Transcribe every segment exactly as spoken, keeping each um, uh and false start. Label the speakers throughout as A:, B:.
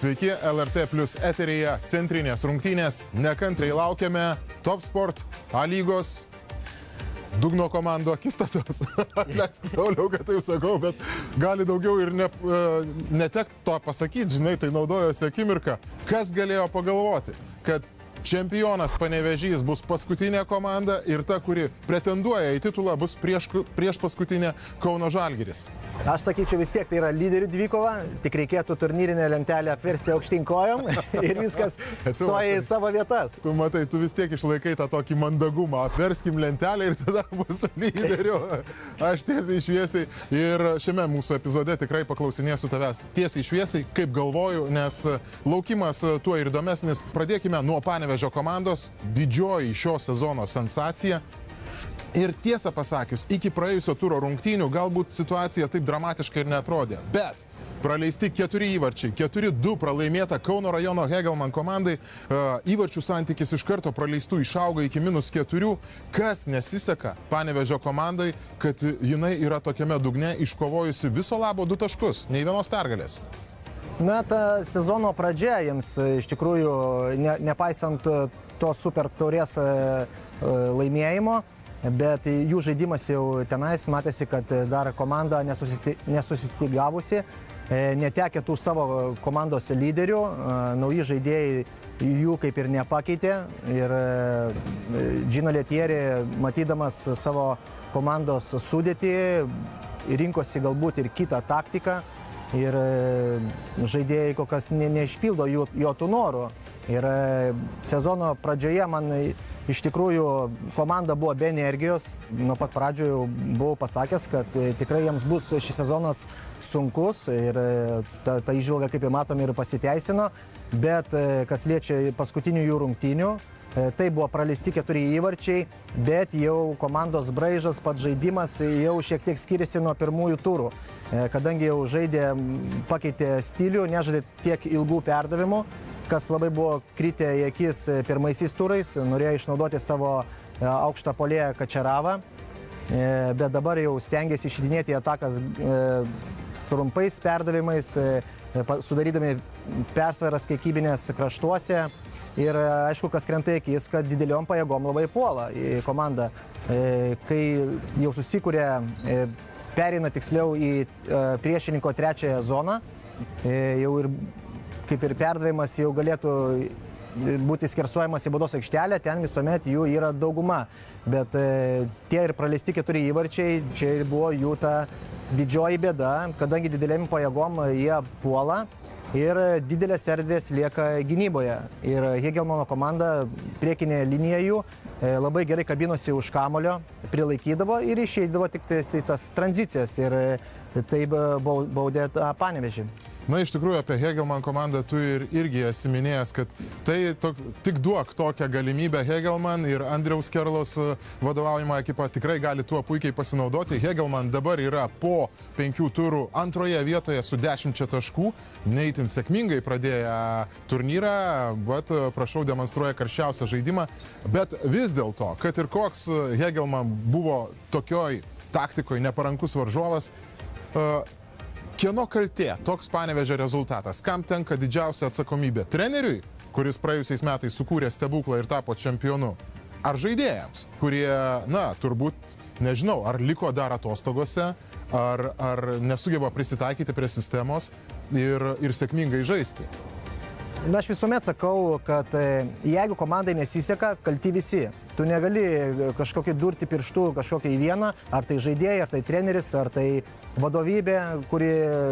A: Sveiki, L R T Plus eteryje, centrinės rungtynės, nekantriai laukiame Top Sport, A lygos, dugno komandų akistatos. Leisk Sauliau, kad taip sakau, bet gali daugiau ir ne, netek to pasakyti, žinai, tai naudojosi akimirka. Kas galėjo pagalvoti, kad čempionas Panevėžys bus paskutinė komanda ir ta, kuri pretenduoja į titulą, bus prieš, prieš paskutinę Kauno Žalgiris.
B: Aš sakyčiau, vis tiek tai yra lyderių dvikova, tik reikėtų turnyrinę lentelę apversti aukštyn kojom ir viskas stoja į savo vietas.
A: Tu matai, tu vis tiek išlaikai tą tokį mandagumą, apverskim lentelę ir tada bus lyderių. Aš tiesiai šviesiai ir šiame mūsų epizode tikrai paklausinėsiu tavęs tiesiai šviesiai, kaip galvoju, nes laukimas tuo ir įdomesnis. Pradėkime nuo Panevėžio komandos, didžioji šio sezono sensacija. Ir tiesą pasakius, iki praėjusio turo rungtynių galbūt situacija taip dramatiškai ir neatrodė. Bet praleisti keturi įvarčiai, keturi du pralaimėta Kauno rajono Hegelman komandai, įvarčių santykis iš karto praleistų išauga iki minus keturių. Kas nesiseka Panevėžio komandai, kad jinai yra tokiame dugne iškovojusi viso labo du taškus, nei vienos pergalės?
B: Na, ta sezono pradžia jiems iš tikrųjų, ne, nepaisant to super taurės laimėjimo, bet jų žaidimas jau tenais matėsi, kad dar komanda nesusisti, nesusistigavusi, netekė tų savo komandos lyderių, nauji žaidėjai jų kaip ir nepakeitė ir Gino Lettieri, matydamas savo komandos sudėtį, rinkosi galbūt ir kitą taktiką. Ir žaidėjai kol kas ne, neišpildo jo, jo tų norų. Ir sezono pradžioje man iš tikrųjų komanda buvo be energijos. Nuo pat pradžioje buvau pasakęs, kad tikrai jiems bus šis sezonas sunkus. Ir ta, ta įžvalga, kaip ir matom, ir pasiteisino. Bet kas liečia paskutinių jų rungtynių, tai buvo praleisti keturi įvarčiai, bet jau komandos braižas, pats žaidimas jau šiek tiek skiriasi nuo pirmųjų turų. Kadangi jau žaidė, pakeitė stilių, nežaidė tiek ilgų perdavimų, kas labai buvo kritę į akis pirmaisiais turais, norėjo išnaudoti savo aukštą puolėją Kačeravą, bet dabar jau stengiasi išidinėti atakas trumpais perdavimais, sudarydami persvaras kiekybinės kraštuose. Ir aišku, kas krenta į akis, kad dideliom pajėgom labai puola į komandą. Kai jau susikūrė, pereina tiksliau į priešininko trečiąją zoną, jau ir kaip ir perdavimas jau galėtų būti skersuojamas į baudos aikštelę, ten visuomet jų yra dauguma. Bet tie ir praleisti keturi įvarčiai, čia ir buvo jų ta didžioji bėda, kadangi didelėm pajėgom jie puola. Ir didelės erdvės lieka gynyboje. Ir Hegelmano komanda priekinė linija jų labai gerai kabinosi už kamulio, prilaikydavo ir išeidavo tik į tas tranzicijas. Ir tai baudė Panevėžį.
A: Na, iš tikrųjų, apie Hegelman komandą tu ir irgi esi minėjęs, kad tai tok, tik duok tokią galimybę Hegelman ir Andriaus Kerlos vadovaujama ekipa tikrai gali tuo puikiai pasinaudoti. Hegelman dabar yra po penkių turų antroje vietoje su dešimčia taškų, neįtin sėkmingai pradėję turnyrą, vat, prašau, demonstruoja karščiausią žaidimą, bet vis dėlto, kad ir koks Hegelman buvo tokioj taktikoje neparankus varžovas, uh, kieno kaltė toks Panevėžio rezultatas? Kam tenka didžiausia atsakomybė? Treneriui, kuris praėjusiais metais sukūrė stebuklą ir tapo čempionu? Ar žaidėjams, kurie, na, turbūt, nežinau, ar liko dar atostogose, ar, ar nesugeba prisitaikyti prie sistemos ir, ir sėkmingai žaisti?
B: Na, aš visuomet sakau, kad jeigu komandai nesiseka, kalti visi. Tu negali kažkokį durti pirštų kažkokį į vieną, ar tai žaidėjai, ar tai treneris, ar tai vadovybė, kuri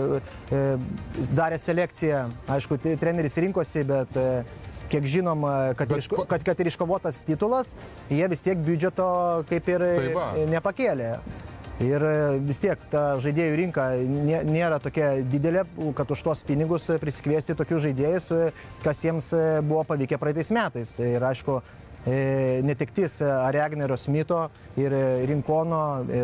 B: e, darė selekciją. Aišku, tai treneris rinkosi, bet e, kiek žinom, kad, bet, iško, kad, kad ir iškovotas titulas, jie vis tiek biudžeto kaip ir nepakėlė. Ir vis tiek ta žaidėjų rinka nėra tokia didelė, kad už tos pinigus prisikviesti tokius žaidėjus, kas jiems buvo pavykę praeitais metais. Ir aišku, netektis Aregnerio Smito ir Rinkono,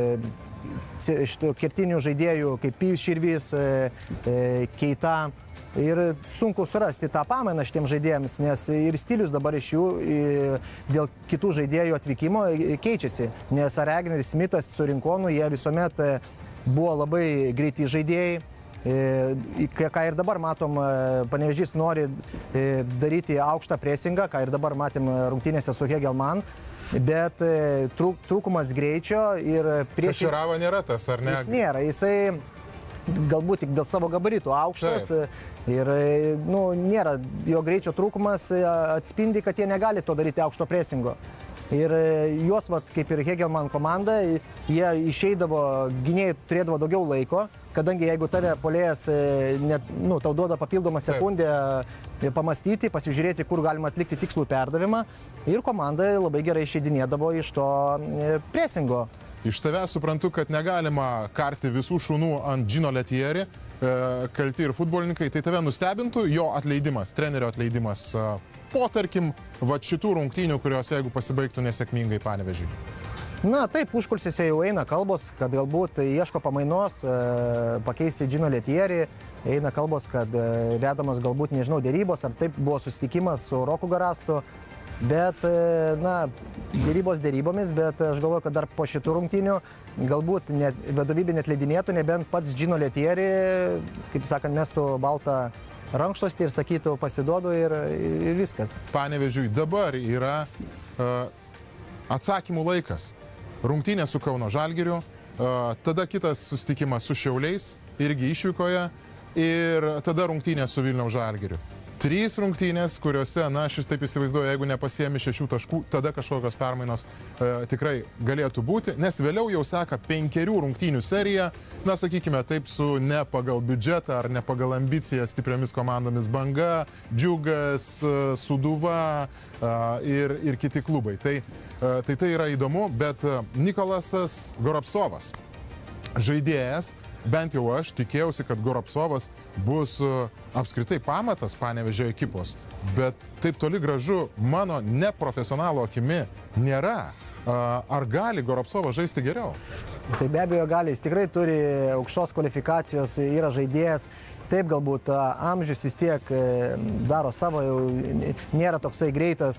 B: šitų kertinių žaidėjų kaip Pijus Širvys, Keita. Ir sunku surasti tą pamainą šitiems žaidėjams, nes ir stilius dabar iš jų dėl kitų žaidėjų atvykimo keičiasi. Nes Aregneris Smitas su Rinkonu, jie visuomet buvo labai greiti žaidėjai, ką ir dabar matom, Panevėžys nori daryti aukštą presingą, ką ir dabar matėm rungtynėse su Hegelmann, bet trūk, trūkumas greičio ir prieš...
A: Kačerava nėra tas, ar ne?
B: Jis nėra, jisai galbūt tik dėl savo gabaritų aukštas. Taip. Ir nu, nėra, jo greičio trūkumas atspindi, kad jie negali to daryti aukšto presingo. Ir juos, vat, kaip ir Hegelmann komanda, jie išeidavo, gynėjai turėdavo daugiau laiko, kadangi jeigu tave puolėjas, net, nu, tau duoda papildomą sekundę pamastyti, pasižiūrėti, kur galima atlikti tikslų perdavimą, ir komanda labai gerai išeidinėdavo iš to presingo.
A: Iš tavęs suprantu, kad negalima karti visų šunų ant Gino Lettieri, kalti ir futbolininkai, tai tave nustebintų jo atleidimas, trenerio atleidimas po, tarkim, va šitų rungtynių, kurios jeigu pasibaigtų nesėkmingai Panevėžiui?
B: Na taip, užkulisiuose jau eina kalbos, kad galbūt ieško pamainos pakeisti Gino Lettierį, eina kalbos, kad vedamas galbūt, nežinau, dėrybos, ar taip buvo susitikimas su Roku Garastu, bet, na, dėrybos dėrybomis, bet aš galvoju, kad dar po šitų rungtynių galbūt net, vadovybė net leidinėtų, nebent pats Gino Lettierį, kaip sakant, mestų baltą rankšluostį ir sakytų pasiduodu ir, ir viskas.
A: Panevėžiui dabar yra uh, atsakymų laikas. Rungtynė su Kauno Žalgiriu, uh, tada kitas susitikimas su Šiauliais, irgi išvykoje, ir tada rungtynė su Vilniaus Žalgiriu. Trys rungtynės, kuriuose, na, šis taip įsivaizduoju, jeigu nepasiemi šešių taškų, tada kažkokios permainos e, tikrai galėtų būti, nes vėliau jau seka penkerių rungtynių serija, na, sakykime, taip su ne pagal biudžetą ar ne pagal ambiciją stipriamis komandomis Banga, Džiugas, Sūduva e, ir, ir kiti klubai. Tai, e, tai tai yra įdomu, bet Nikolasas Goropsovas, žaidėjas, bent jau aš tikėjausi, kad Goropsovas bus apskritai pamatas Panevėžio ekipos, bet taip toli gražu mano neprofesionalo akimi nėra. Ar gali Goropsovas žaisti geriau?
B: Tai be abejo gali, jis tikrai turi aukštos kvalifikacijos, yra žaidėjas. Taip, galbūt amžius vis tiek daro savo, jau nėra toksai greitas,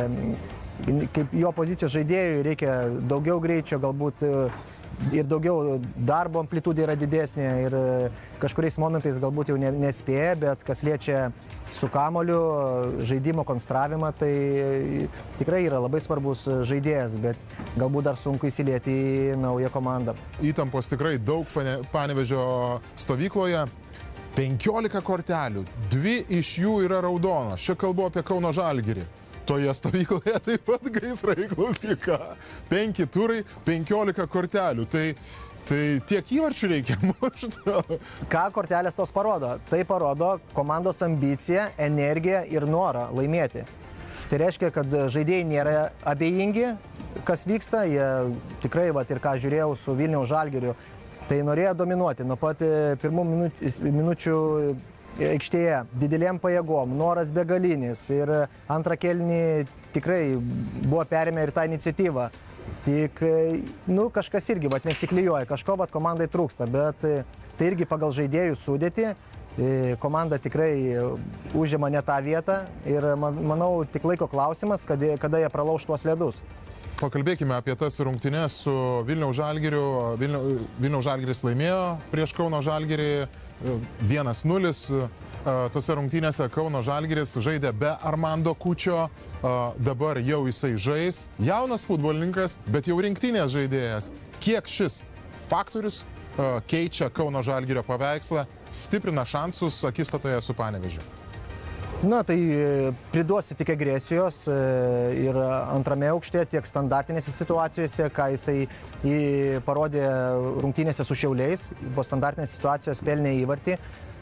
B: kaip jo pozicijos žaidėjui reikia daugiau greičio, galbūt ir daugiau darbo amplitudė yra didesnė ir kažkuriais momentais galbūt jau nespėja, bet kas liečia su kamoliu žaidimo konstravimą, tai tikrai yra labai svarbus žaidėjas, bet galbūt dar sunku įsilieti į naują komandą.
A: Įtampos tikrai daug Panevėžio stovykloje. penkiolika kortelių, dvi iš jų yra raudonos. Čia kalbu apie Kauno Žalgirį. Toje stovykloje taip pat gaisrai, klausyk ką. Penki turai, penkiolika kortelių. Tai, tai tiek įvarčių reikia mušti.
B: Ką kortelės tos parodo? Tai parodo komandos ambiciją, energiją ir norą laimėti. Tai reiškia, kad žaidėjai nėra abejingi, kas vyksta. Jie tikrai, vat, ir ką žiūrėjau su Vilniaus Žalgiriu, tai norėjo dominuoti nuo pat pirmų minučių aikštėje, didelėm pajėgom, noras begalinis ir antrą kėlinį tikrai buvo perėmę ir tą iniciatyvą. Tik, nu, kažkas irgi vat, nesiklijuoja, kažko vat, komandai trūksta, bet tai irgi pagal žaidėjų sudėtį komanda tikrai užima ne tą vietą ir manau tik laiko klausimas, kada, kada jie pralauš tuos ledus.
A: Pakalbėkime apie tas rungtynes su Vilniaus Žalgiriu. Vilniaus, Vilniaus Žalgiris laimėjo prieš Kauno Žalgirį vienas nulis. Tose rungtynėse Kauno Žalgiris žaidė be Armando Kučio. Dabar jau jisai žais. Jaunas futbolininkas, bet jau rinktinės žaidėjas. Kiek šis faktorius keičia Kauno Žalgirio paveikslą, stiprina šansus akistatoje su Panevėžiu?
B: Na, tai priduosi tik agresijos ir antrame aukšte, tiek standartinėse situacijose, ką jisai parodė rungtynėse su Šiauliais, po standartinės situacijos pelnė įvartį.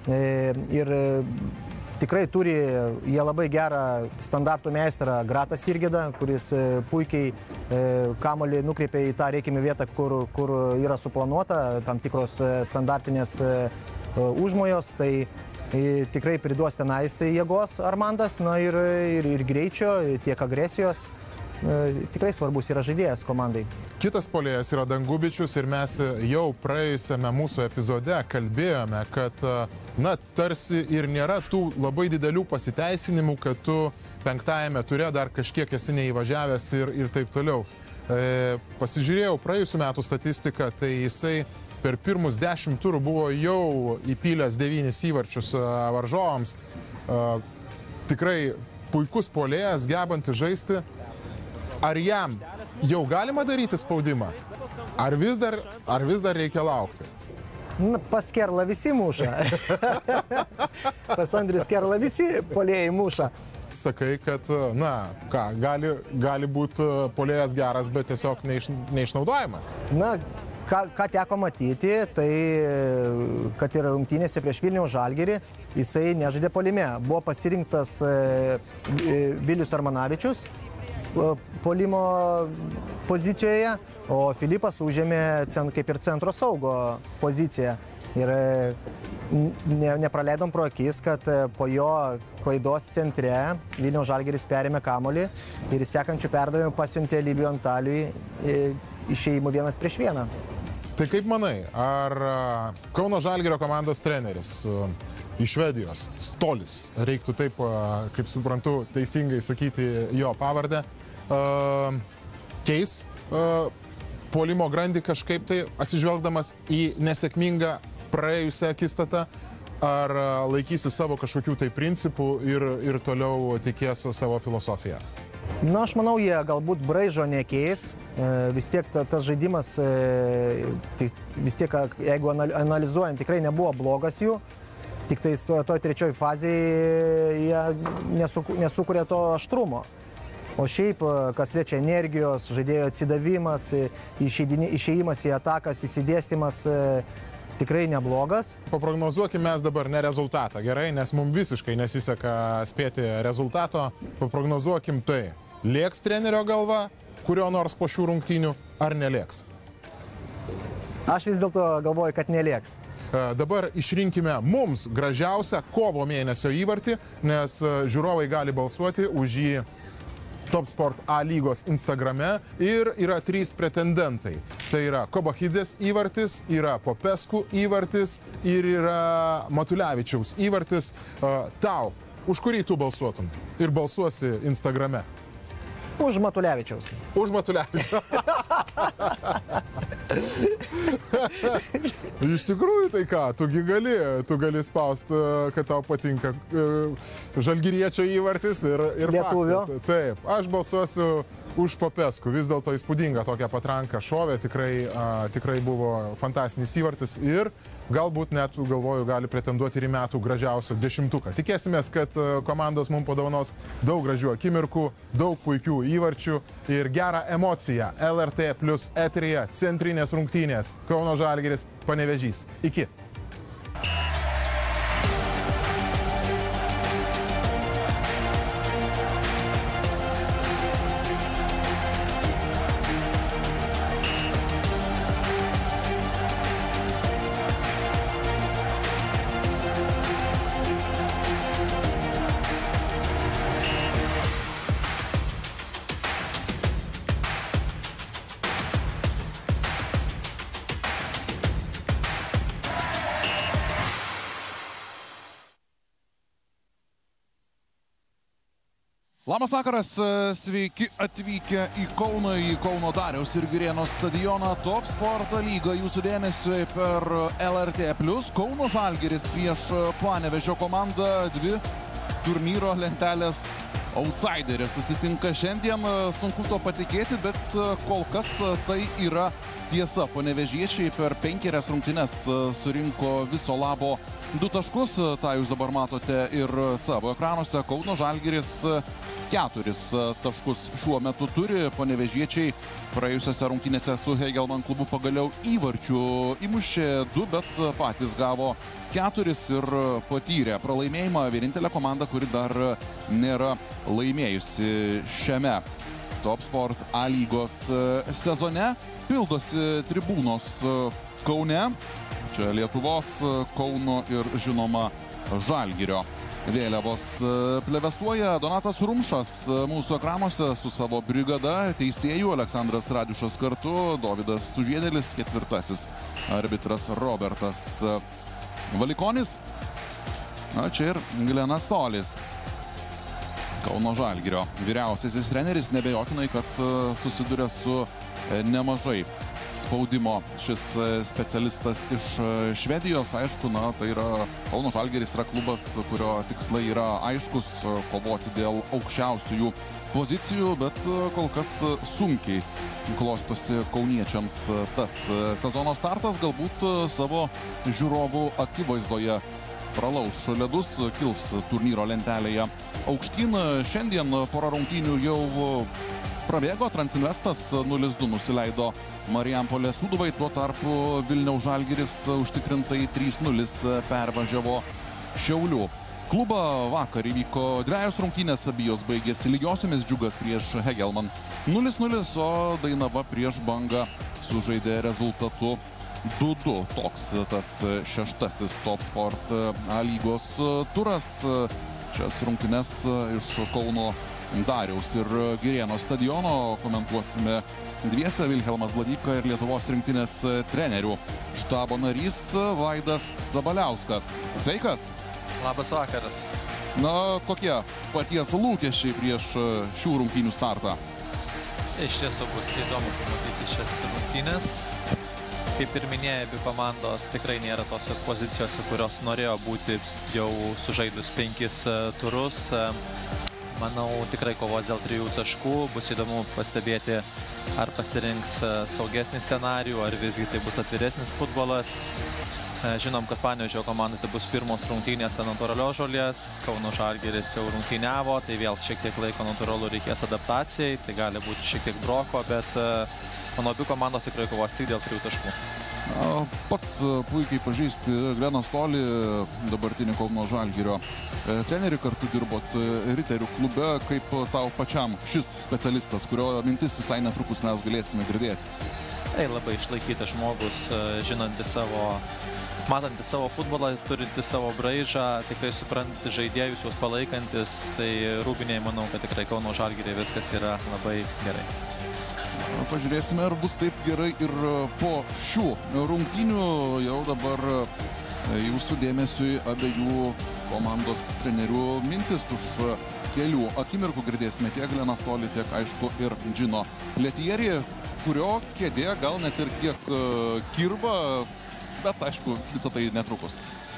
B: Ir tikrai turi jie labai gerą standartų meistrą Gratą Sirgedą, kuris puikiai kamuolį nukreipia į tą reikiamą vietą, kur, kur yra suplanuota tam tikros standartinės užmojos. Tai tikrai priduos tenais jėgos Armandas, na ir, ir, ir greičio, tiek agresijos. Tikrai svarbus yra žaidėjas komandai.
A: Kitas puolėjas yra Dangubičius ir mes jau praėjusiame mūsų epizode kalbėjome, kad, na, tarsi ir nėra tų labai didelių pasiteisinimų, kad tu penktajame ture dar kažkiek esi neįvažiavęs ir, ir taip toliau. E, pasižiūrėjau praėjusių metų statistiką, tai jisai per pirmus dešimt turų buvo jau įpylęs devynis įvarčius varžovams. Tikrai puikus puolėjas, gebantis žaisti. Ar jam jau galima daryti spaudimą? Ar vis dar, ar vis dar reikia laukti?
B: Na, pas Kerlą visi muša. Pas Andrius Kerlą visi puolėjai muša.
A: Sakai, kad, na, ką, gali, gali būti puolėjas geras, bet tiesiog neiš, neišnaudojimas.
B: Na, ką, ką teko matyti, tai kad ir rungtynėse prieš Vilniaus Žalgirį jisai nežaidė puolime. Buvo pasirinktas Vilius Armanavičius puolimo pozicijoje, o Filipas užėmė kaip ir centro saugo poziciją. Ir ne, nepraleidom pro akis, kad po jo klaidos centre Vilniaus Žalgiris perėmė kamuolį ir sekančių perdavimų pasiuntė Libijų Antaliui išėjimų vienas prieš vieną.
A: Tai kaip manai, ar Kauno Žalgirio komandos treneris iš Švedijos, Stolis, reiktų taip, kaip suprantu, teisingai sakyti jo pavardę, keis puolimo grandį kažkaip tai atsižvelgdamas į nesėkmingą praėjusią akistatą, ar laikysi savo kažkokių tai principų ir, ir toliau tikės savo filosofiją?
B: Na, aš manau, jie galbūt braižo nekeis. Vis tiek ta, tas žaidimas, vis tiek, jeigu analizuojant, tikrai nebuvo blogas jų. Tik tai toj trečioj fazėje jie nesukuria to aštrumo. O šiaip, kas liečia energijos, žaidėjo atsidavimas, išėjimas į atakas, įsidėstymas tikrai neblogas.
A: Paprognozuokime mes dabar ne rezultatą, gerai, nes mums visiškai nesiseka spėti rezultato. Paprognozuokim tai. Lėks trenerio galva, kurio nors po šių rungtynių, ar nelėks?
B: Aš vis dėlto galvoju, kad nelėks.
A: Dabar išrinkime mums gražiausią kovo mėnesio įvartį, nes žiūrovai gali balsuoti už jį Top Sport A lygos Instagrame ir yra trys pretendentai. Tai yra Kobachidzės įvartis, yra Popeskų įvartis ir yra Matulevičiaus įvartis. Tau, už kurį tu balsuotum ir balsuosi Instagrame?
B: Už Matulevičiaus.
A: Už Matulevičiaus. Iš tikrųjų, tai ką, tugi gali, tu gali spaust, kad tau patinka žalgiriečio įvartis ir, ir
B: lietuvio.
A: Faktas. Taip, aš balsuosiu už Popeskų. Vis dėlto įspūdinga tokia patranka šovė, tikrai, a, tikrai buvo fantastinis įvartis ir galbūt net, galvoju, gali pretenduoti ir į metų gražiausių dešimtuką. Tikėsimės, kad komandos mums padovanos daug gražių akimirkų, daug puikių įvarčių ir gerą emociją. L R T plus eteryje centrinės rungtynės Kauno Žalgiris Panevėžys. Iki.
C: Labas vakaras, sveiki atvykę į Kauną, į Kauno Dariaus ir Girėno stadioną. Top Sporto lyga jūsų dėmesiui per L R T plus. Kauno Žalgiris prieš Panevėžio komandą, dvi turnyro lentelės outsiderės susitinka šiandien. Sunku to patikėti, bet kol kas tai yra tiesa. Panevėžiečiai per penkerias rungtynes surinko viso labo du taškus. Tai jūs dabar matote ir savo ekranuose. Kauno Žalgiris keturis taškus šiuo metu turi. Panevėžiečiai praėjusiose rungtynėse su Hegelman klubu pagaliau įvarčių įmušė du, bet patys gavo keturis ir patyrė pralaimėjimą. Vienintelė komanda, kuri dar nėra laimėjusi šiame Top Sport A lygos sezone. Pildosi tribūnos Kaune. Čia Lietuvos, Kauno ir žinoma Žalgirio vėliavos plevėsuoja. Donatas Rumšas mūsų ekranuose su savo brigada teisėjų, Aleksandras Radiušas kartu, Dovydas Sužiedėlis, ketvirtasis arbitras Robertas Valikonis. Na, čia ir Glenas Stolis, Kauno Žalgirio vyriausiasis treneris, nebejotinai, kad susiduria su nemažai spaudimo. Šis specialistas iš Švedijos, aišku, na, tai yra Kauno Žalgiris yra klubas, kurio tikslai yra aiškus, kovoti dėl aukščiausiųjų pozicijų, bet kol kas sunkiai klostosi kauniečiams tas sezono startas, galbūt savo žiūrovų akivaizdoje pralauš ledus, kils turnyro lentelėje aukštyn. Šiandien pora rungtynių jau prabėgo, Transinvestas nulis du nusileido Marijampolės Sūduvai, tuo tarpu Vilniaus Žalgiris užtikrintai trys nulis pervažiavo Šiaulių klubą. Vakar įvyko dvejos rungtynės, abijos baigėsi lygiosiomis, Džiugas prieš Hegelman nulis nulis, o Dainava prieš Bangą sužaidė rezultatu du du. Toks tas šeštasis Top Sport A lygos turas. Šias rungtynes iš Kauno Dariaus ir Girėno stadiono komentuosime dviese, Vilhelmas Bladyka ir Lietuvos rinktinės trenerių štabo narys Vaidas Sabaliauskas. Sveikas!
D: Labas vakaras.
C: Na, kokie paties lūkesčiai prieš šių rungtynių startą?
D: Iš tiesų bus įdomu pamatyti šias rungtynės. Kaip ir minėjai, abi komandos tikrai nėra tose pozicijose, kurios norėjo būti jau sužaidus penkis turus. Manau, tikrai kovos dėl trijų taškų. Bus įdomu pastebėti, ar pasirinks saugesnį scenarijų, ar visgi tai bus atviresnis futbolas. Žinom, kad Panevėžio komandai tai bus pirmos rungtynės ant natūralios žolės. Kauno Žalgiris jau rungtyniavo, tai vėl šiek tiek laiko natūralu reikės adaptacijai. Tai gali būti šiek tiek broko, bet manau, abi komandos tikrai kovos tik dėl trijų taškų.
C: Pats puikiai pažįsti Gleną Stolį, dabartinį Kauno Žalgirio trenerį, kartu dirbot Riterių klube. Kaip tau pačiam šis specialistas, kurio mintis visai netrukus mes galėsime girdėti?
D: Tai labai išlaikytas žmogus, žinantis savo, matantis savo futbolą, turintis savo braižą, tikrai suprantantis žaidėjus, juos palaikantis. Tai rūbiniai, manau, kad tikrai Kauno Žalgiryje viskas yra labai gerai.
C: Pažiūrėsime, ar bus taip gerai ir po šių rungtynių. Jau dabar jūsų dėmesiui abiejų komandos trenerių mintis. Už kelių akimirkų girdėsime tiek Gleną Stolį, tiek aišku ir Džino Letierį, kurio kėdė gal net ir kiek kirba, bet aišku visą tai netrukus.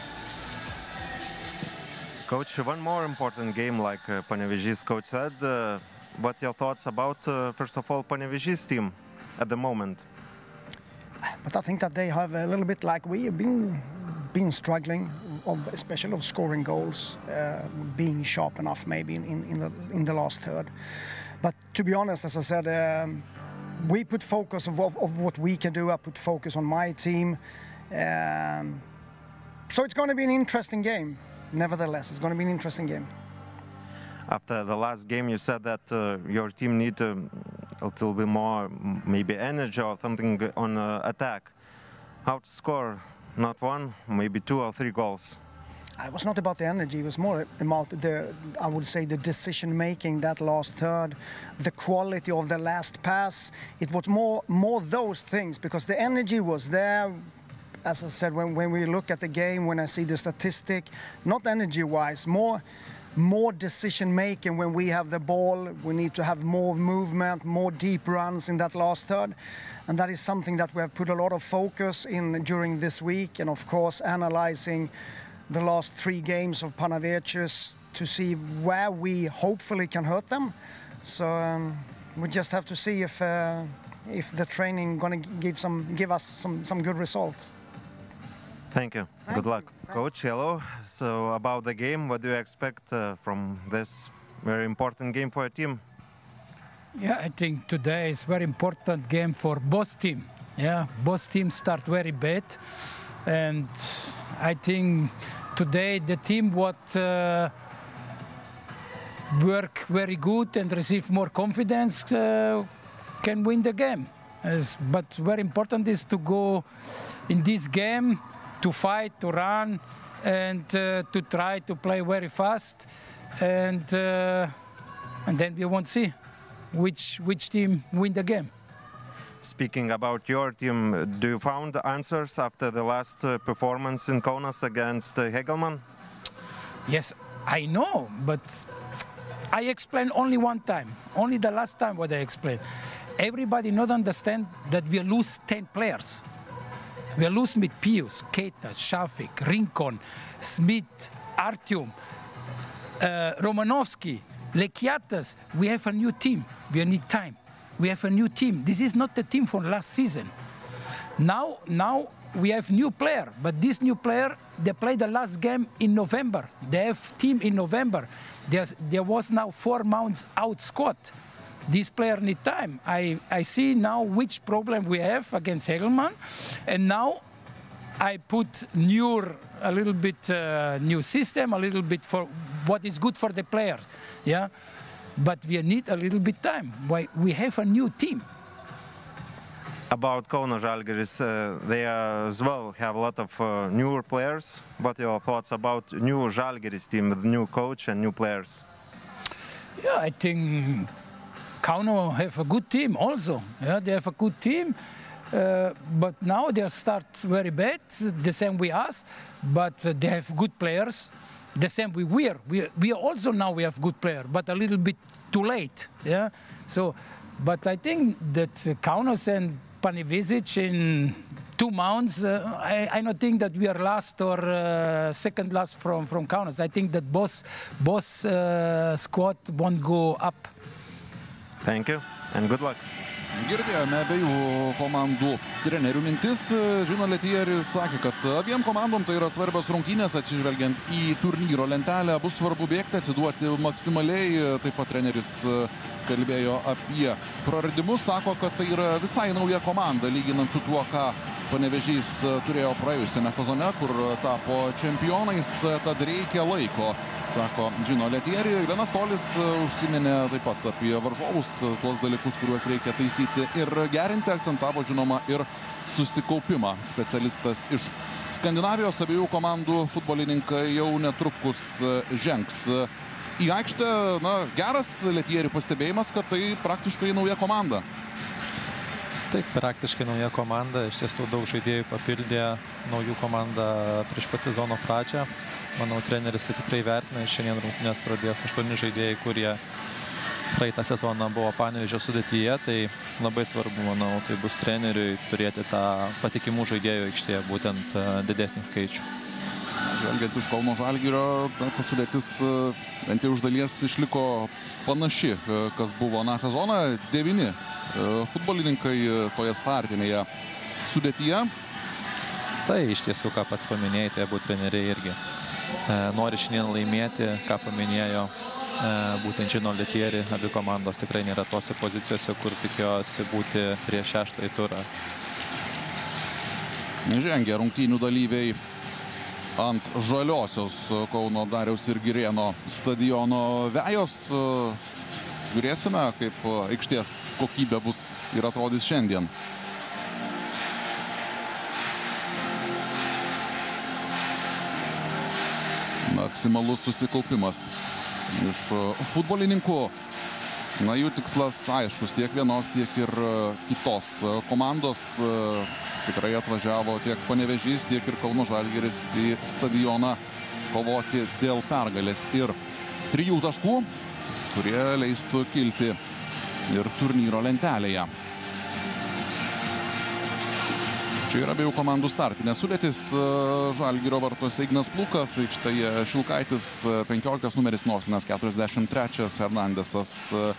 E: Coach, one more important game, like uh, Panevėžys coach said. Uh, what your thoughts about, uh, first of all, Panevėžys team at the moment?
F: But I think that they have a little bit like we have been been struggling, of, especially of scoring goals, uh, being sharp enough maybe in, in, in, the, in the last third. But to be honest, as I said, um, we put focus of, of, of what we can do. I put focus on my team. Um, so it's going to be an interesting game. Nevertheless, it's going to be an interesting game.
E: After the last game, you said that uh, your team need uh, a little bit more, maybe energy or something on uh, attack. How to score? Not one, maybe two or three goals.
F: It was not about the energy, it was more about the, I would say, the decision making that last third, the quality of the last pass. It was more, more those things, because the energy was there. As I said, when, when we look at the game, when I see the statistic, not energy-wise, more, more decision making when we have the ball. We need to have more movement, more deep runs in that last third. And that is something that we have put a lot of focus in during this week, and of course analyzing the last three games of Panevėžys to see where we hopefully can hurt them. So um, we just have to see if uh, if the training going to give some give us some some good results.
E: Thank you.
F: Thank
E: Good
F: you.
E: luck.
F: Thank
E: Coach, hello. So about the game, what do you expect uh, from this very important game for your team?
G: Yeah, I think today is very important game for both teams. Yeah, both teams start very bad, and I think today the team what uh, work very good and receive more confidence uh, can win the game. As, but very important is to go in this game to fight, to run, and uh, to try to play very fast, and uh, and then we won't see which which team win the game.
E: Speaking about your team, do you found answers after the last uh, performance in Kaunas against uh, Hegelman?
G: Yes, I know, but I explained only one time, only the last time what I explained. everybody not understand that we lose ten players. We lose with Pius, Keita, Shafik, Rincon, Smith, Artyom, uh, Romanovsky, Lekiatas. We have a new team. We need time. We have a new team. This is not the team from last season. Now, now we have new player, but this new player, they played the last game in November. They have team in November. There's, there was now four months out squad. This player need time. I, I see now which problem we have against Hegelmann, and now I put new, a little bit uh, new system, a little bit for what is good for the player, yeah. But we need a little bit time. Why we have a new team.
E: About Kauno Žalgiris, uh, they uh, as well have a lot of uh, newer players. What are your thoughts about new Žalgiris team with new coach and new players?
G: Yeah, I think Kauno have a good team also. Yeah, they have a good team, uh, but now they start very bad. The same with us, but uh, they have good players. The same with we are. We we also now we have good players, but a little bit too late. Yeah, so, but I think that uh, Kaunas and Panevėžys in two months, uh, I, I don't think that we are last or uh, second last from, from Kaunas. I think that both, both uh, squad won't go up.
E: Thank you and good luck.
C: Girdėjome abiejų komandų trenerių mintis. Žino Letieris sakė, kad abiem komandom tai yra svarbios rungtynės, atsižvelgiant į turnyro lentelę. Bus svarbu bėgti, atsiduoti maksimaliai. Taip pat treneris kalbėjo apie praradimus. Sako, kad tai yra visai nauja komanda, lyginant su tuo, ką Panevėžys turėjo praėjusiame sezone, kur tapo čempionais. Tad reikia laiko, sako Žino Letieri. Glenas Tolis užsiminė taip pat apie varžovus, tuos dalykus, kuriuos reikia taisyti ir gerinti. Akcentavo, žinoma, ir susikaupimą. Specialistas iš Skandinavijos. Abiejų komandų futbolininkai jau netrukus žengs į aikštę. Na, geras Letieri pastebėjimas, kad tai praktiškai nauja komanda.
D: Taip, praktiškai nauja komanda. Iš tiesų daug žaidėjų papildė naujų komandą prieš pat sezono pradžią. Manau, treneris tai tikrai vertina. Šiandien rungtynės pradės aštuoni žaidėjai, kurie praeitą sezoną buvo Panevėžio sudėtyje. Tai labai svarbu, manau, tai bus treneriui turėti tą patikimų žaidėjų aikštėje, būtent didesnį skaičių.
C: Žvelgiant iš Kauno Žalgirio, ta sudėtis bent jau iš dalies išliko panaši, kas buvo na sezoną. Devyni futbolininkai toje startinėje sudėtyje.
D: Tai iš tiesų, ką pats paminėjai, tai abu treneriai irgi nori šiandien laimėti, ką paminėjo būtent Žino Letieri. Abi komandos tikrai nėra tose pozicijose, kur tikėjosi būti prieš šeštąjį turą.
C: Žengia rungtynių dalyviai ant žaliosios Kauno Dariaus ir Girėno stadiono vejos. Žiūrėsime, kaip aikštės kokybė bus ir atrodys šiandien. Maksimalus susikaupimas iš futbolininkų. Na, jų tikslas aiškus, tiek vienos, tiek ir kitos komandos. Tikrai atvažiavo tiek Panevėžys, tiek ir Kauno Žalgiris į stadioną kovoti dėl pergalės ir trijų taškų, kurie leistų kilti ir turnyro lentelėje. Čia yra abiejų komandų startinės sudėtis. Žalgirio vartuose Ignas Plukas, aikštėje Šilkaitis, penkioliktas numeris Norsinas, keturiasdešimt trečias Hernandesas,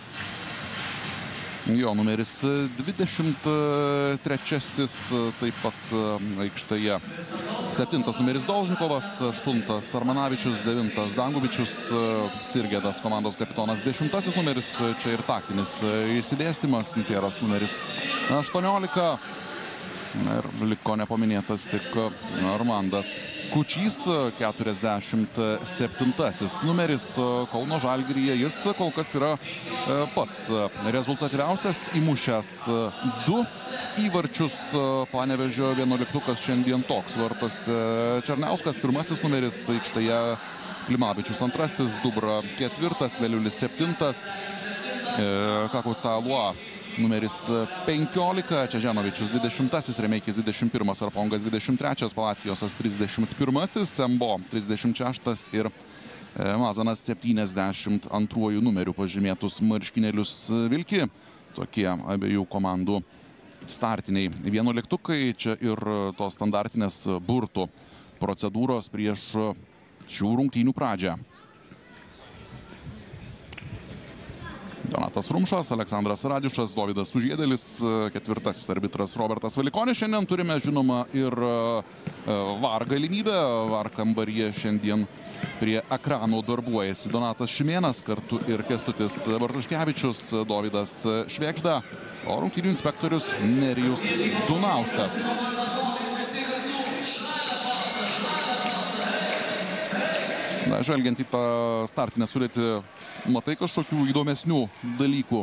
C: jo numeris dvidešimt trečiasis, taip pat aikštėje septintas numeris Dolžnikovas, aštuntas Armanavičius, devintas Dangubičius, Sirgėdas komandos kapitonas, dešimtasis numeris, čia ir taktinis išsidėstymas, Nicieras numeris aštuoniolika. Ir liko nepaminėtas tik Armandas Kučys, keturiasdešimt septintasis numeris Kauno Žalgiryje. Jis kol kas yra pats rezultatyviausias, įmušęs du įvarčius. Panevėžio vienuoliktukas šiandien toks. Vartose Černiauskas, pirmasis numeris, aikštėje Klimavičius antrasis, Dubra ketvirtas, Veliulis septintas, Kakutalua numeris penkiolika, Čeženovičius dvidešimtasis, Remeikis dvidešimt pirmas, Arpongas dvidešimt trečias, Palacijosas trisdešimt pirmasis, Sembo trisdešimt šeštas ir Mazanas septyniasdešimt antruoju numeriu pažymėtus marškinėlius vilki. tokie abiejų komandų startiniai vienuoliktukai. Čia ir tos standartinės burtų procedūros prieš šių rungtynių pradžią. Donatas Rumšas, Aleksandras Radiušas, Dovydas Sužiedėlis, ketvirtasis arbitras Robertas Valikonis. Šiandien turime, žinoma, ir VAR galimybę. VAR kambaryje šiandien prie ekranų darbuojasi Donatas Šimėnas, kartu ir Kęstutis Bartuškevičius, Dovydas Švėgžda, o rungtynių inspektorius Nerijus Dunauskas. Na, žvelgiant į tą startinę sudėtį, matai kažkokių įdomesnių dalykų?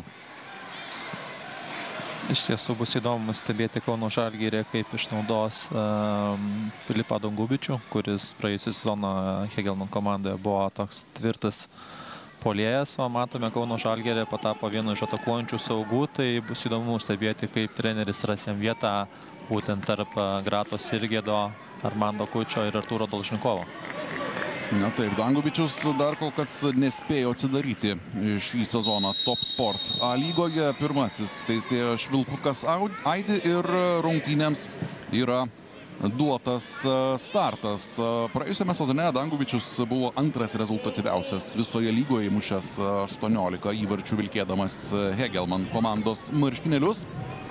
D: Iš tiesų bus įdomu stebėti Kauno Žalgirį, kaip išnaudos um, Filipą Dongubičių, kuris praėjusią sezoną Hegelman komandoje buvo toks tvirtas puolėjas, o matome Kauno Žalgirį patapo vienu iš atakuojančių saugų, tai bus įdomu stebėti, kaip treneris ras jam vietą būtent tarp Gratos Sirgėdo, Armando Kučio ir Artūro Dolžnikovo.
C: Na taip, Dangubičius dar kol kas nespėjo atsidaryti šį sezoną Top Sport A lygoje. Pirmasis teisėjo švilpukas aidi ir rungtynėms yra duotas startas. Praėjusiame sezone Dangubičius buvo antras rezultatyviausias visoje lygoje, įmušęs aštuoniolika įvarčių vilkėdamas Hegelman komandos marškinėlius.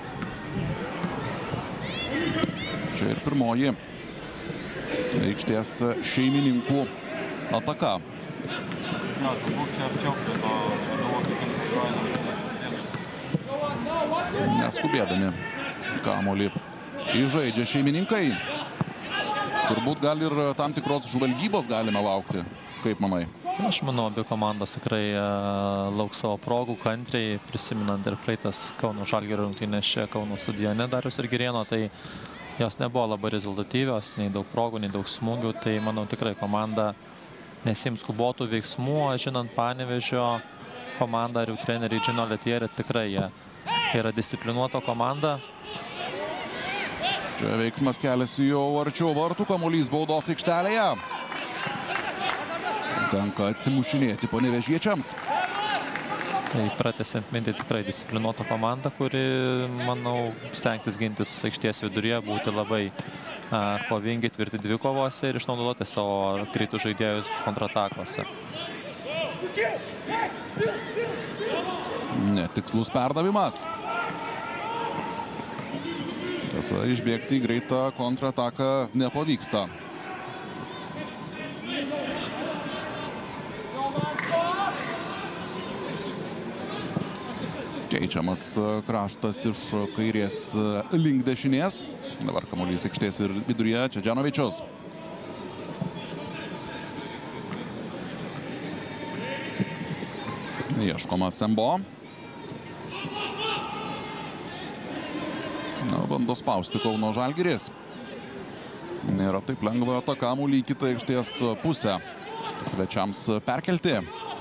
C: Čia ir pirmoji aikštės šeimininkų ataka. Neskubėdami kamuolį įžaidžia šeimininkai. Turbūt gal ir tam tikros žvalgybos galime laukti. Kaip manai?
D: Aš manau, abi komandos tikrai lauks savo progų kantriai, prisiminant ir praeitas Kauno Žalgirio rungtynės čia Kauno stadione Dariaus ir Girėno, tai jos nebuvo labai rezultatyvios, nei daug progų, nei daug smūgių, tai manau tikrai komanda nesiims skubotų veiksmų, žinant Panevėžio komandą ir jų trenerį Gino Letierį, tikrai jie yra disciplinuota komanda.
C: Čia veiksmas keliasi jau arčiau vartų, kamuolys baudos aikštelėje. Tenka atsimušinėti panevėžiečiams.
D: Tai pratęsiant mintį, tikrai disciplinuota komanda, kuri, manau, stengtis gintis aikštės viduryje, būti labai a, kovingi, tvirti dvikovose ir išnaudoti savo kritų žaidėjus kontratakose.
C: Netikslus perdavimas. Tiesa, išbėgti į greitą kontrataką nepavyksta. Keičiamas kraštas iš kairės link dešinės. Dabar kamuolys aikštės viduryje, čia Džanovičius. Ieškomas Embo. Na, bando spausti Kauno Žalgiris. Nėra taip lengva tą kamuolį į kitą aikštės pusę svečiams perkelti.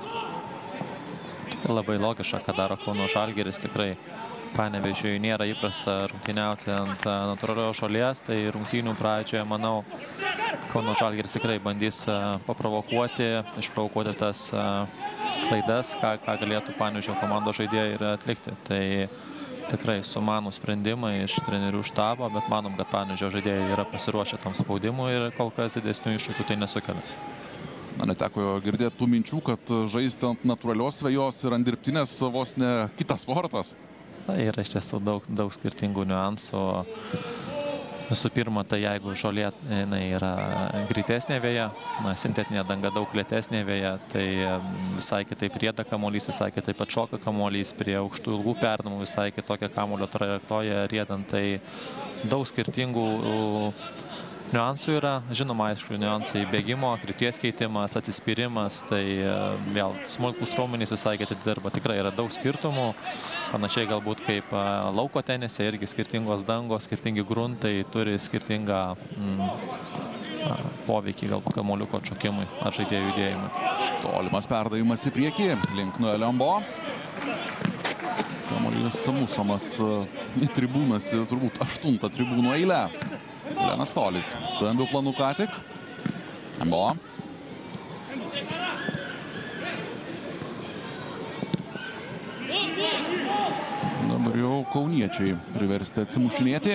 D: Labai logiška, ką daro Kauno Žalgiris. Tikrai Panevėžiui nėra įprasta rungtyniauti ant natūralios žolės, tai rungtynių pradžioje, manau, Kauno Žalgiris tikrai bandys paprovokuoti, išprovokuoti tas klaidas, ką, ką galėtų Panevėžio komandos žaidėjai ir atlikti. Tai tikrai sumanų sprendimai iš trenerių štabo, bet manom, kad Panevėžio žaidėjai yra pasiruošę tam spaudimui ir kol kas didesnių iššūkių tai nesukelia.
C: Na, neteko girdėti tų minčių, kad žaisti ant natūralios vejos ir ant dirbtinės vos ne kitas sportas.
D: Tai yra iš tiesų daug, daug skirtingų niuansų. Visų pirma, tai jeigu žolė jinai yra greitesnė vėja, na, sintetinė danga daug lėtesnė vėja, tai visai kitaip rieda kamuolys, visai kitaip atšoka kamuolys prie aukštų ilgų perdavimų, visai kitokia kamuolio trajektorija riedant, tai daug skirtingų niuansų yra. Žinoma, aišku, niuansai bėgimo, krypties keitimas, atsispyrimas, tai vėl smulkūs raumenys visai kitaip dirba. Tikrai yra daug skirtumų. Panašiai galbūt kaip lauko tenise, irgi skirtingos dangos, skirtingi gruntai, turi skirtingą mm, poveikį galbūt kamuoliuko atšokimui ar žaidėjų judėjimui.
C: Tolimas perdavimas į priekį, link Noelio Embo. Kamuolys mušamas į tribūnas, turbūt aštuntą tribūnų eilę. Lenas Tolis, stambių planų ką tik. Embo. kauniečiai priversti atsimušinėti.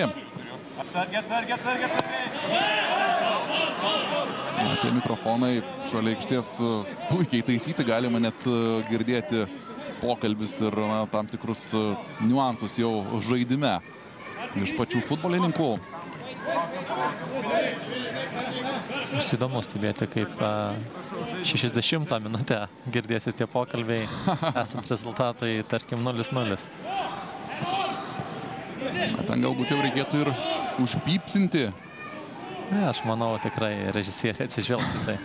C: Na, tie mikrofonai šalia aikštės puikiai taisyti, galima net girdėti pokalbis ir na, tam tikrus niuansus jau žaidime iš pačių futbolininkų.
D: Bus įdomu stebėti, kaip šešiasdešimtą minutę girdėsis tie pokalbiai, esant rezultatai, tarkim, nulis nulis.
C: Ten galbūt jau reikėtų ir užpypsinti.
D: Ne, aš manau, tikrai režisieriai atsižvelgti tai.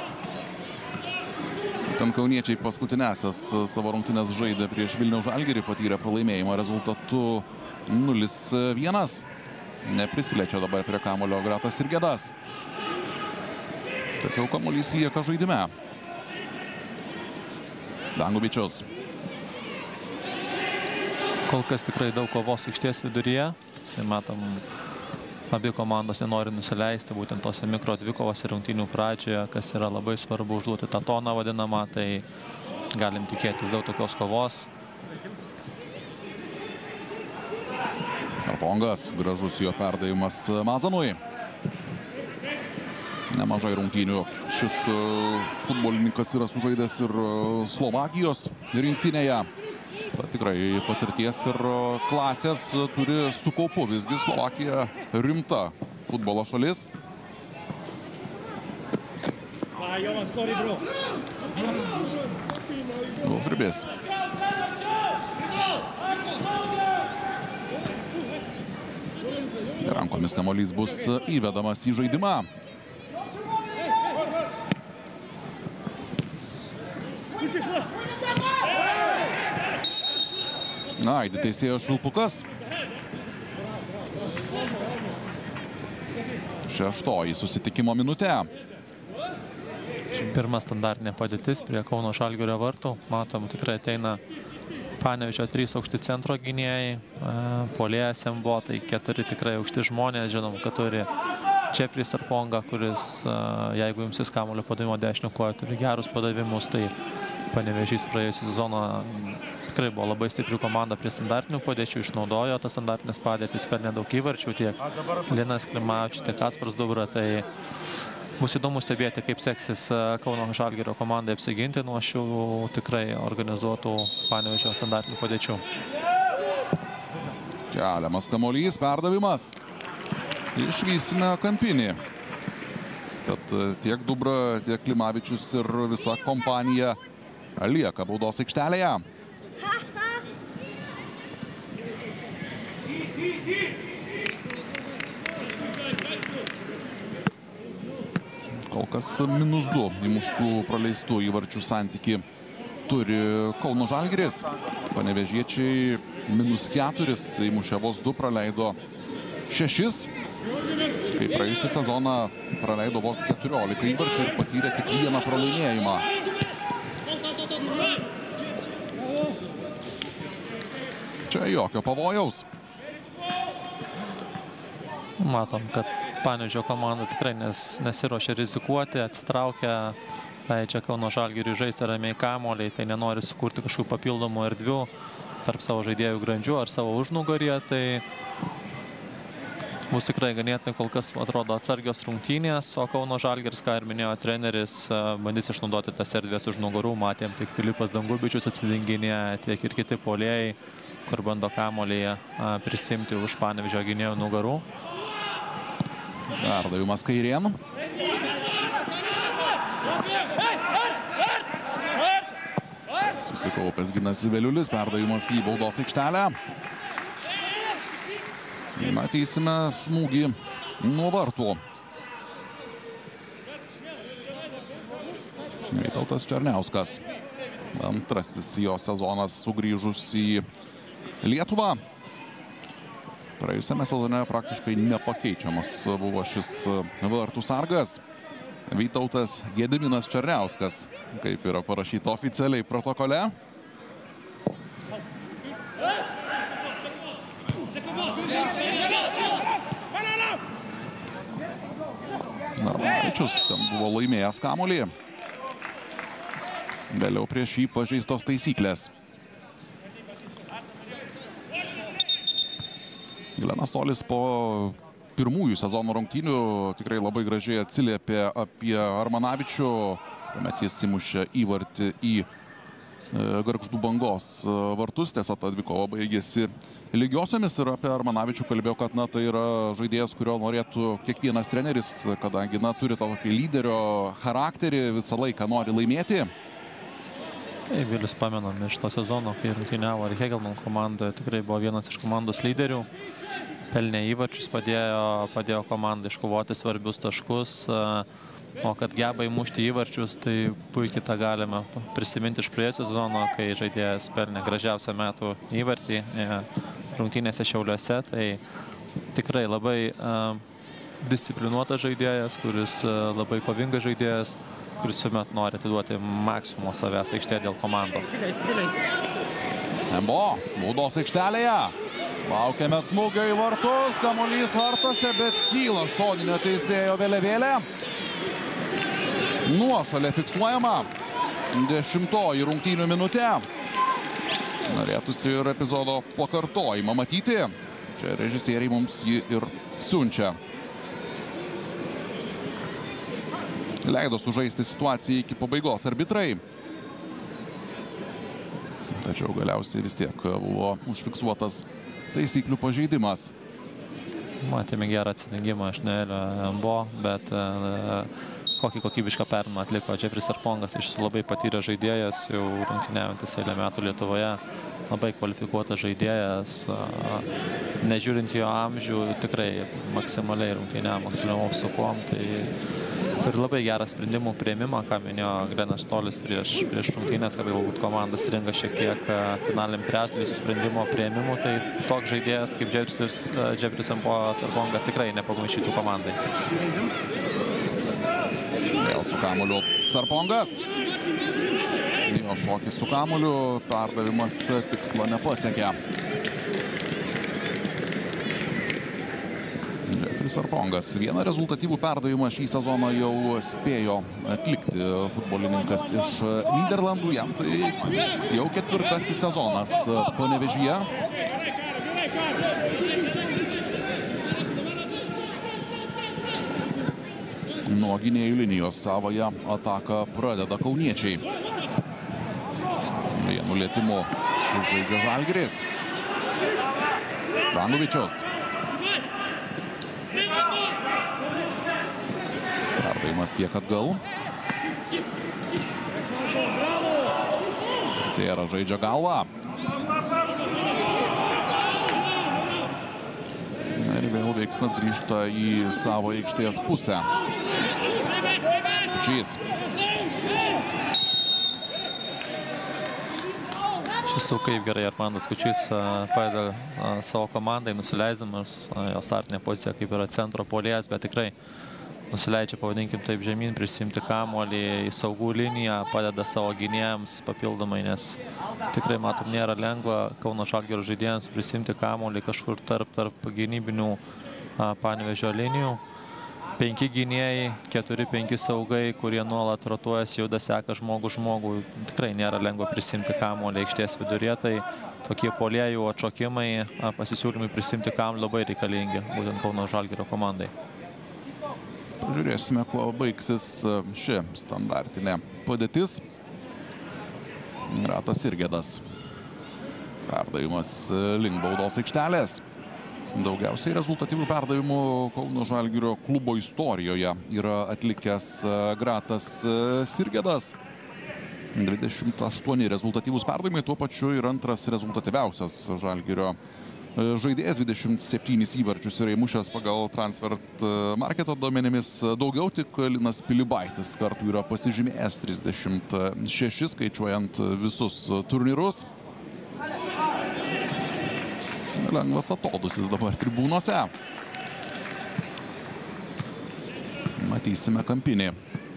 C: Ten kauniečiai paskutinėsias savo rungtynes žaidė prieš Vilniaus Žalgirį, patyrė pralaimėjimo rezultatu nulis vienas. Neprisiliečia dabar prie kamuolio Gratas ir Gedas. Tačiau kamuolys lieka žaidime. Dangubičius.
D: Kol kas tikrai daug kovos aikštės viduryje. Tai matom, abi komandos nenori nusileisti būtent tose mikro dvikovose rungtynių pradžioje, kas yra labai svarbu užduoti tą toną vadinamą, tai galim tikėtis daug tokios kovos.
C: Sarpongas, gražus jo perdavimas Mazanui. Nemažai rungtynių šis futbolininkas yra sužaidęs ir Slovakijos rinktinėje. Ta tikrai patirties ir klasės turi su kaupu. Visgi Slovakija rimta futbolo šalis. Fribės. Rankomis kamuolys bus įvedamas į žaidimą. Aidi teisėjo Švilpukas. Šeštoji susitikimo minutė.
D: Pirma standartinė padėtis prie Kauno Žalgirio vartų. Matom, tikrai ateina Panevėžio trys aukšti centro gynėjai. Puolėjas jam buvo, tai keturi tikrai aukšti žmonės. Žinom, kad turi Jeffrey Sarponga, kuris, jeigu imsis kamuolio padavimo dešiniu koju, turi gerus padavimus. Tai Panevėžys praėjusią sezoną tikrai buvo labai stiprių komanda prie standartinių padėčių, išnaudojo tas standartinės padėtis per nedaug įvarčių, tiek Linas Klimavičius, tiek Kasparas Dubra. Tai bus įdomu stebėti, kaip seksis Kauno Žalgirio komandai apsiginti nuo šių tikrai organizuotų Panevėžio standartinių padėčių.
C: Keliamas kamuolys, perdavimas. Išvysime kampinį. Tad tiek Dubra, tiek Klimavičius ir visa kompanija lieka baudos aikštelėje. Kol kas minus du įmuštų praleistų įvarčių santyki turi Kauno Žalgiris. Panevėžiečiai minus keturis įmušė vos du, praleido šešis. Kai praėjusią sezoną praleido vos keturiolika įvarčių ir patyrė tik vieną pralaimėjimą. Čia jokio pavojaus.
D: Matom, kad Panevėžio komanda tikrai nes, nesiruošia rizikuoti, atsitraukia, leidžia Kauno Žalgiriui žaisti ramiai kamuoliai, tai nenori sukurti kažkokių papildomų erdvių tarp savo žaidėjų grandžių ar savo užnugaryje. Tai bus tikrai ganėtinai kol kas atrodo atsargios rungtynės, o Kauno Žalgiris, ką ir minėjo treneris, bandys išnaudoti tas erdvės už nugarų. Matėm, tiek Filipas Dangubičius atsidenginė, tiek ir kiti puolėjai, kur bando kamuolį prisimti už Panevėžio gynėjų nugarų.
C: Perdavimas kairėn. Susikaupęs ginasi Veliulis, perdavimas į baudos aikštelę. Matysime smūgį nuo vartų. Vytautas Černiauskas. Antrasis jo sezonas sugrįžus į Lietuvą. Praėjusiame sezone praktiškai nepakeičiamas buvo šis vartų sargas. Vytautas Gediminas Černiauskas, kaip yra parašyta oficialiai protokole. Narmavičius ten buvo laimėjęs kamuolį. Vėliau prieš jį pažeistos taisyklės. Glenas Tolis po pirmųjų sezono rungtynių tikrai labai gražiai atsiliepė apie Armanavičių. Tuomet jis įmušė įvartį į Gargždų Bangos vartus. Tiesa, ta dvikova baigėsi lygiosiomis ir apie Armanavičių kalbėjau, kad na, tai yra žaidėjas, kurio norėtų kiekvienas treneris, kadangi na, turi tą tokį lyderio charakterį, visą laiką nori laimėti.
D: Vilius pamenam iš to sezono, kai rungtyniavo ir Hegelman komandoje, tikrai buvo vienas iš komandos lyderių. Pelnė įvarčius, padėjo, padėjo komandai iškovoti svarbius taškus. O kad geba įmušti įvarčius, tai puikiai tą galime prisiminti iš praėjusio sezono, kai žaidėjas pelnė gražiausią metų įvartį rungtynėse Šiauliuose. Tai tikrai labai uh, disciplinuotas žaidėjas, kuris uh, labai kovingas žaidėjas, kuris visuomet nori atiduoti maksimumo savęs aikštėje dėl komandos.
C: Embo, baudos aikštelėje. Laukiame smūgio į vartus, kamuolys vartuose, bet kyla šoninio teisėjo vėliavėlė. Nuošalė fiksuojama. Dešimtoji rungtynių minutė. Norėtųsi ir epizodo pakartojimą matyti. Čia režisieriai mums jį ir siunčia. Leido sužaisti situaciją iki pabaigos arbitrai. Tačiau galiausiai vis tiek buvo užfiksuotas taisyklių pažeidimas.
D: Matėme gerą atsidengimą iš Noelio Embo, bet kokį kokybišką perdavimą atliko Džefris Sarpongas. Iš tiesų labai patyręs žaidėjas, jau rungtyniaujantis eilę metų Lietuvoje. Labai kvalifikuotas žaidėjas, nežiūrint jo amžių, tikrai maksimaliai rungtyniavo, maksimaliom apsukom. Tai turi labai gerą sprendimų priėmimą, ką minėjo Glenas Tolis prieš, prieš rungtynės, kad galbūt komandas ringa šiek tiek finaliniam trečdaliui su sprendimo priėmimu. Tai toks žaidėjas kaip Džefris, Džefris Sarpongas tikrai nepamaišytų komandai.
C: Vėl su kamuoliu Sarpongas. Jo šokis su kamuoliu, perdavimas tikslo nepasiekė. Džefris Sarpongas vieną rezultatyvų perdavimą šį sezoną jau spėjo atlikti futbolininkas iš Nyderlandų. Jam tai jau ketvirtasis sezonas Panevėžyje. Nuo gynėjų linijos savąją ataką pradeda kauniečiai. Vienu lietimu sužaidžia Žalgiris. Danguvičius. Perdavimas kiek atgal. Cėra žaidžia galvą. Ir vėl veiksmas grįžta į savo aikštės pusę. Kučys.
D: Šisų kaip gerai Armandas Kučys padeda savo komandai, nusileisdamas jo startinė pozicija kaip yra centro puolėjas, bet tikrai nusileidžia, pavadinkim taip, žemyn, prisimti kamuolį į saugų liniją, padeda savo gynėjams papildomai, nes tikrai, matom, nėra lengva Kauno Žalgirio žaidėjams prisimti kamuolį kažkur tarp, tarp gynybinių Panevėžio linijų. Penki gynėjai, keturi, penki saugai, kurie nuolat rotuojasi, juda, seka žmogų žmogų. Tikrai nėra lengva prisimti kamuolį aikštės vidurė, tai tokie puolėjų atšokimai, pasisiūlymai prisimti kamuolį labai reikalingi, būtent Kauno Žalgirio komandai.
C: Pažiūrėsime, kuo baigsis ši standartinė padėtis. Ratas Irgedas. Perdavimas link baudos aikštelės. Daugiausiai rezultatyvių perdavimų Kauno Žalgirio klubo istorijoje yra atlikęs Gratas Sirgedas. dvidešimt aštuoni rezultatyvūs perdavimai, tuo pačiu ir antras rezultatyviausias Žalgirio žaidėjas. dvidešimt septynis įvarčius yra įmušęs pagal Transfert Marketo duomenimis. Daugiau tik Linas Pilibaitis kartų yra pasižymėjęs trisdešimt šeši, skaičiuojant visus turnyrus. Lengvas atodusis dabar tribūnose. Matysime kampinį.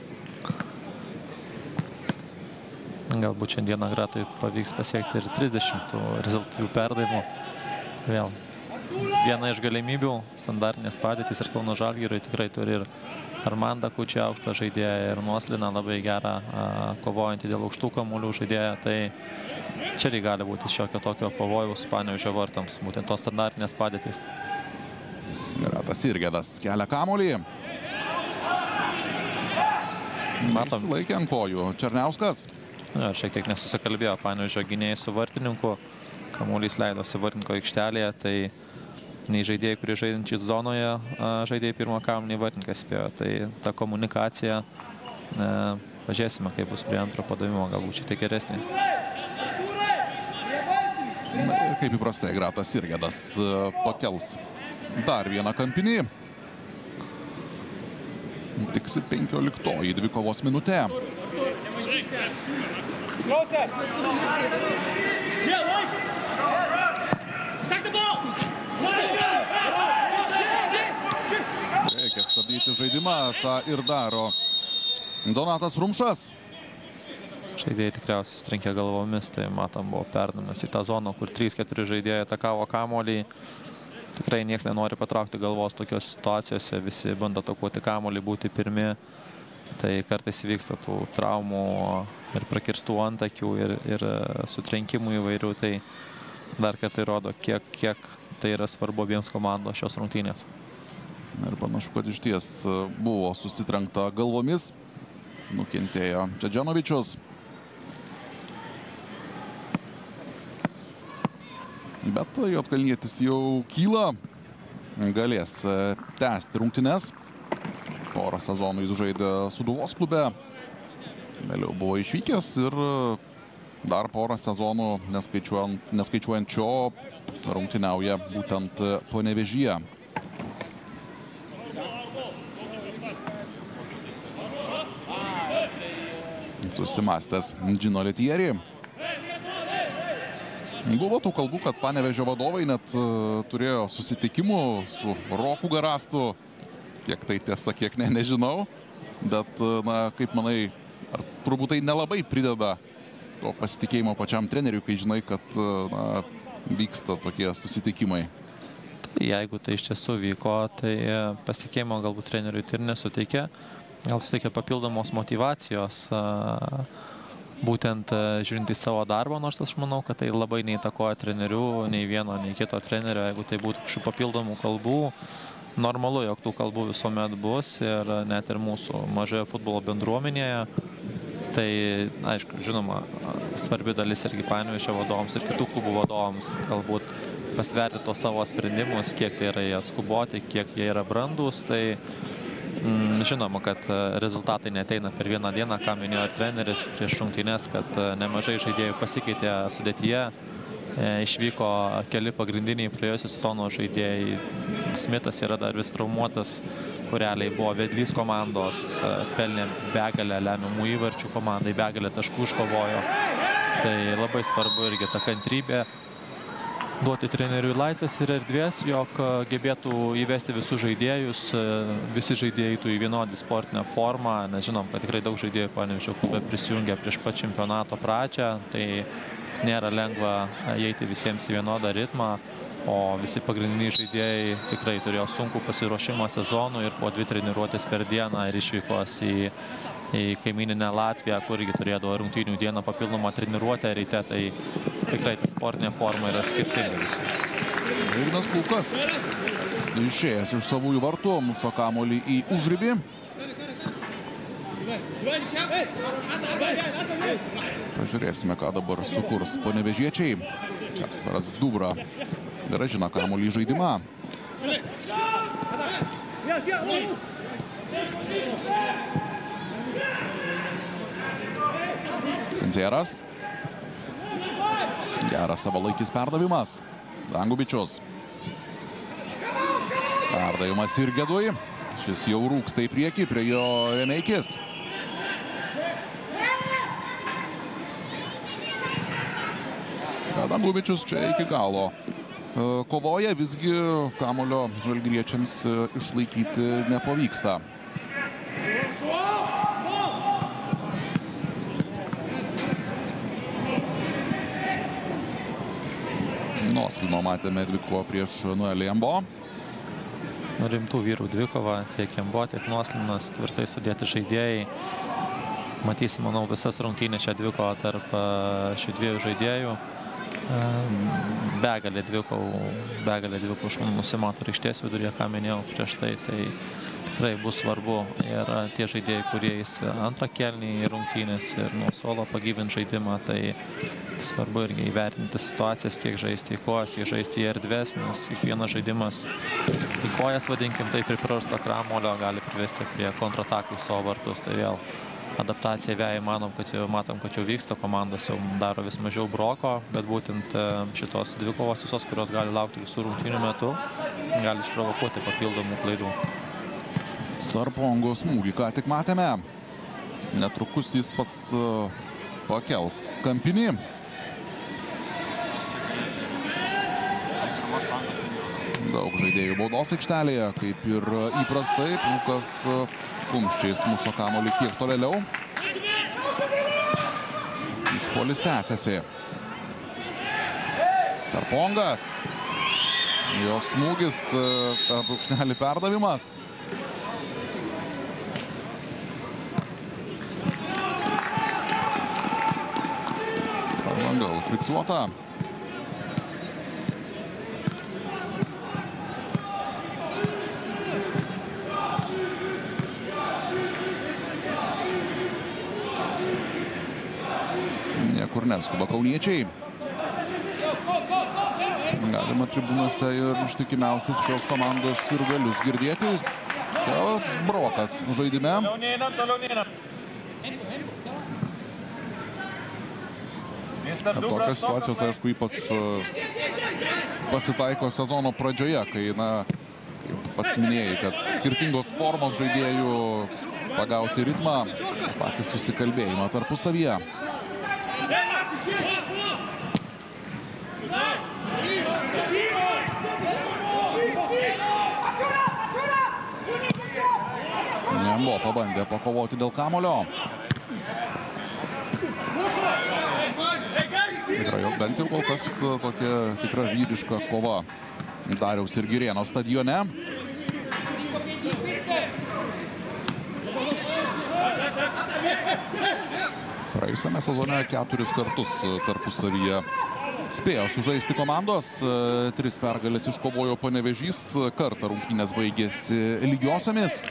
D: Galbūt šiandieną Gratui pavyks pasiekti ir trisdešimt rezultatyvių perdavimų. Vėl viena iš galimybių, standartinės padėtys ir Kauno Žalgiriui tikrai turi ir Armandą Kučį, aukštą žaidėją, ir Nuosliną labai gerą kovojantį dėl aukštų kamuolių žaidėją. Tai čia gali būti šiokio tokio pavojaus Panevėžio vartams, būtent tos standartinės padėtys.
C: Sirgedas kelia kamuolį.
D: Matom.
C: Laikė ant kojų Černiauskas.
D: Ja, šiek tiek nesusikalbėjo Panevėžio gynėjai su vartininku. Kamuolys leidosi vartininko aikštelėje, tai nei žaidėjai, kurie žaidžiantys zonoje, žaidėjai pirmą kamuolį, nei vartininkas spėjo. Tai ta komunikacija, ne, pažiūrėsime, kaip bus prie antro padavimo, galbūt šiek tiek geresnė.
C: Na ir kaip įprastai Gratas Sirgedas pakels dar vieną kampinį. Tiksi penkioliktoji dvikovos minutė. Reikia stabdyti žaidimą, tą ir daro Donatas Rumšas.
D: Žaidėjai tikriausiai strenkė galvomis, tai matom, buvo perdamas į tą zoną, kur trys keturi žaidėjai atakavo kamuolį. Tikrai niekas nenori patraukti galvos tokios situacijose, visi bando atakuoti kamuolį, būti pirmi. Tai kartais vyksta tų traumų ir prakirstų antakių ir, ir sutrenkimų įvairių. Tai dar kartai rodo, kiek, kiek tai yra svarbu abiems komandos šios rungtynės.
C: Ir panašu, kad iš ties buvo susitrenkta galvomis. Nukentėjo Čedžanovičius. Bet Juodkalnietis jau kyla, galės tęsti rungtynes. Porą sezonų jis žaidė Sūduvos klube. Vėliau buvo išvykęs ir dar porą sezonų, neskaičiuojant, neskaičiuojant šio, rungtyniauja būtent Panevėžyje. Susimastęs Džino Letieri. Buvo tų kalbų, kad Panevėžio vadovai net uh, turėjo susitikimų su Roku Garastu. Kiek tai tiesa, kiek ne, nežinau. Bet, uh, na, kaip manai, ar turbūt tai nelabai prideda to pasitikėjimo pačiam treneriui, kai žinai, kad uh, na, vyksta tokie susitikimai?
D: Jeigu tai iš tiesų vyko, tai pasitikėjimo galbūt treneriui ir nesuteikė. Gal suteikė papildomos motyvacijos. Uh, Būtent žiūrint į savo darbą, nors aš manau, kad tai labai neįtakoja trenerių, nei vieno, nei kito trenerio. Jeigu tai būtų kažkokių papildomų kalbų, normalu, jog tų kalbų visuomet bus ir net ir mūsų mažoje futbolo bendruomenėje. Tai, aišku, žinoma, svarbi dalis irgi Panevėžio vadovams ir kitų klubų vadovams galbūt pasverti tos savo sprendimus, kiek tai yra jie skuboti, kiek jie yra brandūs. Tai žinoma, kad rezultatai neteina per vieną dieną, ką minėjo ir treneris prieš rungtynes, kad nemažai žaidėjų pasikeitė sudėtyje. Išvyko keli pagrindiniai praėjusių sezono žaidėjai. Smithas yra dar vis traumuotas, kur realiai buvo vedlys komandos, pelnė begalę lemiamų įvarčių komandai, begalę taškų iškovojo. Tai labai svarbu irgi ta kantrybė. Duoti treneriui laisvės ir erdvės, jog gebėtų įvesti visus žaidėjus, visi žaidėjai tų į vienodį sportinę formą, nes žinom, kad tikrai daug žaidėjų Panevėžio klube prisijungia prieš pat čempionato pradžią, tai nėra lengva įeiti visiems į vienodą ritmą, o visi pagrindiniai žaidėjai tikrai turėjo sunkų pasiruošimą sezonų ir po dvi treniruotės per dieną ir išvykos į į kaimyninę Latviją, kur irgi turėdavo rungtynių dieną papildomą treniruotę ryte, tai tikrai sportinė forma yra skirtinga visų.
C: Ignas Kulkas išėjęs iš savųjų vartų, muša kamuolį į užribį. Pažiūrėsime, ką dabar sukurs panevėžiečiai. Kasparas Dubra grąžina kamuolį į žaidimą. Sincieras. Geras savalaikis perdavimas. Dangubičius. Perdavimas Sirgedui. Šis jau rūksta į priekį, prie jo Remeikis. Dangubičius čia iki galo kovoja, visgi kamuolio žalgiriečiams išlaikyti nepavyksta. Noslino matėme dvikovą prieš Noelį Embo.
D: Rimtų vyrų dvikova, tiek Embo, tiek Noslinas, tvirtai sudėti žaidėjai. Matysim, manau, visas rungtynės šią dvikovą tarp šių dviejų žaidėjų. begalė dvikovų, begalė dvikovų šmanų nusimato aikštės viduryje, ką minėjau prieš tai, tai tikrai bus svarbu ir tie žaidėjai, kurie įs antrą kėlinį į rungtynės ir nuo suolo pagyvinti žaidimą, tai svarbu irgi įvertinti situacijas, kiek žaisti į kojas, kiek žaisti į erdvės, nes kiekvienas žaidimas į kojas, vadinkim, taip ir prarsto kramolio gali privesti prie kontratakų į savo vartus, tai vėl adaptacija vėjai, manom, kad jau, matom, kad jau vyksta, komandos jau daro vis mažiau broko, bet būtent šitos dvi kovos visos, kurios gali laukti visų rungtynių metu, gali išprovokuoti papildomų klaidų.
C: Sarpongo smūgį ką tik matėme. Netrukus jis pats pakels kampinį. Daug žaidėjų baudos aikštelėje, kaip ir įprastai, Pulkas kumščiais muša kamuolį kiek tolėliau. Išpuolis tęsiasi. Sarpongas. Jo smūgis per brūkšnelį perdavimas. Parvanga užfiksuota. Niekur neskuba kauniečiai. Galima tribūnose ir ištikimiausius šios komandos sirgalius girdėti. Čia brokas žaidime. Tokios situacijos, aišku, ypač pasitaiko sezono pradžioje, kai, na, kaip pats minėjai, kad skirtingos formos žaidėjų pagauti ritmą, patys susikalbėjimą tarpusavyje. Nembo pabandė pakovoti dėl kamulio. Tikrai jau bent jau kol kas tokia tikra vyriška kova Dariaus ir Girėno stadione. Praėjusiame sezone keturis kartus tarpusavyje spėjo sužaisti komandos. Tris pergalės iškovojo Panevėžys. Kartą rungtynės baigėsi lygiosiomis.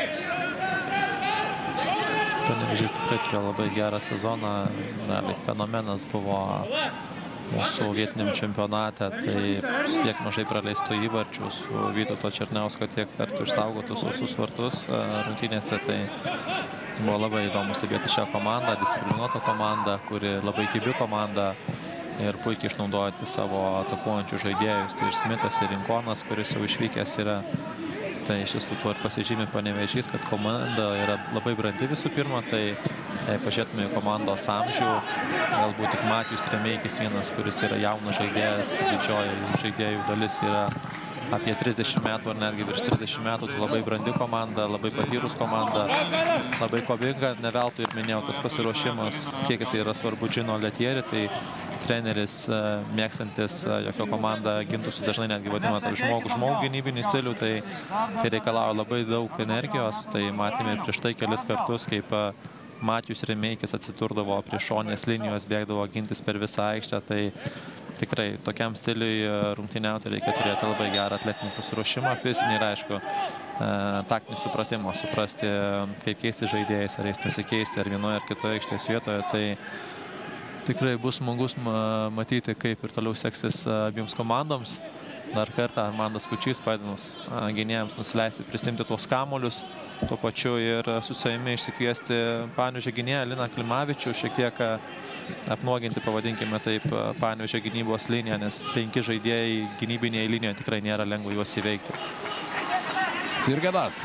D: Panevėžys tikrai turėjo labai gerą sezoną. Realiai fenomenas buvo mūsų vietiniam čempionate. Tai su tiek mažai praleistų įvarčių, su Vytauto Černiausko tiek kartų išsaugotus visus vartus rungtynėse. Tai buvo labai įdomu stebėti šią komandą, disciplinuotą komandą, kuri labai kibi komanda ir puikiai išnaudojanti savo atakuojančių žaidėjus. Tai ir Smitas, ir Rinkonas, kuris jau išvykęs yra. Tai iš tiesų tuo ir pasižymi Panevėžys, kad komanda yra labai brandi visų pirma. Tai jei pažiūrėtume į komandos amžių, galbūt tik Matijus Remeikis vienas, kuris yra jaunas žaidėjas, didžioji žaidėjų dalis yra apie trisdešimt metų ar netgi virš trisdešimt metų. Tai labai brandi komanda, labai patyrus komanda, labai kovinga. Ne veltui ir minėjau, tas pasiruošimas, kiek jis yra svarbu Džino Letieri. Tai treneris mėgstantis, jokio komanda gintųsi, dažnai netgi vadina tarp žmogų žmogų gynybinį stilių, tai, tai reikalauja labai daug energijos. Tai matėme prieš tai kelis kartus, kaip Matijus Remeikis atsidurdavo prie šonės linijos, bėgdavo gintis per visą aikštę. Tai tikrai tokiam stiliui rungtyniauti reikia turėti labai gerą atletinį pasiruošimą, fizinį ir, aišku, taktinį supratimą, suprasti, kaip keisti žaidėjais, ar jais nesikeisti, ar vienoje ar kitoje aikštės vietoje. Tai tikrai bus smagus matyti, kaip ir toliau seksis abiems komandoms. Dar kartą Armandas Kučys padedamos gynėjams nusileisti, prisimti tuos kamuolius, tuo pačiu ir su savimi išsikviesti Panevėžio gynėją Liną Klimavičių, šiek tiek apnuoginti, pavadinkime taip, Panevėžio gynybos liniją, nes penki žaidėjai gynybinėje linijoje tikrai nėra lengva juos įveikti.
C: Sirgedas.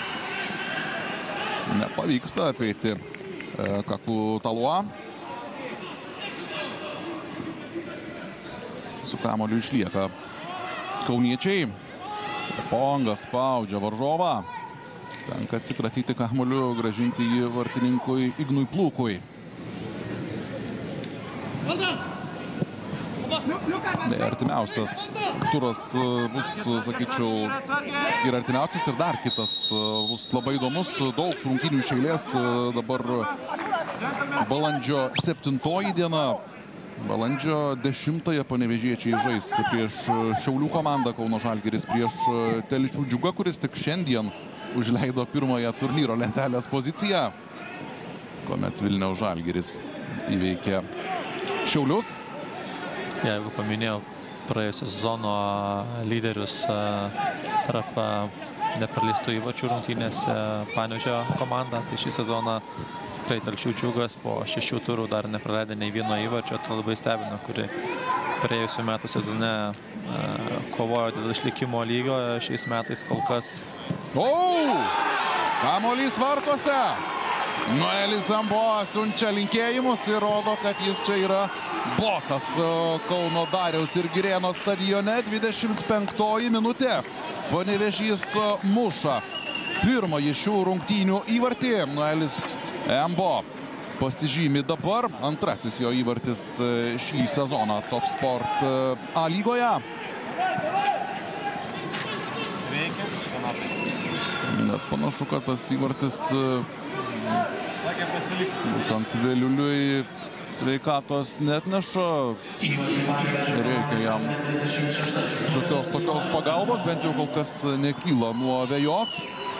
C: Nepavyksta apeiti Kaku Talua. Su kamuoliu išlieka kauniečiai. Sarpongas spaudžia varžovą. Tenka atsikratyti kamuoliu, gražinti jį vartininkui Ignui Plūkui. Artimiausias turas bus, sakyčiau, ir artimiausias, ir dar kitas bus labai įdomus. Daug rungtynių iš eilės. Dabar balandžio septintoji diena. Balandžio dešimtąją panevėžiečiai žais prieš Šiaulių komandą, Kauno Žalgiris prieš Telšių Džiugą, kuris tik šiandien užleido pirmąją turnyro lentelės poziciją, kuomet Vilniaus Žalgiris įveikė Šiaulius.
D: Jeigu paminėjau praėjusio sezono lyderius tarp nepraleistų įvarčių rungtynėse Panevėžio komanda, tai šį sezoną tikrai Telšių Džiugas po šešių turų dar nepraleidę nei vieno įvarčio, tai labai stebina, kuri praėjusių metų sezone kovojo dėl išlikimo lygio, šiais metais kol kas.
C: O! Kamuolys vartuose! Noelis Ambo siunčia linkėjimus ir rodo, kad jis čia yra bosas Kauno Dariaus ir Girėno stadione. dvidešimt penktoji minutė. Panevėžys muša pirmąjį šių rungtynių įvartį. Noelis Ambo pasižymi dabar. Antrasis jo įvartis šį sezoną Top Sport A lygoje. Net panašu, kad tas įvartis būtent Vėliuliui sveikatos netneša. Reikia jam šiokios tokios pagalbos, bent jau kol kas nekyla nuo vejos.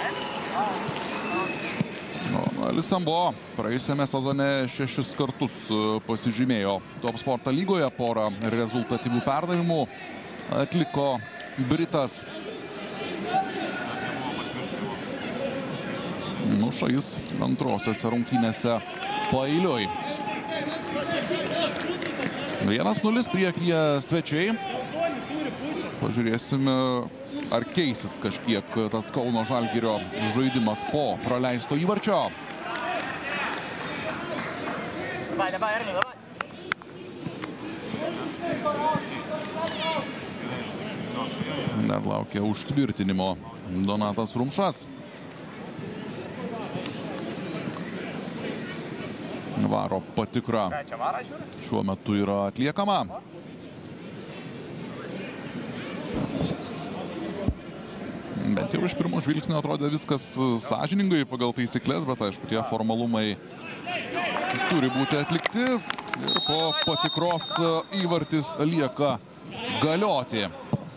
C: Noelis Ambo praėjusiame sezone šešis kartus pasižymėjo Top Sport lygoje, porą rezultatyvių perdavimų atliko britas. Muša jis antrosiose rungtynėse paeiliui. vienas nulis priekyje svečiai. Pažiūrėsime, ar keisis kažkiek tas Kauno Žalgirio žaidimas po praleisto įvarčio. Net laukia užtvirtinimo Donatas Rumšas. Varo patikra šiuo metu yra atliekama. Bent jau iš pirmo žvilgsnio atrodė viskas sąžiningai pagal taisyklės, bet aišku, tie formalumai turi būti atlikti ir po patikros įvartis lieka galioti.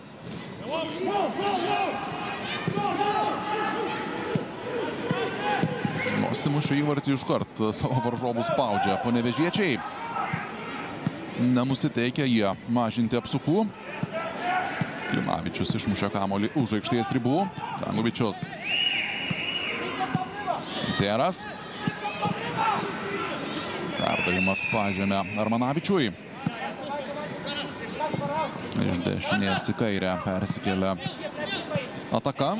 C: Simušė įvartį iškart savo varžovų spaudžia panevėžiečiai. Nenusiteikia jie mažinti apsukų. Klimavičius išmušė kamuolį už aikštės ribų. Danovičius. Sincieras. Perdavimas pažemė Armanavičiui. Iš dešinės į kairę persikelia ataka.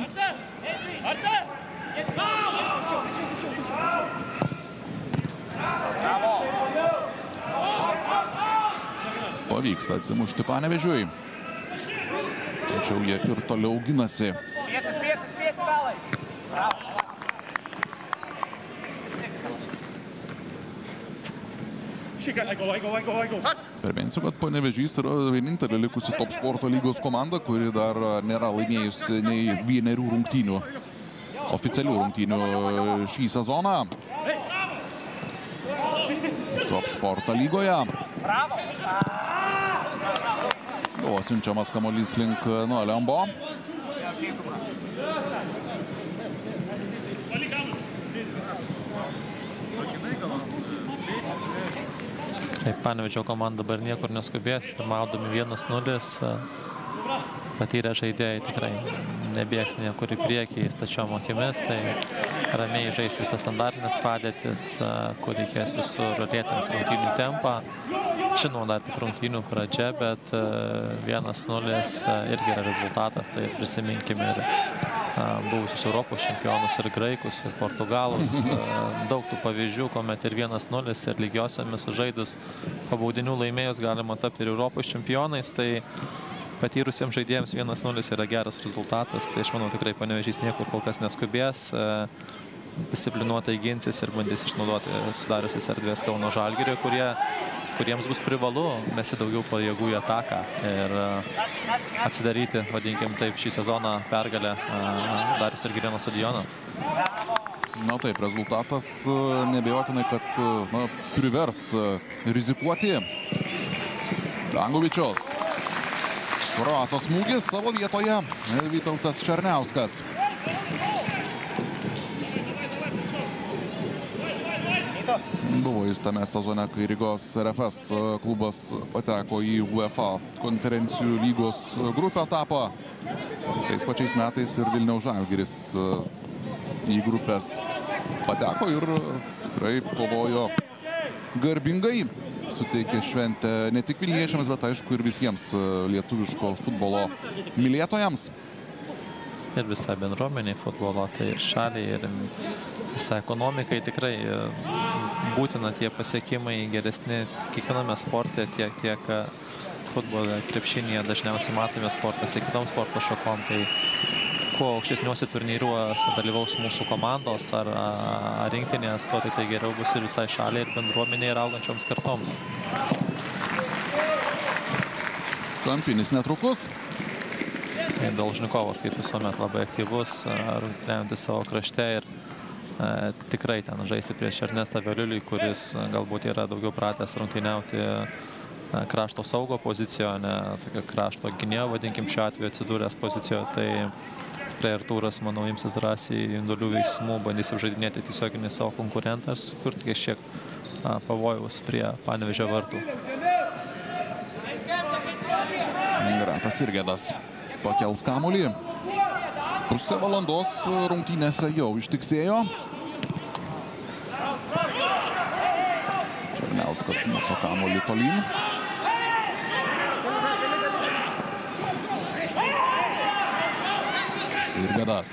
C: Pavyksta atsimušti Panevėžiui. Tačiau jie ir toliau ginasi. Priminsiu, kad Panevėžys yra vienintelė likusi Top Sporto lygos komanda, kuri dar nėra laimėjusi nei vienerių rungtynių, oficialių rungtynių šį sezoną. Top Sporto lygoje. Buvo siunčiamas kamuolys link Noelio Ambo.
D: Panevėžio komanda dabar niekur neskubės, pirmaudami vienas nulis. Patyrę žaidėjai tikrai nebėgs niekur į priekį stačiom akimis, tai ramiai žais visas standartinės padėtis, kur reikės visur lėtins rungtynių tempą. Žinoma, dar tik rungtynių pradžia, bet vienas nulis irgi yra rezultatas, tai prisiminkime ir buvusius Europos čempionus, ir graikus, ir portugalus. Daug tų pavyzdžių, kuomet ir vienas nulis, ir lygiosiamis sužaidus pabaudinių laimėjus galima tapti ir Europos čempionais, tai patyrusiems žaidėjams vienas nulis yra geras rezultatas, tai aš manau tikrai Panevėžys niekur kol kas neskubės, disciplinuotai ginsis ir bandys išnaudoti sudariusias erdvės Kauno Žalgirio, kurie, kuriems bus privalu mesti daugiau pajėgų į ataką ir atsidaryti, vadinkim taip, šį sezoną pergalę Dariaus ir Girėno stadioną.
C: Na taip, rezultatas nebejotinai, kad na, privers rizikuoti Dangubičius. Kroato smūgis savo vietoje. Vytautas Černiauskas. Buvo jis tame sezone, kai Rygos R F S klubas pateko į UEFA konferencijų lygos grupę etapą. Tais pačiais metais ir Vilniaus Žalgiris į grupės pateko ir tikrai kovojo garbingai. Suteikė šventę ne tik vilniečiams, bet aišku ir visiems lietuviško futbolo mylėtojams.
D: Ir visai bendruomeniai futbolo, tai šaliai ir visai ekonomikai tikrai būtina tie pasiekimai geresni kiekviename sporte, tiek, tiek futbole, krepšinėje dažniausiai matome sportas, ir kitom sporto šakom. Tai kuo aukštesniuose turnyruose dalyvaus mūsų komandos ar, ar rinktinės, to tai, tai geriau bus ir visai šaliai, ir bendruomeniai, ir augančioms kartoms.
C: Kampinis netrukus.
D: Dolžnikovas, kaip visuomet, labai aktyvus, rungtyniaujantis savo krašte ir e, tikrai ten žaisti prieš Ernestą Veliulį, kuris galbūt yra daugiau pratęs rungtyniauti e, krašto saugo pozicijoje, ne tokio krašto gynėjo, vadinkim, šiuo atveju atsidūręs pozicijoje. Tai tikrai Artūras, manau, imsis drąsiai individualių veiksmų, bandys apžaidinėti tiesioginį savo konkurentą ir sukurti kažkiek a, pavojaus prie Panevėžio vartų.
C: Gratas Irgedas pakels kamuolį. Pusę valandos rungtynėse jau ištiksėjo. Černiauskas muša kamuolį tolyn. Irgedas.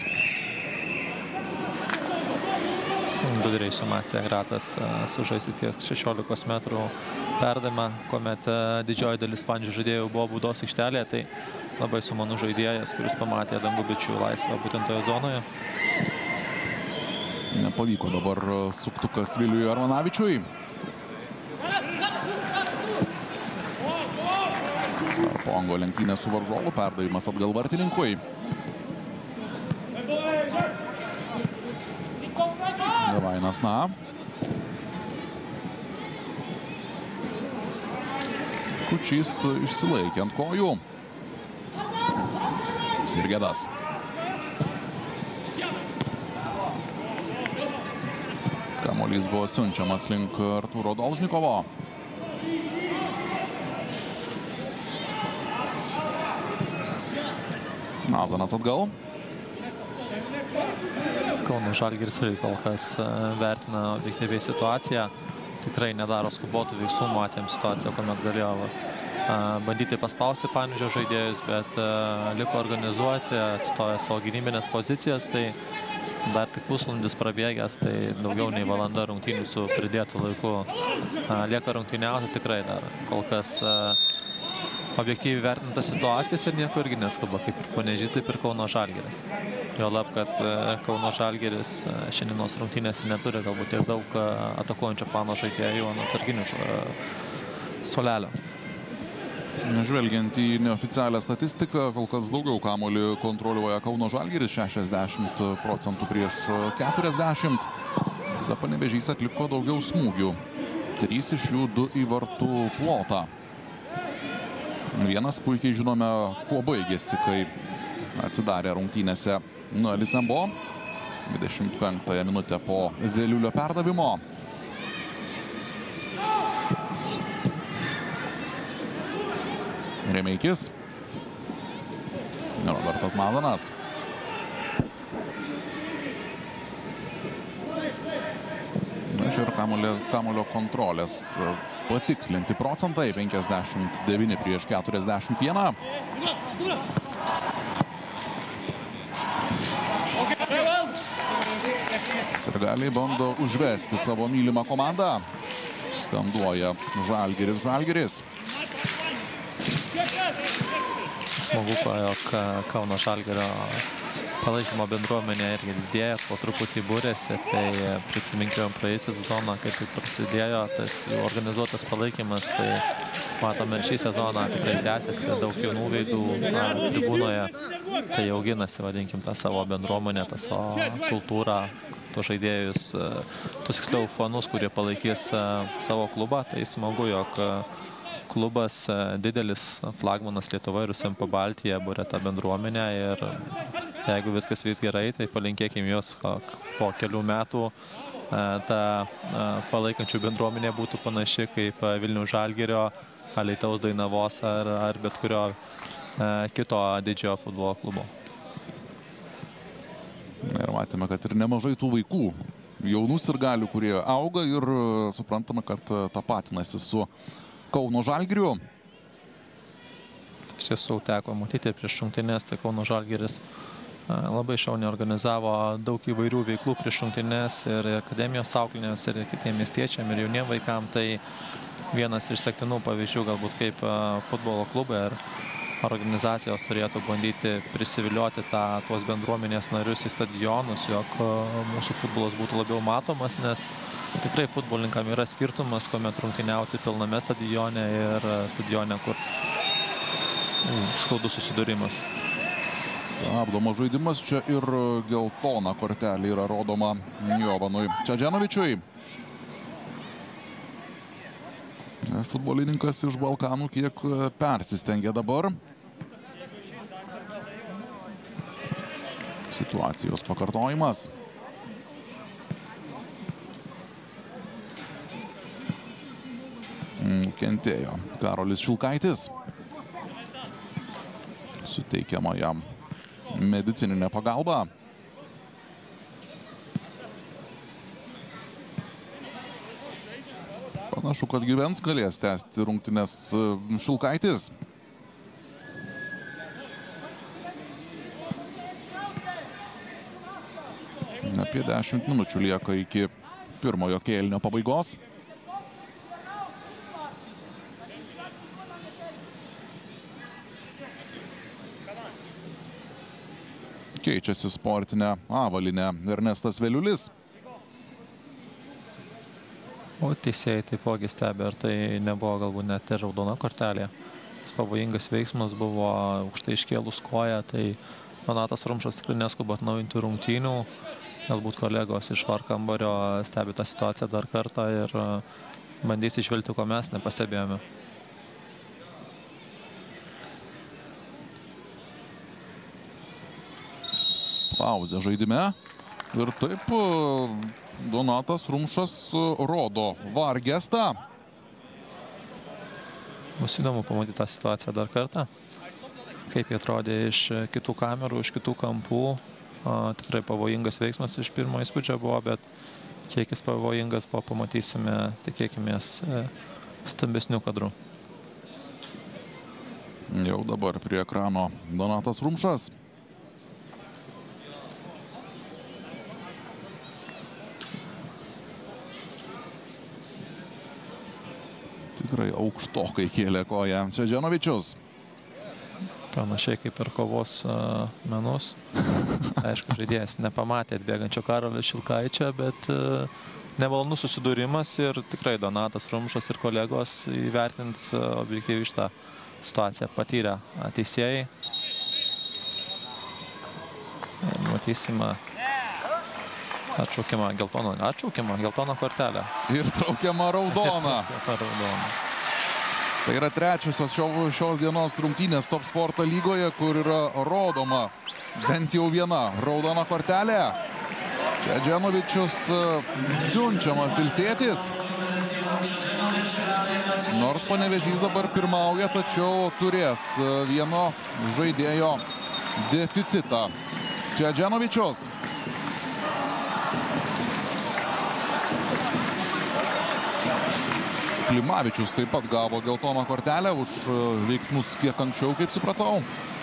D: Gudriai sumastė Gratas sužaisti tiek šešiolikos metrų perdavimą, kuomet didžioji dalis Pandžių žaidėjų buvo baudos aikštelėje, tai labai sumanus žaidėjas, kuris pamatė Dangubičių laisvą būtent toje zonoje.
C: Nepavyko dabar suktukas Viliui Armanavičiui. Pongo lenktynė su varžovu, perdavimas atgal vartininkui. Gavainas, na. Kučys išsilaikė ant kojų. Irgedas. Kamuolys buvo siunčiamas link Artūro Dolžnikovo. Nazanas atgal.
D: Kauno Žalgiris irgi kol kas vertina objektyviai situaciją. Tikrai nedaro skubotų veiksmų, matėm situaciją, kuomet galėjo bandyti paspausti Panevėžio žaidėjus, bet liko organizuoti, atstoja savo gynybinės pozicijas, tai dar tik pusvalandis prabėgęs, tai daugiau nei valanda rungtynių su pridėtų laiku lieka rungtyniauti, tikrai dar kol kas objektyviai vertintas situacijas ir nieko irgi neskuba, kaip ir Panevėžys, taip ir Kauno Žalgiris. Juolab, kad Kauno Žalgiris šiandienos rungtynėse neturi galbūt tiek daug atakuojančio plano žaidėjų ant atsarginių suolelio.
C: Žvelgiant į neoficialią statistiką, kol kas daugiau kamuolį kontroliuoja Kauno Žalgiris, šešiasdešimt procentų prieš keturiasdešimt. Visa Panevėžys atliko daugiau smūgių. Trys iš jų du į vartų plotą. Vienas puikiai žinome, kuo baigėsi, kai atsidarė rungtynėse Noelis Embo. dvidešimt penktąją minutę po Veliulio perdavimo. Remeikis. Robertas Mazanas. Ir kamuolio kontrolės patikslinti procentai. penkiasdešimt devyni prieš keturiasdešimt vieną. Sirgaliai bando užvesti savo mylimą komandą. Skanduoja Žalgiris, Žalgiris.
D: Smagu, jog Kauno Žalgirio palaikymo bendruomenė irgi didėja, po truputį būrėsi, tai prisiminkėjom praėjusią sezoną, kai tik prasidėjo tas jų organizuotas palaikymas, tai matome šį sezoną tikrai tęsiasi, daug jaunų veidų tribūnoje, tai auginasi, vadinkim, tą savo bendruomenę, tą savo kultūrą, tos žaidėjus, tos tiksliau fanus, kurie palaikys savo klubą, tai smagu, jog klubas didelis, flagmanas Lietuvoje ir visam Pabaltyje būrė tą bendruomenę ir jeigu viskas vyks gerai, tai palinkėkim juos po kelių metų ta palaikančių bendruomenė būtų panaši kaip Vilniaus Žalgirio, Alytaus Dainavos ar, ar bet kurio kito didžiojo futbolo klubo.
C: Ir matėme, kad ir nemažai tų vaikų, jaunų sirgalių, kurie auga ir suprantama, kad tapatinasi su Kauno Žalgiriu.
D: Iš tiesų teko matyti prieš rungtynes, tai Kauno Žalgiris labai šauniai organizavo daug įvairių veiklų prieš rungtynes ir akademijos auklėms ir kitiem miestiečiam ir jauniem vaikam. Tai vienas iš sektinų pavyzdžių galbūt kaip futbolo klubai ar organizacijos turėtų bandyti prisivilioti tą, tuos bendruomenės narius į stadionus, jog mūsų futbolas būtų labiau matomas, nes tikrai futbolininkam yra skirtumas, kuomet rungtyniauti pilname stadione ir stadione, kur skaudus susidūrimas.
C: Stabdomas žaidimas, čia ir geltona kortelė yra rodoma Jovanui Čadženovičiui. Futbolininkas iš Balkanų kiek persistengia dabar. Situacijos pakartojimas. Kentėjo Karolis Šilkaitis. Suteikiama jam medicininė pagalba. Panašu, kad gyvens galės tęsti rungtynes Šilkaitis. Apie dešimt minučių lieka iki pirmojo kėlinio pabaigos. Keičiasi sportinę avalynę Ernestas Veliulis.
D: O teisėjai taipogi stebi, ar tai nebuvo galbūt net ir raudona kortelė. Tas pavojingas veiksmas buvo aukštai iškėlus koją, tai Donatas Rumšas tikrai neskuba atnaujinti rungtynių. Galbūt kolegos iš V A R kambario stebi tą situaciją dar kartą ir bandys išvelgti, ko mes nepastebėjome.
C: Pauzė žaidime ir taip Donatas Rumšas rodo V A R gestą.
D: Bus įdomu pamatyti tą situaciją dar kartą. Kaip jie atrodė iš kitų kamerų, iš kitų kampų. Tikrai pavojingas veiksmas iš pirmo įspūdžio buvo, bet kiek jis pavojingas buvo, pamatysime, tikėkimės, stambesnių kadrų.
C: Jau dabar prie ekrano Donatas Rumšas. Tikrai aukštokai kėlė koją Čadženovičius.
D: Panašiai kaip ir kovos uh, menus. Aišku, žaidėjas nepamatė atbėgančio Karolio Šilkaičio, bet uh, nemalonus susidūrimas ir tikrai Donatas Rumšas ir kolegos įvertins uh, objektyviai šitą situaciją patyrę teisėjai. Ir matysime atšaukimą geltoną, atšaukimą geltoną kortelę.
C: Ir traukiama raudona.
D: Ir traukiama raudona.
C: Tai yra trečiosios šio, šios dienos rungtynės Top Sporto lygoje, kur yra rodoma bent jau viena raudona kortelė. Čadženovičius siunčiamas ilsėtis. Nors Panevėžys dabar pirmauja, tačiau turės vieno žaidėjo deficitą. Čadženovičius. Klimavičius taip pat gavo geltoną kortelę už veiksmus kiek anksčiau, kaip supratau.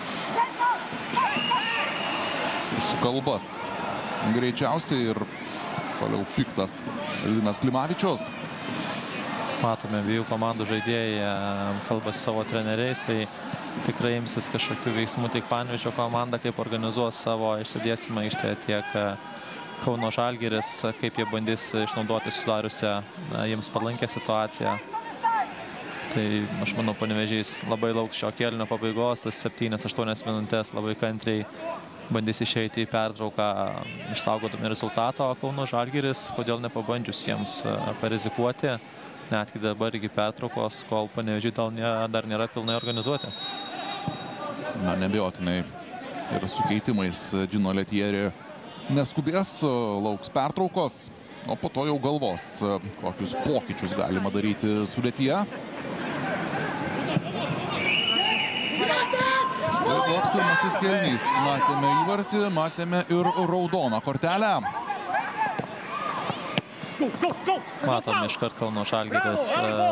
C: Už kalbas. Greičiausiai ir toliau piktas Linas Klimavičius.
D: Matome, abiejų komandų žaidėjai kalbasi savo treneriais, tai tikrai imsis kažkokių veiksmų tiek Panevėžio komanda, kaip organizuos savo išsidėstymą aikštėje, tiek Kauno Žalgiris, kaip jie bandys išnaudoti sudariusią jiems palankę situaciją. Tai aš manau, Panevėžys labai lauks šio kėlinio pabaigos, tas septynias aštuonias minutės labai kantriai bandys išeiti į pertrauką, išsaugodami rezultatą, o Kauno Žalgiris, kodėl nepabandžius jiems parizikuoti, netgi dabar iki pertraukos, kol Panevėžys dar nėra pilnai organizuoti.
C: Na, neabejotinai ir su keitimais Gino Lettieri neskubės, lauks pertraukos, o po to jau galvos, kokius pokyčius galima daryti sudėtyje. Štai toks pirmasis kėlinys. Matėme įvartį, matėme ir raudoną kortelę.
D: Matome iškart Kauno Žalgiris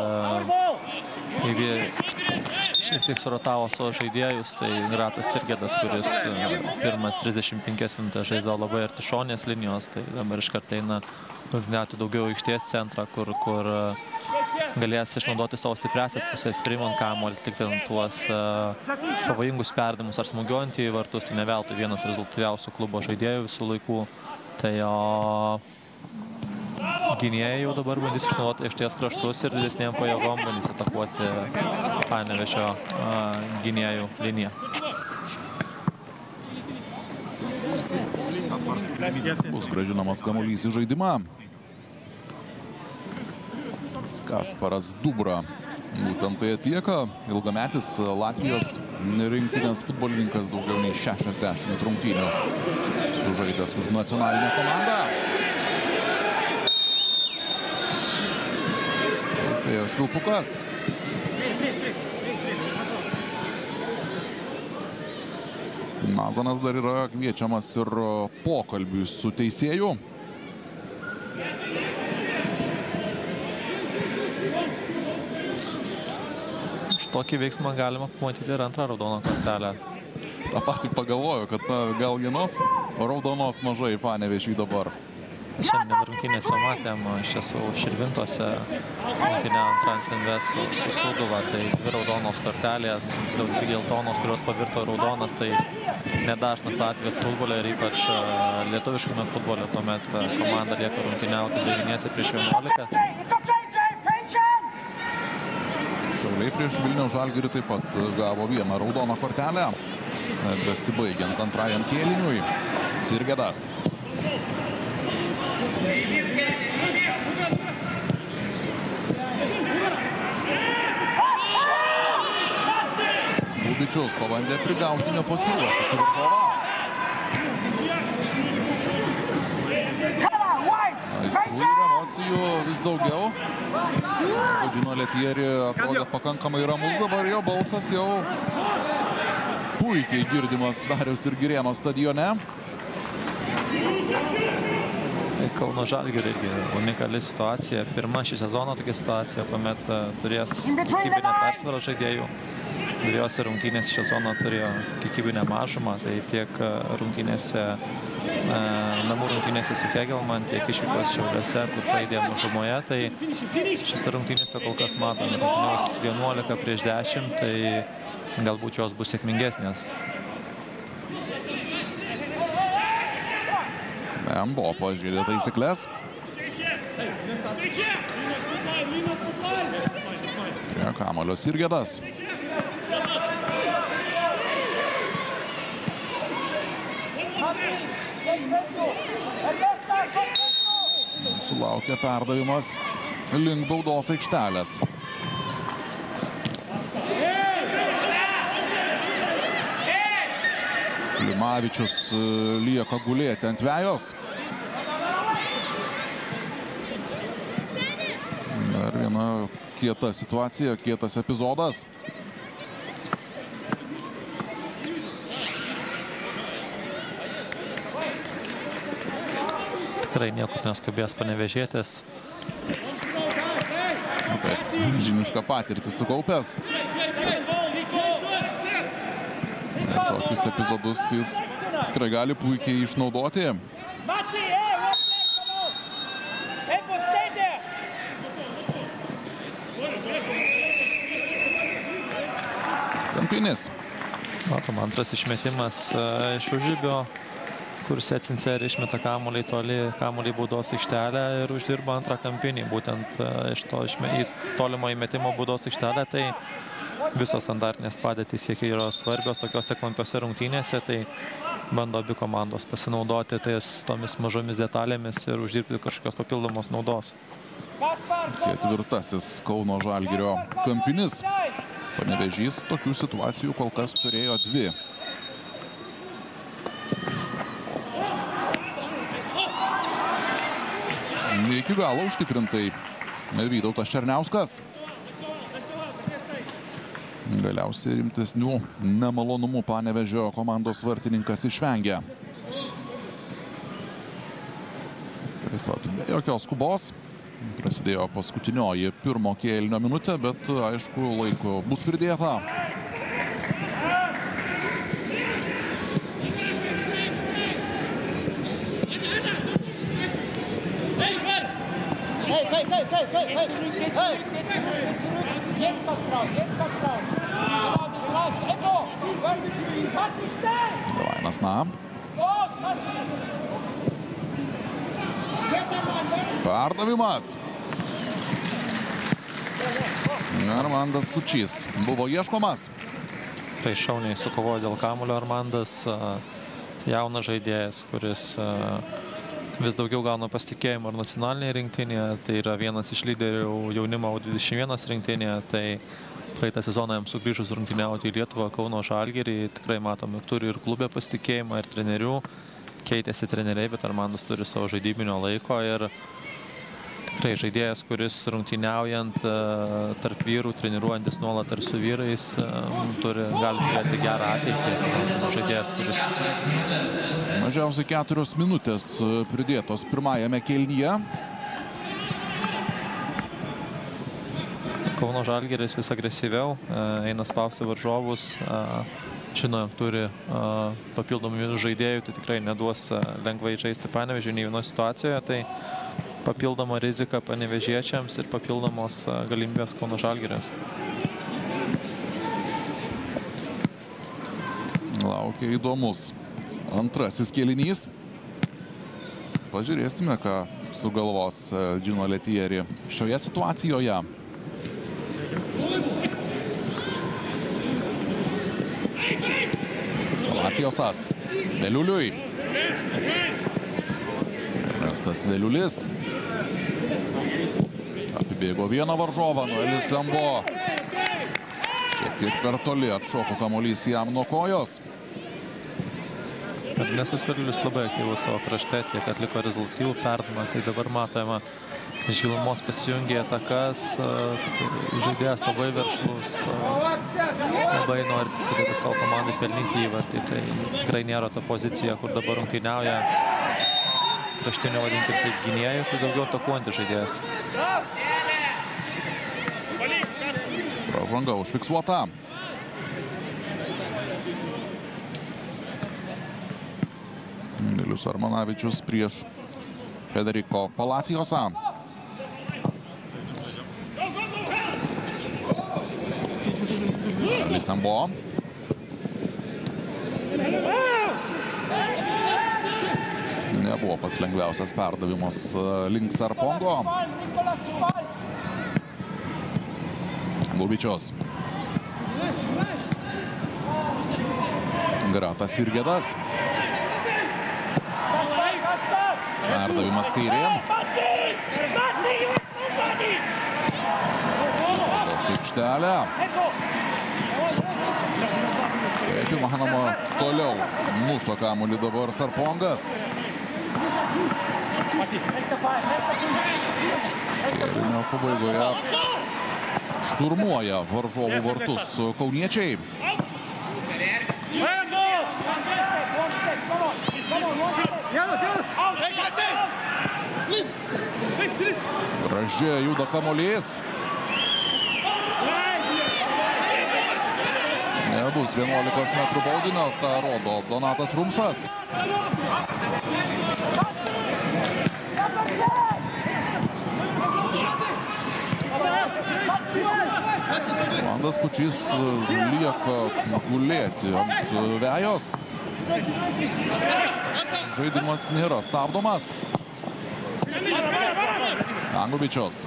D: šiek tiek surotavo savo žaidėjus. Tai Gratas Sirgedas, kuris pirmas trisdešimt penkias minutės žaisdavo labai arti šonės linijos. Tai dabar iškart eina rungtyniauti daugiau aikštės centrą, kur, kur galės išnaudoti savo stipriasias pusės, priimant kamuolį, atlikti tuos pavojingus perdavimus ar smūgiuojant į vartus. Tai ne veltui vienas rezultatyviausių klubo žaidėjų visų laikų. Tai jo gynėjai jau dabar bandys išnaudoti aikštės kraštus ir didesnėm pajėgom bandys atakuoti Panevėžio gynėjų liniją.
C: Bus grąžinamas kamuolys į žaidimą. Kasparas Dubra būtent tai atlieka. Ilgametis Latvijos rinktinės futbolininkas, daugiau nei šešiasdešimt rungtynių sužaidęs už nacionalinę komandą. Teisėjo Švilpukas. Nazanas dar yra kviečiamas ir pokalbiui su teisėju.
D: Tokį veiksmą galima pamatyti ir antrą raudoną kortelę.
C: Ta patį pagalvoju, kad na, gal vienos raudonos mažai Panevėžiui dabar.
D: Šiandien rungtynėse matėm iš tiesų Širvintose rungtyniaujant Transinvest su, su Sūduva. Tai dvi raudonos kortelės, tiksliau dvi geltonos, kurios pavirto raudonas. Tai nedažnas atvejis futbole ir ypač lietuviškame futbole, kuomet komanda lieka rungtyniauti devyniese prieš vienuolika.
C: Šiauliai prieš Vilniaus Žalgirį taip pat gavo vieną raudoną kortelę, besibaigiant antrajam kėliniui. Sirgedas. Bubičius pabandė prigauti nepasiruošusį varžovą. Aistrų ir emocijų vis daugiau. Gino Lettieri atrodė pakankamai ramus, dabar jo balsas jau puikiai girdimas Dariaus ir Girėno stadione.
D: Kauno Žalgirio irgi unikali situacija. Pirma šį sezoną tokia situacija, kuomet turės kiekybinę persvarą žaidėjų. Dviejose rungtynėse šį sezoną turėjo kiekybinę mažumą, tai tiek rungtynėse, namų rungtynėse su Hegelman, tiek išvykos Šiauliuose, kur žaidė mažumoje. Tai šiose rungtynėse kol kas matome rungtynės vienuolika prieš dešimt, tai galbūt jos bus sėkmingesnės.
C: Embo pažeidė taisyklės. Prie kamuolio Sirgedas. Sulaukia perdavimas link baudos aikštelės. Klimavičius lieka gulėti ant vejos. Dar viena kieta situacija, kietas epizodas.
D: Tikrai niekur neskubės Panevėžietis.
C: Taip, žinišką patirtį sukaupęs. Ir tokius epizodus jis tikrai gali puikiai išnaudoti. Kampinis.
D: Matom, antras išmetimas iš užribio, kur Setsincer išmeta kamuolį toli, kamuolį baudos aikštelę ir uždirba antrą kampinį. Būtent iš to į tolimo įmetimo baudos aikštelę, tai visos standartinės padėtys, kiek yra svarbios tokiuose klampiuose rungtynėse, tai bando abi komandos pasinaudoti tais tomis mažomis detalėmis ir uždirbti kažkokios papildomos naudos.
C: Ketvirtasis Kauno Žalgirio kampinis. Panevėžys tokių situacijų kol kas turėjo dvi. Iki galo užtikrintai Vytautas Černiauskas. Galiausiai rimtesnių nemalonumų Panevėžio komandos vartininkas išvengė. Taip pat be jokios skubos. Prasidėjo paskutinioji pirmo kėlinio minutė, bet aišku, laiko bus pridėta. Davainas Na. Perdavimas. Armandas Kučys buvo ieškomas.
D: Tai šauniai sukovojo dėl kamuolio Armandas. Jaunas žaidėjas, kuris vis daugiau gauna pasitikėjimo ir nacionalinėje rinktinėje. Tai yra vienas iš lyderių jaunimo U dvidešimt vienas rinktinėje. Tai praeitą sezoną jam sugrįžus rungtyniauti į Lietuvą Kauno Žalgirį. Tikrai matome, turi ir klube pasitikėjimą, ir trenerių. Keitėsi treneriai, bet Armandas turi savo žaidybinio laiko. Ir tikrai žaidėjas, kuris rungtyniaujant tarp vyrų, treniruojantis nuolat ir su vyrais, turi, gali turėti gerą ateitį. Žaidėjas, kuris...
C: Mažiausiai keturios minutės pridėtos pirmajame kėlinyje.
D: Kauno Žalgiris vis agresyviau, eina spausti varžovus, žino, turi papildomų žaidėjų, tai tikrai neduos lengvai žaisti Panevėžiui nei vienoje situacijoje. Tai papildoma rizika panevėžiečiams ir papildomos galimybės Kauno Žalgiris.
C: Laukia įdomus antrasis kėlinys. Pažiūrėsime, ką sugalvos Gino Lettieri šioje situacijoje. Palaciosas Veliuliui. Ernestas Veliulis. Apibėgo vieną varžovą, Noelis Zembo. Šiek tiek per toli atšoko kamuolys jam nuo kojos.
D: Ernestas Veliulis labai aktyvus savo krašte, tiek atliko rezultatyvų perdavimą. Tai dabar matome, iš gilumos pasijungė atakas. Žaidėjas labai veršlus, labai norintis padėti savo komandai pelnyti įvartį. Tai tikrai nėra ta pozicija, kur dabar rungtyniauja kraštinio, vadinkim, kaip gynėjų, tai daugiau atakuojantis žaidėjas.
C: Pražanga užfiksuota. Vilius Armanavičius prieš Federico Palaciosą. Lisambo. Nebuvo pats lengviausias perdavimas link Sarpongo. Bubičius. Gratas Irgedas. Perdavimas kairėn. Svartos aikštelė. Kaip įmanoma, toliau mušo kamuolį dabar Sarpongas. Kėlinio pabaigoje šturmuoja varžovų vartus kauniečiai. Gražiai juda kamuolys. Nebus vienuolikos metrų baudinio, tą rodo Donatas Rumšas. Armandas Kučys lieka gulėti ant vejos. Žaidimas nėra stabdomas. Angubičius.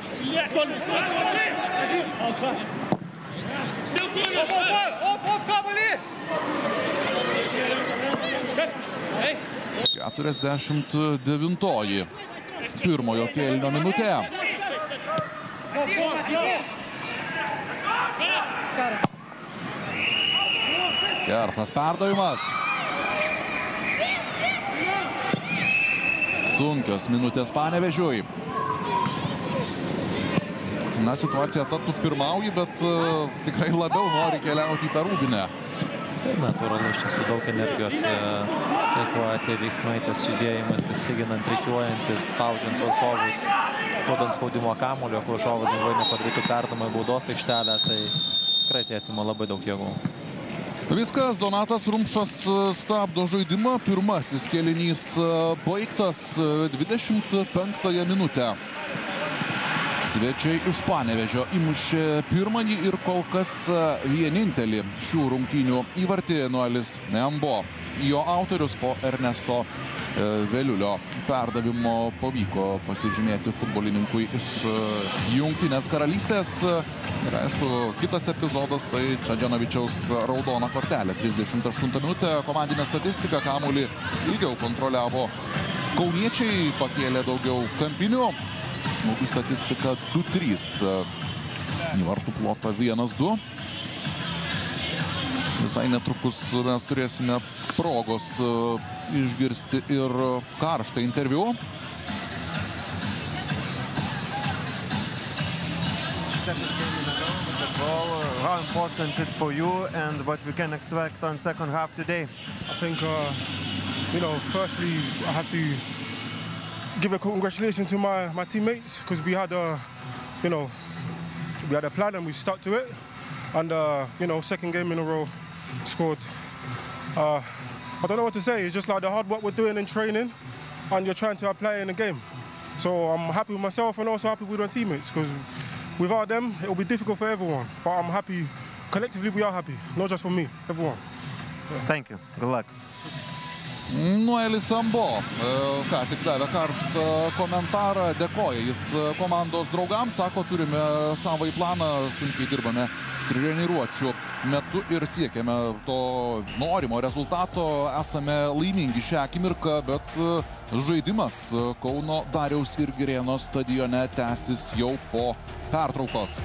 C: keturiasdešimt devintoji pirmojo kėlinio minutė. Skersas perdavimas. Sunkios minutės Panevėžiui. Na, situacija ta, tu pirmauji, bet uh, tikrai labiau nori keliauti į tą rūbinę.
D: Tai natūralu, iš tiesų daug energijos eikvoja tie veiksmai, tas judėjimas, besiginant, reikiuojantis, spaudžiant varžovus, duodant spaudimo kamuolio, varžovai lengvai nepadarytų perdamą į baudos aikštelę, tai tikrai tai atima labai daug jėgų.
C: Viskas, Donatas Rumšas stabdo žaidimą, pirmasis kėlinys baigtas dvidešimt penktąją minutę. Svečiai iš Panevėžio įmušė pirmąjį ir kol kas vienintelį šių rungtynių įvartį Noelis Nembo. Jo autorius po Ernesto Veliulio perdavimo pavyko pasižymėti futbolininkui iš Jungtinės karalystės. Ir aišku, kitas epizodas tai Čadžanovičiaus raudona kortelė. trisdešimt aštunta minutė, komandinė statistika, kamuolį ilgiau kontroliavo kauniečiai, pakėlė daugiau kampinių. Smūgių statistika du trys. Į vartų plotą vienas du. Visai netrukus mes turėsime progos išgirsti ir karštą interviu.
E: How important it for you and what we can expect on second half today?
H: I think, uh, you know, firstly, I have to give a congratulations to my, my teammates because we had a, you know, we had a plan and we stuck to it. And, uh, you know, second game in a row, scored. Uh, I don't know what to say. It's just like the hard work we're doing in training and you're trying to apply it in the game. So I'm happy with myself and also happy with my teammates because without them, it'll be difficult for everyone. But I'm happy, collectively we are happy, not just for me, everyone.
E: Yeah. Thank you. Good luck.
C: Noelis Sambo ką tik davė karštą komentarą, dėkoja jis komandos draugams, sako, turime savąjį planą, sunkiai dirbame treniruočių metu ir siekiame to norimo rezultato, esame laimingi šią akimirką, bet žaidimas Kauno Dariaus ir Girėno stadione tęsis jau po pertraukos.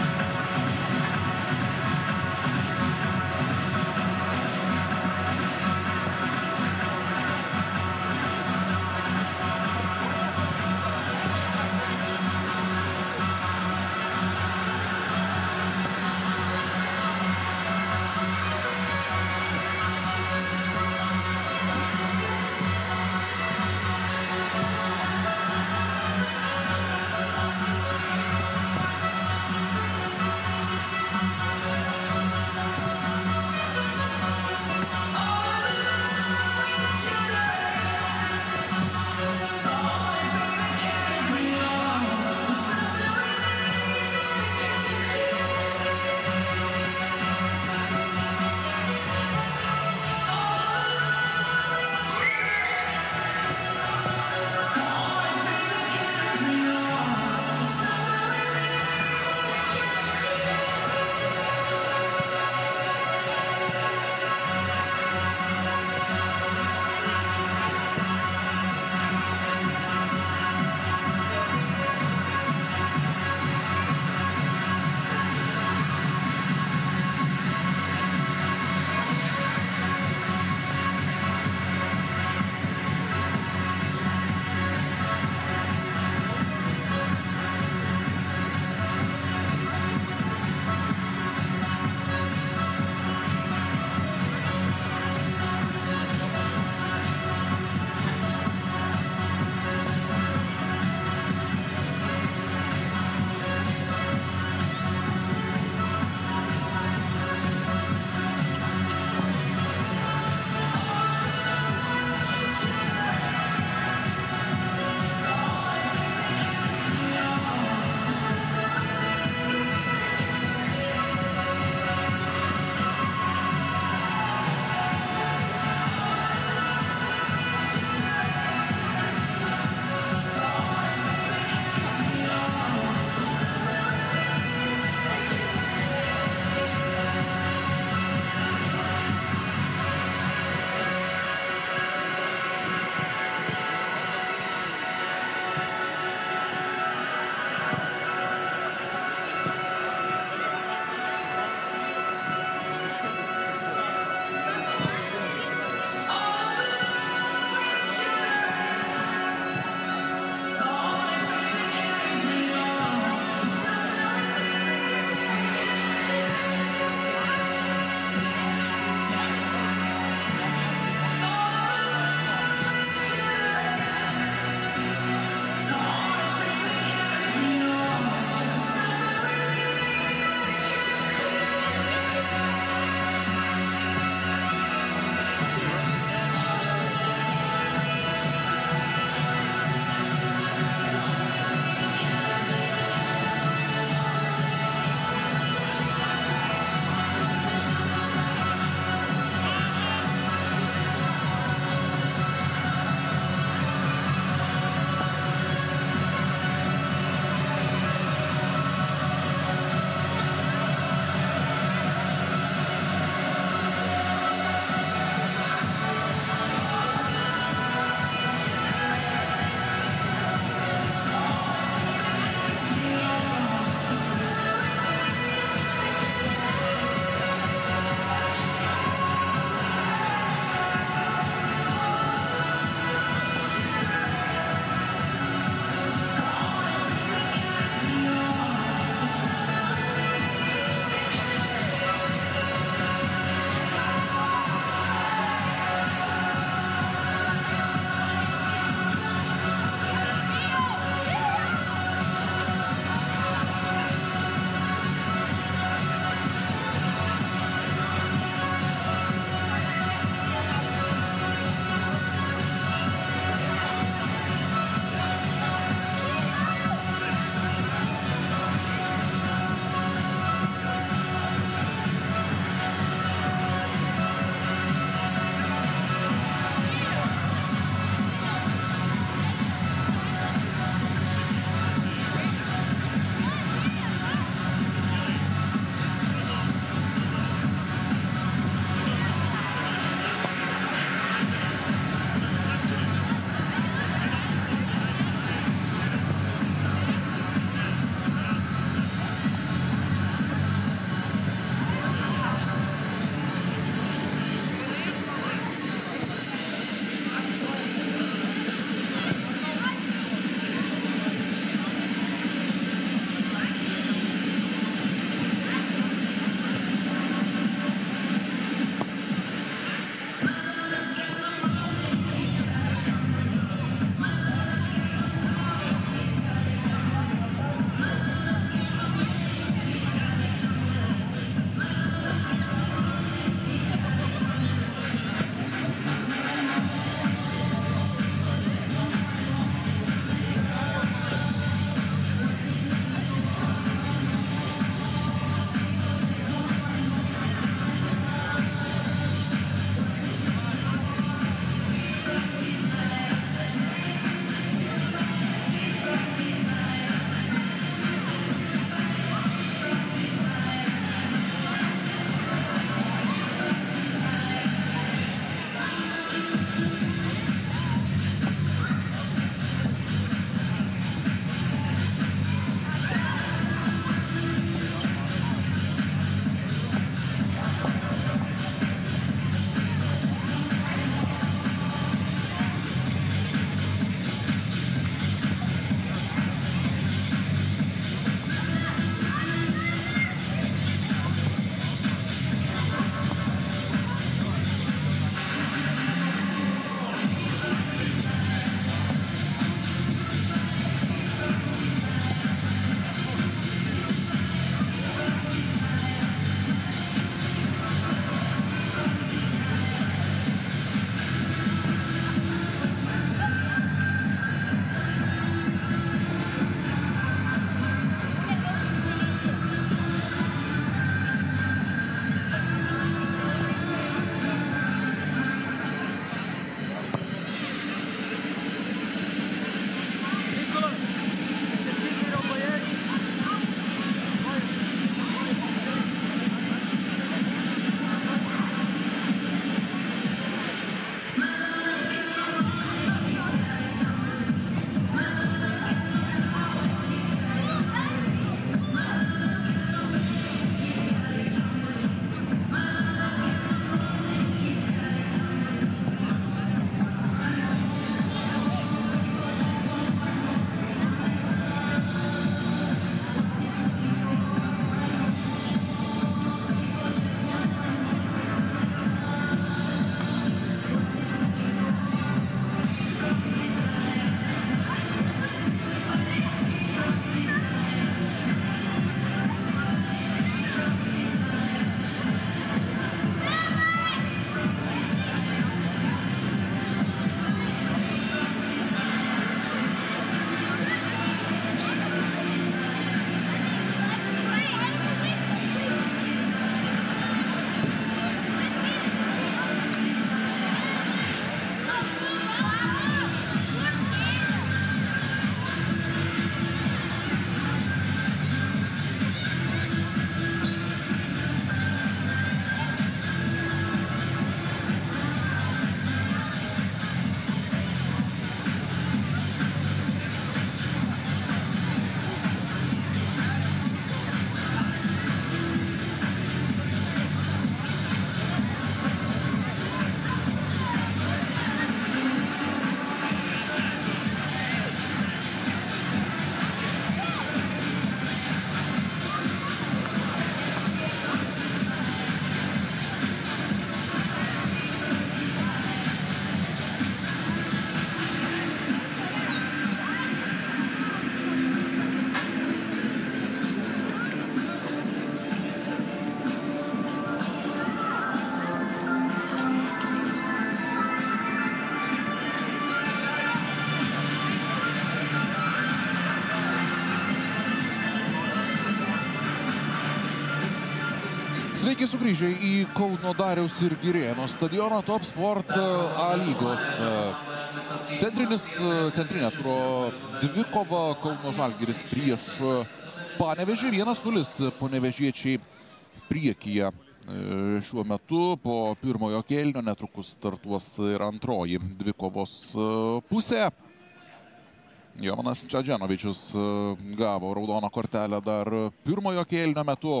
C: Sveiki sugrįžę į Kauno Dariaus ir Girėno stadioną. Top Sport A lygos centrinis, centrinė turo dvikova. Kauno Žalgiris prieš Panevėžį. vienas nulis panevėžiečiai priekyje šiuo metu. Po pirmojo kėlinio netrukus startuos ir antroji dvikovos pusė. Jovanas Čadženovičius gavo raudoną kortelę dar pirmojo kėlinio metu.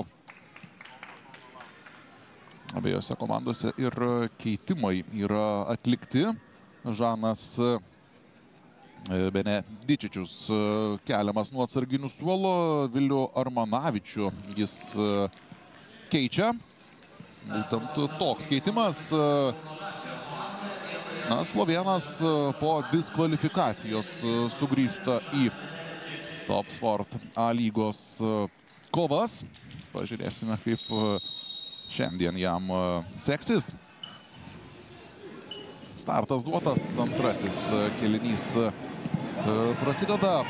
C: Abiejose komandose ir keitimai yra atlikti. Žanas Benedičičius keliamas nuo atsarginių suolo. Vilių Armanavičių jis keičia. Būtent toks keitimas. Na, Slovėnas po diskvalifikacijos sugrįžta į Top Sport A lygos kovas. Pažiūrėsime, kaip šiandien jam seksis. Startas duotas, antrasis kėlinys prasideda.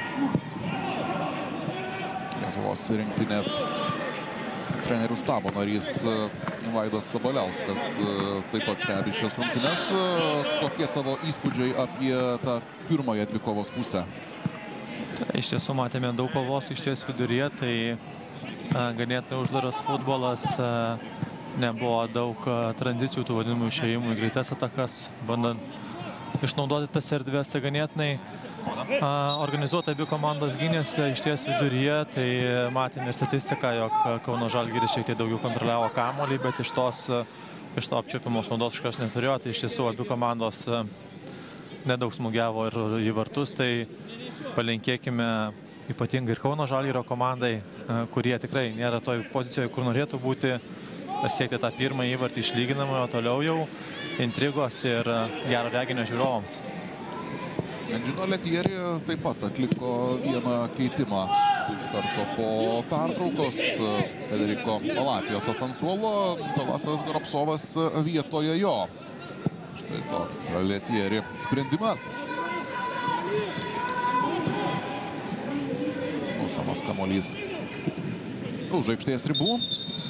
C: Lietuvos rinktinės trenerių štabo narys Vaidas Sabaliauskas taip pat stebi šias rungtynes. Kokie tavo įspūdžiai apie tą pirmąją dvikovos pusę?
D: Iš tiesų matėme daug kovos iš ties viduryje, tai ganėtinai uždaras futbolas. Nebuvo daug tranzicijų, tų vadinimų išėjimų į greitas atakas, bandant išnaudoti tas erdvės. Tai ganėtinai organizuota abi komandos gynėsi iš ties viduryje. Tai matėme ir statistiką, jog Kauno Žalgiris šiek tiek daugiau kontroliavo kamuolį, bet iš tos iš to apčiuopimos naudos kažkas neturėjo. Tai iš tiesų abi komandos nedaug smūgiavo ir į vartus. Tai palinkėkime ypatingai ir Kauno Žalgirio komandai, kurie tikrai nėra toj pozicijoje, kur norėtų būti, pasiekti tą pirmąjį įvartį išlyginamą, o toliau jau intrigos ir gero reginio žiūrovams.
C: Gino Letieri taip pat atliko vieną keitimą iš karto po pertraukos. Federiko Palacijosas ant suolo, Talasas Goropsovas vietoje jo. Štai toks Letieri sprendimas. Mušamas kamuolys už aikštės ribų.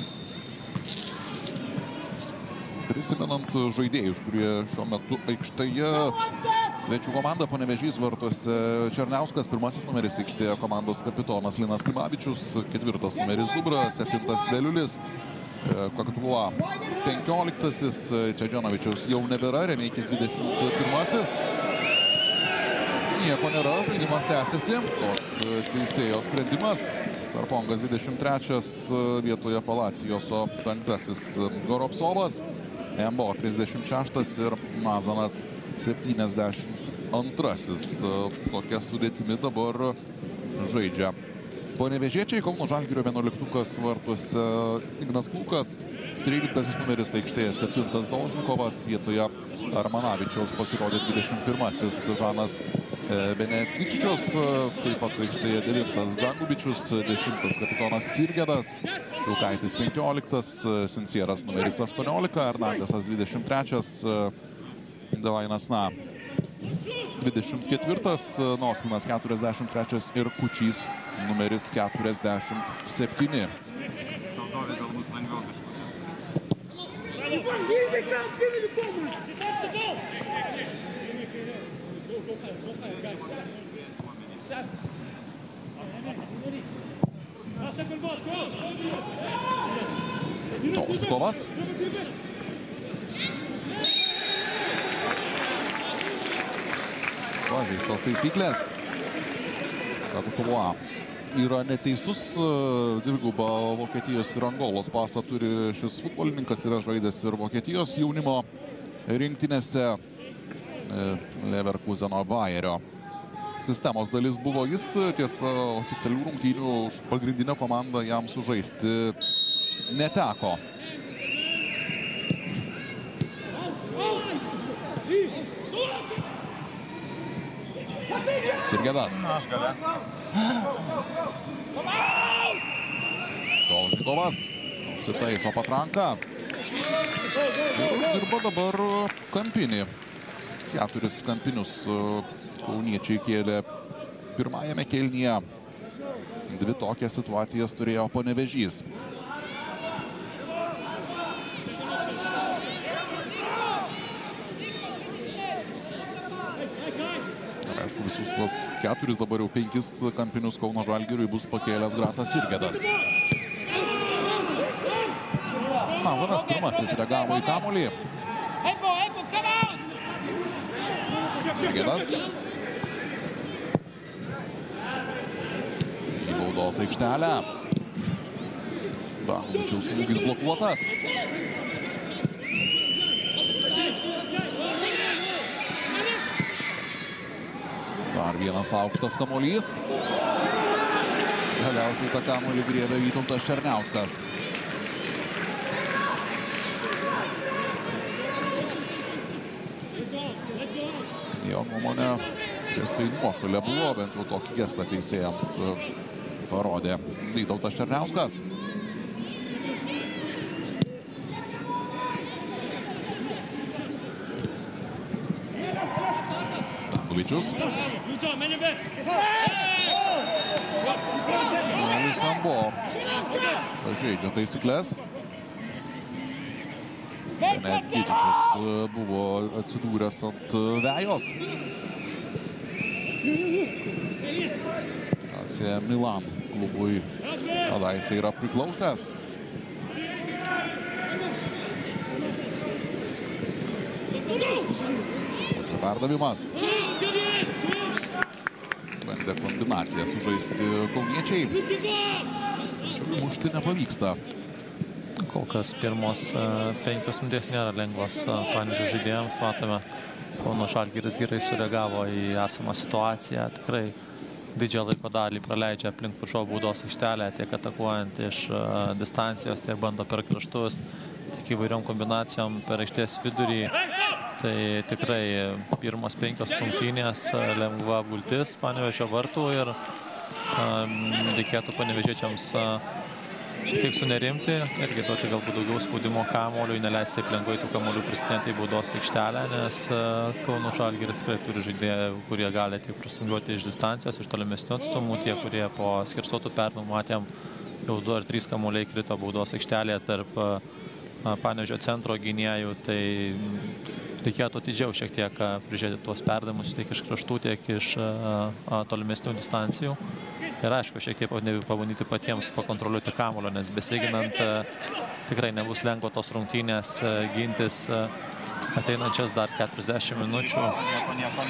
C: Prisimenant žaidėjus, kurie šiuo metu aikštėje. Svečių komanda Panevėžys vartuose Černiauskas, pirmasis numeris aikštėje komandos kapitonas Linas Klimavičius, ketvirtas numeris Dubra, septintas Veliulis, Kakatuvua penkioliktasis, Čadženovičiaus jau nebėra, Remeikis dvidešimt pirmasis. Nieko nėra, žaidimas tęsiasi, toks teisėjo sprendimas. Sarpongas dvidešimt trečias, vietoje Palacijoso penktasis Goropsovas. Embo trisdešimt šeštas ir Mazanas septyniasdešimt antrasis. Tokia sudėtimi dabar žaidžia panevėžiečiai. Kauno Žalgirio vienuoliktukas vartuose Ignas Klukas, tryliktasis numeris aikštėje septintas Dolžnikovas, vietoje Armanavičiaus pasirodė dvidešimt pirmasis Žanas Benedičičius, taip pat aikštėje devintas Dangubičius, dešimtas kapitonas Sirgedas, Šilkaitis penkioliktas, Sincieras numeris aštuoniolika, Hernandesas dvidešimt trečias, Davainas Na dvidešimt ketvirtas, Noskinas keturiasdešimt trečias ir Kučys numeris keturiasdešimt septyni. Dolžnikovas. Pažeistos taisyklės. Kakutuvua yra neteisus. Dvigubą Vokietijos ir Angolos pasą turi šis futbolininkas. Yra žaidęs ir Vokietijos jaunimo rinktinėse. Leverkuseno Bayerio sistemos dalis buvo jis. Tiesa, oficialių rungtynių už pagrindinę komandą jam sužaisti neteko. Sirgedas. Dolžnikovas užsitaiso patranką. Ir uždirba dabar kampinį. Keturis kampinius kauniečiai kėlė pirmajame kėlinyje. Dvi tokias situacijas turėjo Panevėžys. visus tuos keturis, dabar jau penkis kampinius Kauno Žalgiriui bus pakėlęs Gratas Sirgedas. Nazaras pirmasis reagavo į kamuolį. Sirgedas. Į baudos aikštelę. Brahovičiaus smūgis blokuotas. Dar vienas aukštas kamuolys. Galiausiai tą kamuolį griebė Vytautas Černiauskas. Jo nuomonė prieš tai nuošalė buvo, bent jau tokį gestą teisėjams parodė Vytautas Černiauskas. Danguvičius. Lisambo pažeidžia taisyklės. Beneditičius buvo atsidūręs ant vejos. A C Milan klubui kadaise yra priklausęs. Čia perdavimas. Bandė kombinaciją sužaisti kauniečiai. Čia mušti nepavyksta.
D: Kol kas pirmos penkios minutės nėra lengvos Panevėžio žaidėjams. Matome, Kauno Žalgiris gerai sureagavo į esamą situaciją. Tikrai didžiąją laiko dalį praleidžia aplink varžovų baudos aikštelę, tiek atakuojant iš distancijos, tiek bando per kraštus, tiek įvairiom kombinacijom per aikštės vidurį. Tai tikrai pirmos penkios rungtynės lengva gultis Panevėžio vartų ir reikėtų panevėžiečiams šiek tiek sunerimti, irgi duoti galbūt daugiau spaudimo kamuoliui, neleisti taip lengvai tų kamuolių prisidėti į baudos aikštelę, nes Kauno Žalgiris tikrai turi žaidėjų, kurie gali tiek prasungiuoti iš distancijos, iš tolimesnių atstumų, tie, kurie po skersuotų perdavimų matėm jau du ar trys kamuoliai krito baudos aikštelėje tarp Panevėžio centro gynėjų, tai reikėtų atidžiau šiek tiek prižiūrėti tuos perdavimus tiek iš kraštų, tiek iš tolimesnių distancijų. Ir aišku, šiek tiek pabandyti patiems pakontroliuoti kamuolio, nes besiginant tikrai nebus lengva tos rungtynės gintis ateinančias dar keturiasdešimt minučių. Nieko,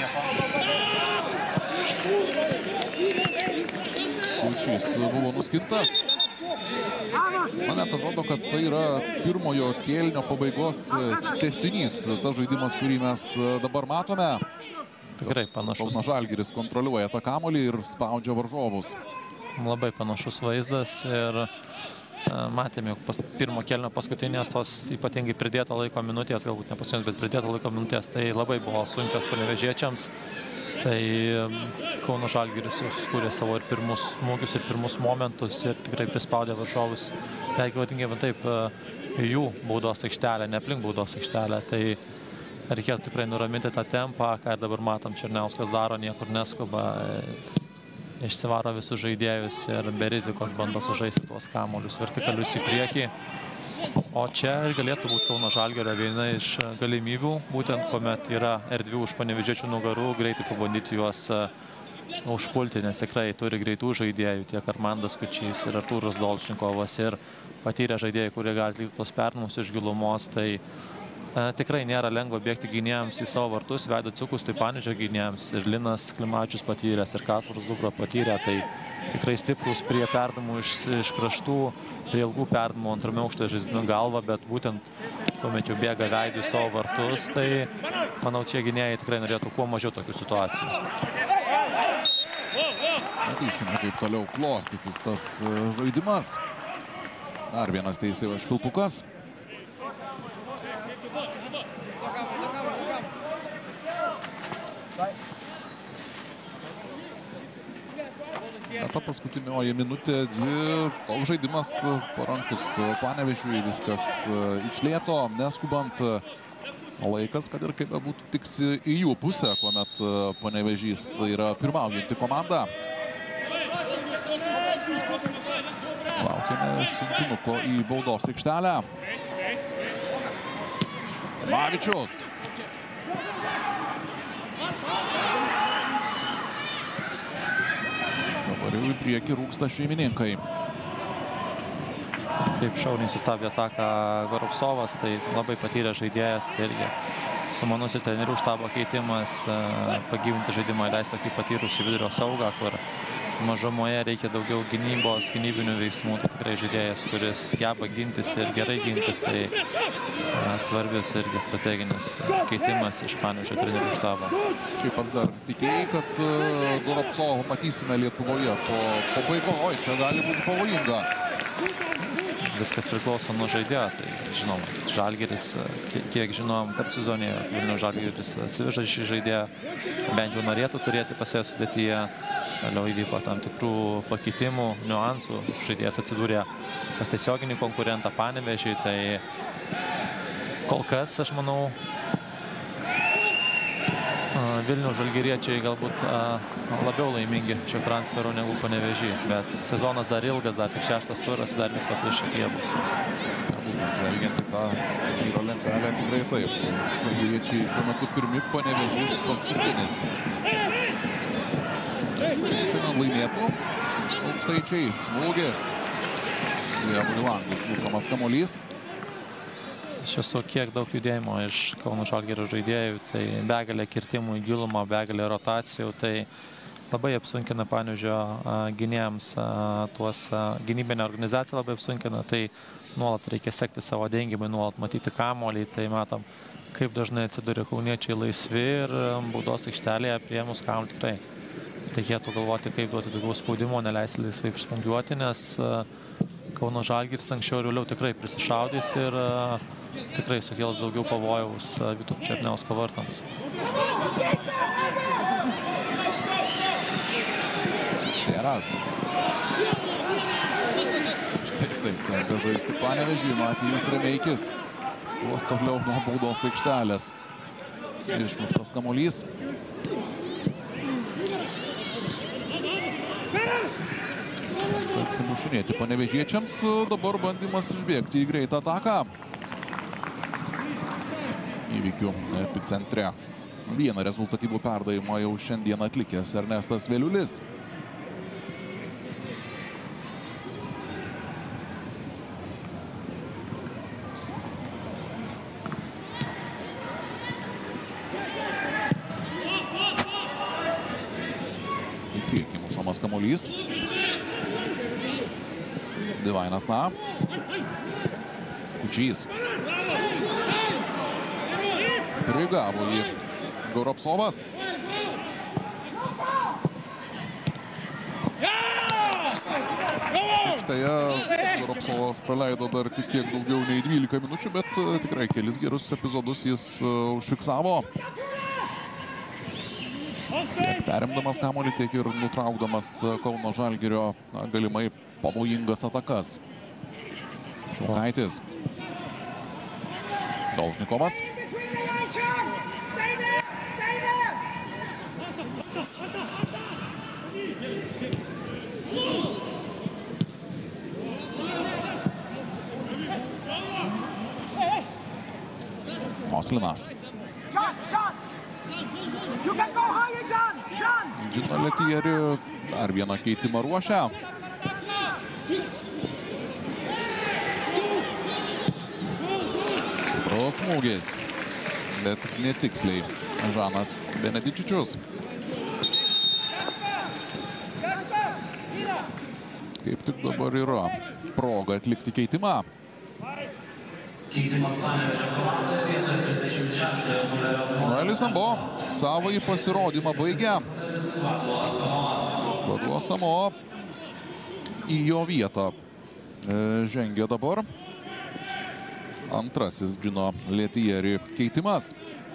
D: nieko.
C: Kulčys buvo nuskintas. Man net atrodo, kad tai yra pirmojo kėlinio pabaigos tęsinys. Tas žaidimas, kurį mes dabar matome.
D: Tikrai panašus.
C: Kauno Žalgiris kontroliuoja tą kamuolį ir spaudžia varžovus.
D: Labai panašus vaizdas ir matėme, jog pas, pirmo kėlinio paskutinės tos ypatingai pridėto laiko minutės, galbūt ne paskutinės, bet pridėto laiko minutės, tai labai buvo sunkios panevėžiečiams. Tai Kauno Žalgiris skūrė savo ir pirmus smūgius, ir pirmus momentus ir tikrai prispaudė varžovus. Jeigu vadinkime taip, jų baudos aikštelę, ne aplink baudos aikštelę, tai reikėtų tikrai nuraminti tą tempą, ką ir dabar matom, Černiauskas daro, niekur neskuba, išsivaro visus žaidėjus ir be rizikos bando sužaisti tuos kamuolius vertikalius į priekį. O čia galėtų būti Kauno Žalgirio viena iš galimybių, būtent kuomet yra erdvių už panevėžiečių nugarų, greitai pabandyti juos užpulti, nes tikrai turi greitų žaidėjų, tiek Armandas Kučys ir Artūras Dolčnikovas ir patyrę žaidėjai, kurie gali atlikti tos perdavimus iš gilumos, tai tikrai nėra lengva bėgti gynėjams į savo vartus, Veido Cukus, tai Panevėžio gynėjams ir Linas Klimavičius patyręs ir Kasparas Dubra patyrę, tai tikrai stiprus prie perdavimų iš, iš kraštų, prie ilgų perdavimų antrame aukšte žaisdami galvą, bet būtent kuomet jau bėga Veidu į savo vartus, tai manau, čia gynėjai tikrai norėtų kuo mažiau tokių situacijų.
C: Matysime, kaip toliau klostysis tas žaidimas. Dar vienas teisėjo švilpukas. Ta paskutinioji minutė, dvi, toks žaidimas parankus Panevėžiui, viskas iš lėto, neskubant. Laikas, kad ir kaip būtų tiksi į jų pusę, kuomet Panevėžys yra pirmaujanti komanda. Laukiame siuntinuko į baudos aikštelę. Mavičius. Dabar jau į priekį rūksta šeimininkai.
D: Kaip šauniai sustabdė ataką Goropsovas, tai labai patyrė žaidėjas, tai irgi sumanus ir trenerių štabo keitimas, pagyvinti žaidimą, leisti tokį patyrusį vidurio saugą, kur mažumoje reikia daugiau gynybos, gynybinių veiksmų. Tai tikrai žaidėjas, kuris geba gintis ir gerai gintis, tai svarbius irgi strateginis keitimas iš Panevėžio trenerių štabo.
C: Šiaip pats dar tikėjai, kad Goropsovą matysime Lietuvoje po pabaigos. Oi, čia gali būti pavojinga.
D: Viskas priklauso nuo žaidėjo, tai žinoma, Žalgiris, kiek žinom, tarp sezonėje Vilniaus Žalgiris atsiveža šį žaidėją, bent jau norėtų turėti pas save sudėtyje, vėliau įvyko tam tikrų pakitimų, niuansų, žaidėjas atsidūrė pas tiesioginį konkurentą Panevėžį, tai kol kas, aš manau, Vilniaus žalgiriečiai galbūt labiau laimingi šio transferų negu Panevėžys, bet sezonas dar ilgas, dar tik šeštas turas, dar visko priešakyje bus.
C: Būtent žvelgiant į tą turnyro lentelę, tikrai taip. Žalgiriečiai šiuo metu pirmi, Panevėžys paskutinis. Šiandien laimėtų aukštaičiai, smūgis. Į langus mušamas kamuolys.
D: Iš tiesų, kiek daug judėjimo iš Kauno Žalgirio žaidėjų, tai begalė kirtimų į gilumą, begalė rotacijų, tai labai apsunkina Panevėžio gynėjams tuos gynybinę organizaciją, labai apsunkina, tai nuolat reikia sekti savo dengimui, nuolat matyti kamuolį, tai matom, kaip dažnai atsiduria kauniečiai laisvi ir baudos aikštelėje priėmus kamuolį tikrai. Reikėtų galvoti, kaip duoti daugiau spaudimo, neleisti laisvai smūgiuoti, nes Kauno Žalgiris anksčiau ir vėliau tikrai prisišaudys ir tikrai sukėls daugiau pavojaus Vytauto Černiausko vartams.
C: Teras. Štai taip, tenka žaisti Panevėžį, Matijus Remeikis. Kuo toliau nuo baudos aikštelės. Išmuštas kamuolys. Atsimušinėti panevėžiečiams, dabar bandymas išbėgti į greitą ataką. Įvykių epicentre. Vieną rezultatyvų perdavimą jau šiandien atlikęs Ernestas Vėliulis. Į priekį mušamas kamuolys. Divainas Na. Kučys. Prigavo jį Goropsovas. Aikštėje Goropsovas praleido dar tik kiek daugiau nei dvylika minučių, bet tikrai kelis gerus epizodus jis užfiksavo. Tiek perimdamas kamuolį, tiek ir nutraukdamas Kauno Žalgirio galimai pavojingas atakas. Šilkaitis. Dolžnikovas. Moslinas. Džino Letieri dar vieną keitimą ruošia. Stiprus smūgis, bet netiksliai. Žanas Benedičičius. Kaip tik dabar yra proga atlikti keitimą.
I: Keitimas Panevėžio komandoje vietoje trisdešimt šeštojo numerio.
C: Noelis Sambo savąjį pasirodymą baigia. Vaduo Samo į jo vietą žengia dabar antrasis Džino Letieri keitimas.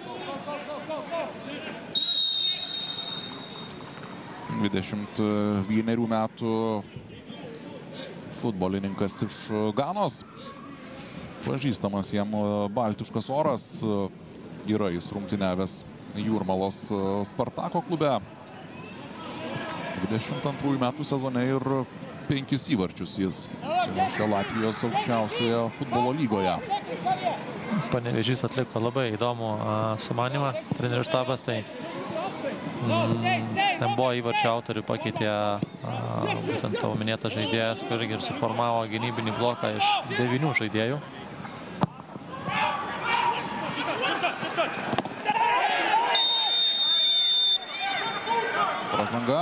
C: dvidešimt vienerių metų futbolininkas iš Ganos. Pažįstamas jam baltiškas oras. Yra jis rungtyniavęs Jūrmalos Spartako klube. dvidešimt antrųjų metų sezone ir penkis įvarčius jis šio Latvijos aukščiausioje futbolo lygoje.
D: Panevėžys atliko labai įdomų sumanimą. Trenerių štabas tai Ten buvo įvarčio autorių pakeitė būtent tavo minėtas žaidėjas, kur irgi ir suformavo gynybinį bloką iš devynių žaidėjų.
C: Pražanga.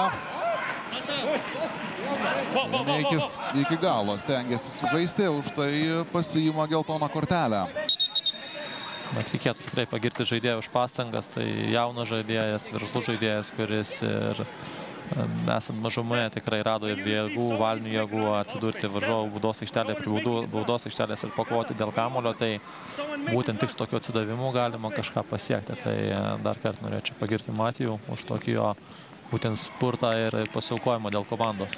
C: Remeikis iki galo stengiasi sužaisti, už tai pasiima geltoną kortelę.
D: Bet reikėtų tikrai pagirti žaidėją už pastangas, tai jaunas žaidėjas, veržlus žaidėjas, kuris ir esant mažumoje tikrai rado jėgų, valinių jėgų atsidurti varžovų baudos aikštelėje prie baudos aikštelės ir pakovoti dėl kamulio, tai būtent tik su tokiu atsidavimu galima kažką pasiekti. Tai dar kartą norėčiau pagirti Matijų už tokį jo būtent spurtą ir pasiaukojimą dėl komandos.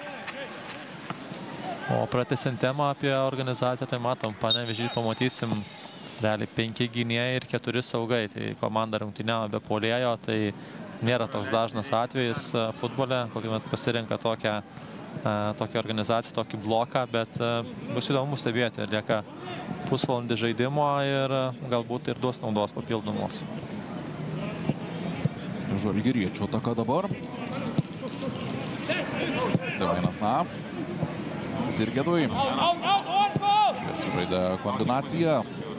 D: O pratęsiant temą apie organizaciją, tai matom, Panevėžį pamatysim realiai penki gynėjai ir keturi saugai. Tai komanda rungtyniavo be puolėjo, tai nėra toks dažnas atvejis futbole, kokį pasirenka tokią, tokią organizaciją, tokį bloką, bet bus įdomu stebėti. Lieka pusvalandį žaidimo ir galbūt ir duos naudos papildomos.
C: Žalgiriečių ataka dabar. Devainas na. Sirgedui. Šie sužaidė kombinaciją.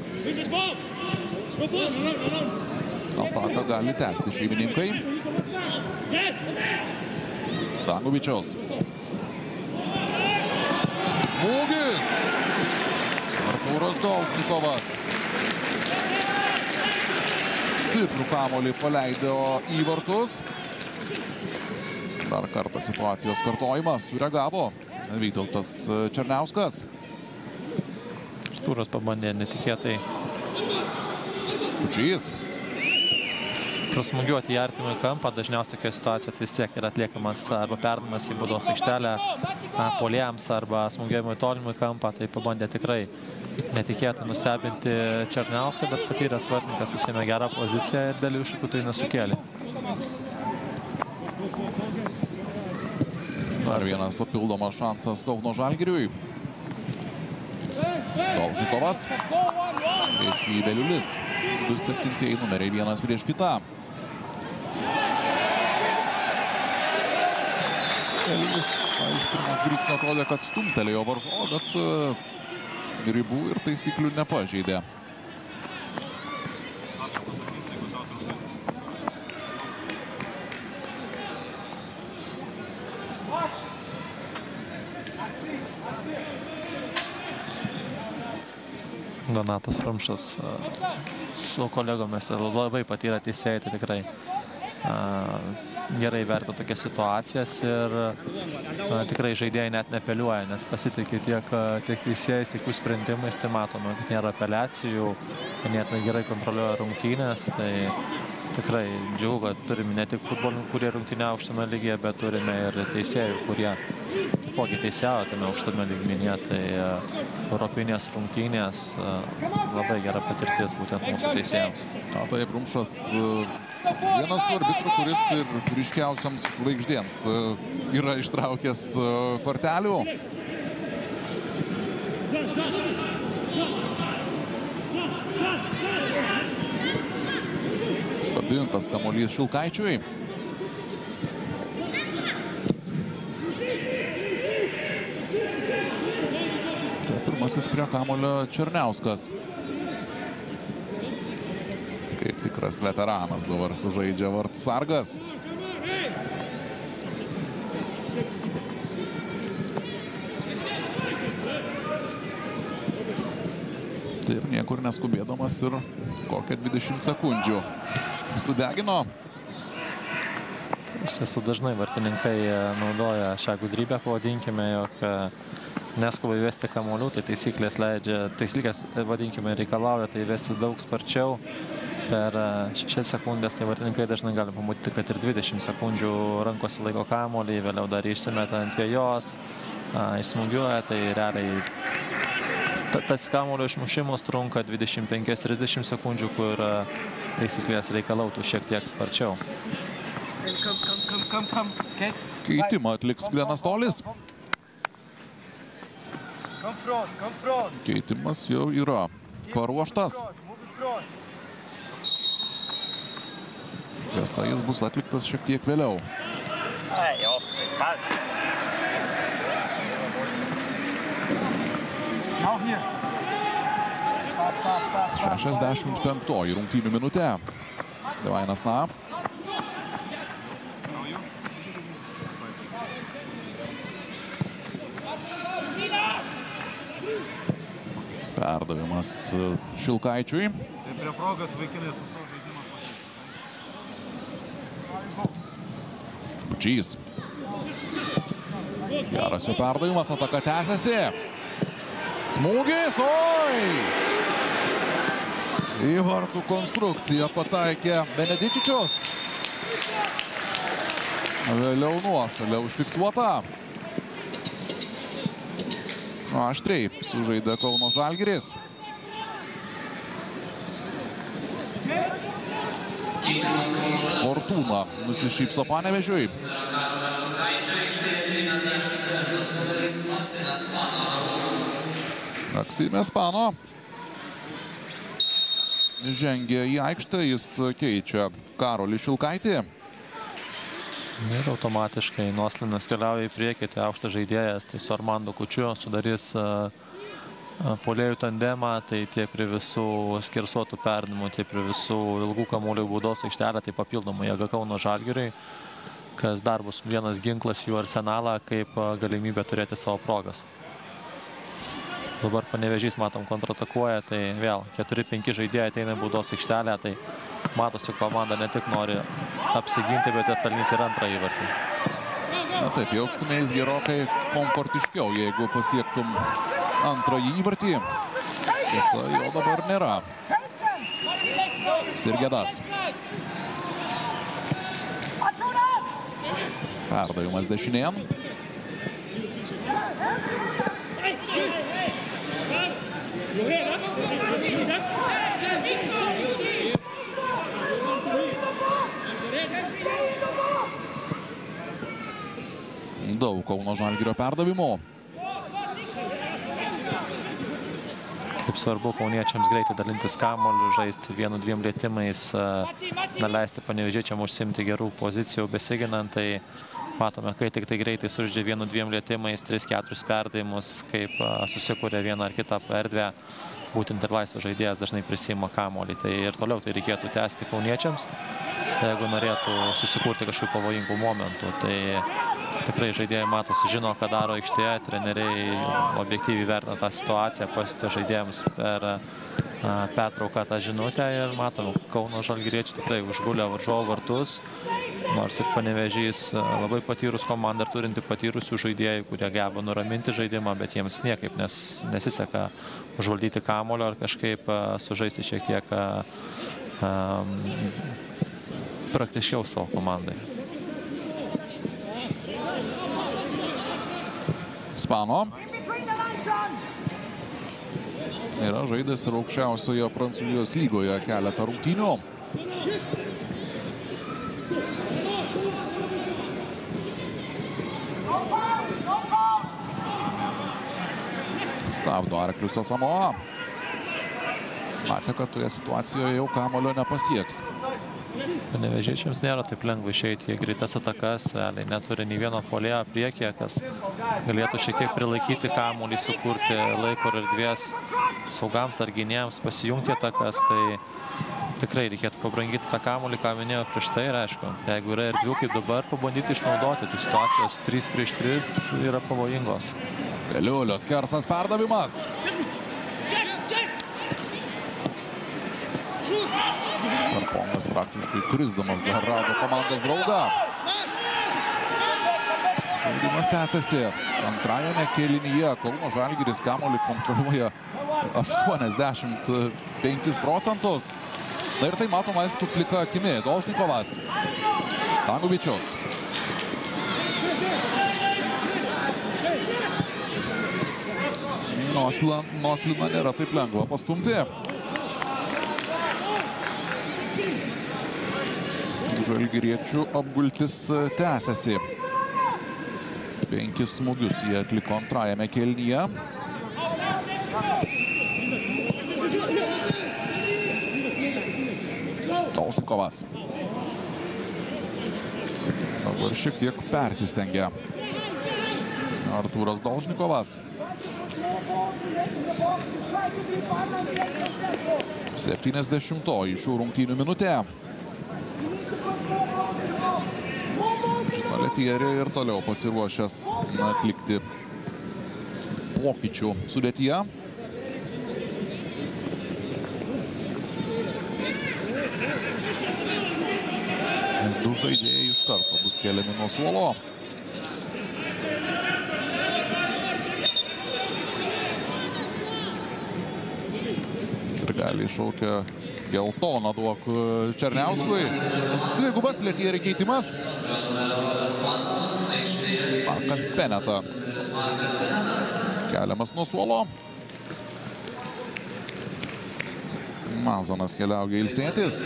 C: Ataką gali tęsti šeimininkai. Dangubičiaus. Smūgis. Artūras Dolžnikovas. Stiprų kamuolį paleido į vartus. Dar kartą situacijos kartojimas. Sureagavo Vytautas Černiauskas.
D: Artūras pabandė netikėtai
C: Pučys.
D: Prasmūgiuoti į artimą kampą. Dažniausiai tokia situacija vis tiek yra atliekamas arba perdavimas į baudos aikštelę puolėjams arba smūgiavimo į tolimą kampą. Tai pabandė tikrai netikėtai nustebinti Černiauską, bet patyręs vartininkas užsiėmė gerą poziciją ir dėl iššūkių tai nesukėlė.
C: Dar vienas papildomas šansas Kauno Žalgiriui. Dolžnikovas. Prieš jį Veliulis. Du septintieji numeriai vienas prieš kitą. Veliulis iš pirmo žvilgsnio atrodė, kad stumtelėjo varžovą, bet ribų ir taisyklių nepažeidė.
D: Donatas Rumšas su kolegomis labai patyrę teisėjai, tai tikrai gerai vertina tokias situacijas ir tikrai žaidėjai net neapeliuoja, nes pasitikė tiek, tiek teisėjais, tiek jų sprendimais, tai matome, kad nėra apeliacijų, net gerai kontroliuoja rungtynės, tai tikrai džiugu, kad turime ne tik futbolininkų, kurie rungtyniauja aukštame lygyje, bet turime ir teisėjų, kurie kokį teisėjavo tame aukštame lygmenyje, tai europinės rungtynės labai gera patirtis būtent mūsų teisėjams.
C: Na, taip, Rumšas vienas tų arbitrų, kuris ir ryškiausiams žvaigždėms yra ištraukęs kortelių. Štabintas kamuolys Šilkaičiui. Pirmasis prie kamuolio Černiauskas. Kaip tikras veteranas dabar sužaidžia vartų sargas. Taip, niekur neskubėdamas ir kokią dvidešimt sekundžių sudegino.
D: Iš tiesų dažnai vartininkai naudoja šią gudrybę, pavadinkime, jog neskuba įvesti kamuolių, tai taisyklės leidžia, taisyklės, vadinkime, reikalauja tai įvesti daug sparčiau. Per šešias sekundės, tai vartininkai dažnai gali pamatyti, kad ir dvidešimt sekundžių rankose laiko kamuolį, vėliau dar išsimeta ant vėjos, išsmūgiuoja, tai realiai tas kamuolio išmušimas trunka dvidešimt penkias trisdešimt sekundžių, kur taisyklės reikalautų šiek tiek sparčiau.
C: Keitimą atliks Glenas Tolis. Keitimas jau yra paruoštas. Tiesa, jis bus atliktas šiek tiek vėliau. šešiasdešimt penktoji rungtynių minutė. Devainas Na. Perdavimas Šilkaičiui.
J: Tai prie progos vaikinai sustos žaidimą.
C: Džys. Geras jo perdavimas, ataka tęsiasi. Smūgis, oi! Į vartų konstrukciją pataikė Benedičičius. Vėliau nuošalė užfiksuota. Aštriai sužaidė Kauno Žalgiris. Fortūna nusišypso Panevėžiui. Maksimas Pano žengia į aikštę, jis keičia Karolį Šilkaitį.
D: Ir automatiškai Noslinas keliauja į priekį, tai aukštas žaidėjas, tai su Armando Kučiu sudarys puolėjų tandemą, tai tiek prie visų skersuotų perdimų, tiek prie visų ilgų kamuolių baudos aikštelę, tai papildomai jėga Kauno Žalgiriui, kas dar bus vienas ginklas jų arsenalą, kaip galimybė turėti savo progas. Dabar Panevėžys, matom, kontratakuoja, tai vėl keturi penki žaidėjai ateina į baudos aikštelę, tai matosi, komanda ne tik nori apsiginti, bet ir pelnyti ir antrą įvartį.
C: Na taip, į aukštumėjais gerokai komfortiškiau, jeigu pasiektum antrąjį įvartį. Tiesa, jo dabar nėra. Sirgedas. Perdavimas dešinėn. Daug Kauno Žalgirio perdavimo.
D: Kaip svarbu kauniečiams greitai dalintis kamuoliu, žaisti vienu dviem lietimais, neleisti panevėžiečiam užsimti gerų pozicijų besiginant, tai matome, kai tik tai greitai sužaidžia vienu dviem lietimais, tris keturis perdavimus, kaip susikūrė vieną ar kitą erdvę, būtent ir laisvas žaidėjas dažnai prisima kamuolį. Tai ir toliau tai reikėtų tęsti kauniečiams, jeigu norėtų susikurti kažkokių pavojingų momentų. Tai tikrai žaidėjai matosi, žino, ką daro aikštėje, treneriai objektyviai vertina tą situaciją, pasiuntė žaidėjams per pertrauką tą žinutę ir matom, Kauno Žalgiriečiai tikrai užgulė varžovų vartus, nors ir Panevėžys labai patyrus komanda ir turinti patyrusių žaidėjų, kurie geba nuraminti žaidimą, bet jiems niekaip nes, nesiseka užvaldyti kamuolio ar kažkaip sužaisti šiek tiek um, praktiškiau savo komandai.
C: Spano yra žaidęs ir aukščiausioje Prancūzijos lygoje keletą rungtynių. Stabdo arklius Asamoa. Matė, kad toje situacijoje jau kamuolio nepasieks.
D: Panevėžiečiams nėra taip lengva išeiti į greitas atakas, realiai neturi nei vieno puolėjo priekyje, kas galėtų šiek tiek prilaikyti kamuolį, sukurti laiko ir erdvės saugams ar gynėjams pasijungti atakas, tai tikrai reikėtų pabrangyti tą kamuolį, ką minėjau prieš tai, ir aišku, jeigu yra erdvių kaip dabar, pabandyti išnaudoti, tai situacijos trys prieš tris yra pavojingos.
C: Vėliulios Kersas perdavimas. Sarponas praktiškai krisdamas dar rado komandos draugą. Žaidimas tęsiasi. Antrajame kėlinyje Kauno Žalgiris kamuolį kontroliuoja aštuoniasdešimt penkis procentus. Na ir tai matom, aišku, plika akimi. Dolžnikovas. Tanguvičius. Noslina nėra taip lengva pastumti. Žalgiriečių apgultis tęsiasi. Penkis smūgius jie atliko antrajame kėlinyje. Dolžnikovas. Dabar šiek tiek persistengia Artūras Dolžnikovas. septyniasdešimtoji šių rungtynių minutė. Letieri ir toliau pasiruošęs atlikti pokyčių sudėtyje. Du žaidėjai iš karto bus keliami nuo suolo. Sirgaliai šaukia geltoną duok Černiauskui. Dvigubas Letieri keitimas. Markas Beneta keliamas nuo suolo. Mazonas keliauja ilsėtis.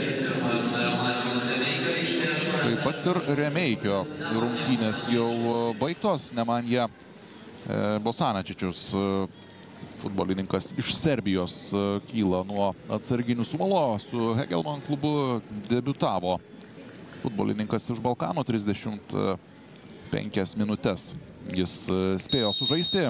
C: Taip pat ir Remeikio rungtynės jau baigtos. Nemanja Bosanačičius, futbolininkas iš Serbijos, kyla nuo atsarginių suolo. Su Hegelman klubu debiutavo futbolininkas iš Balkanų, trisdešimt penkias minutes jis spėjo sužaisti.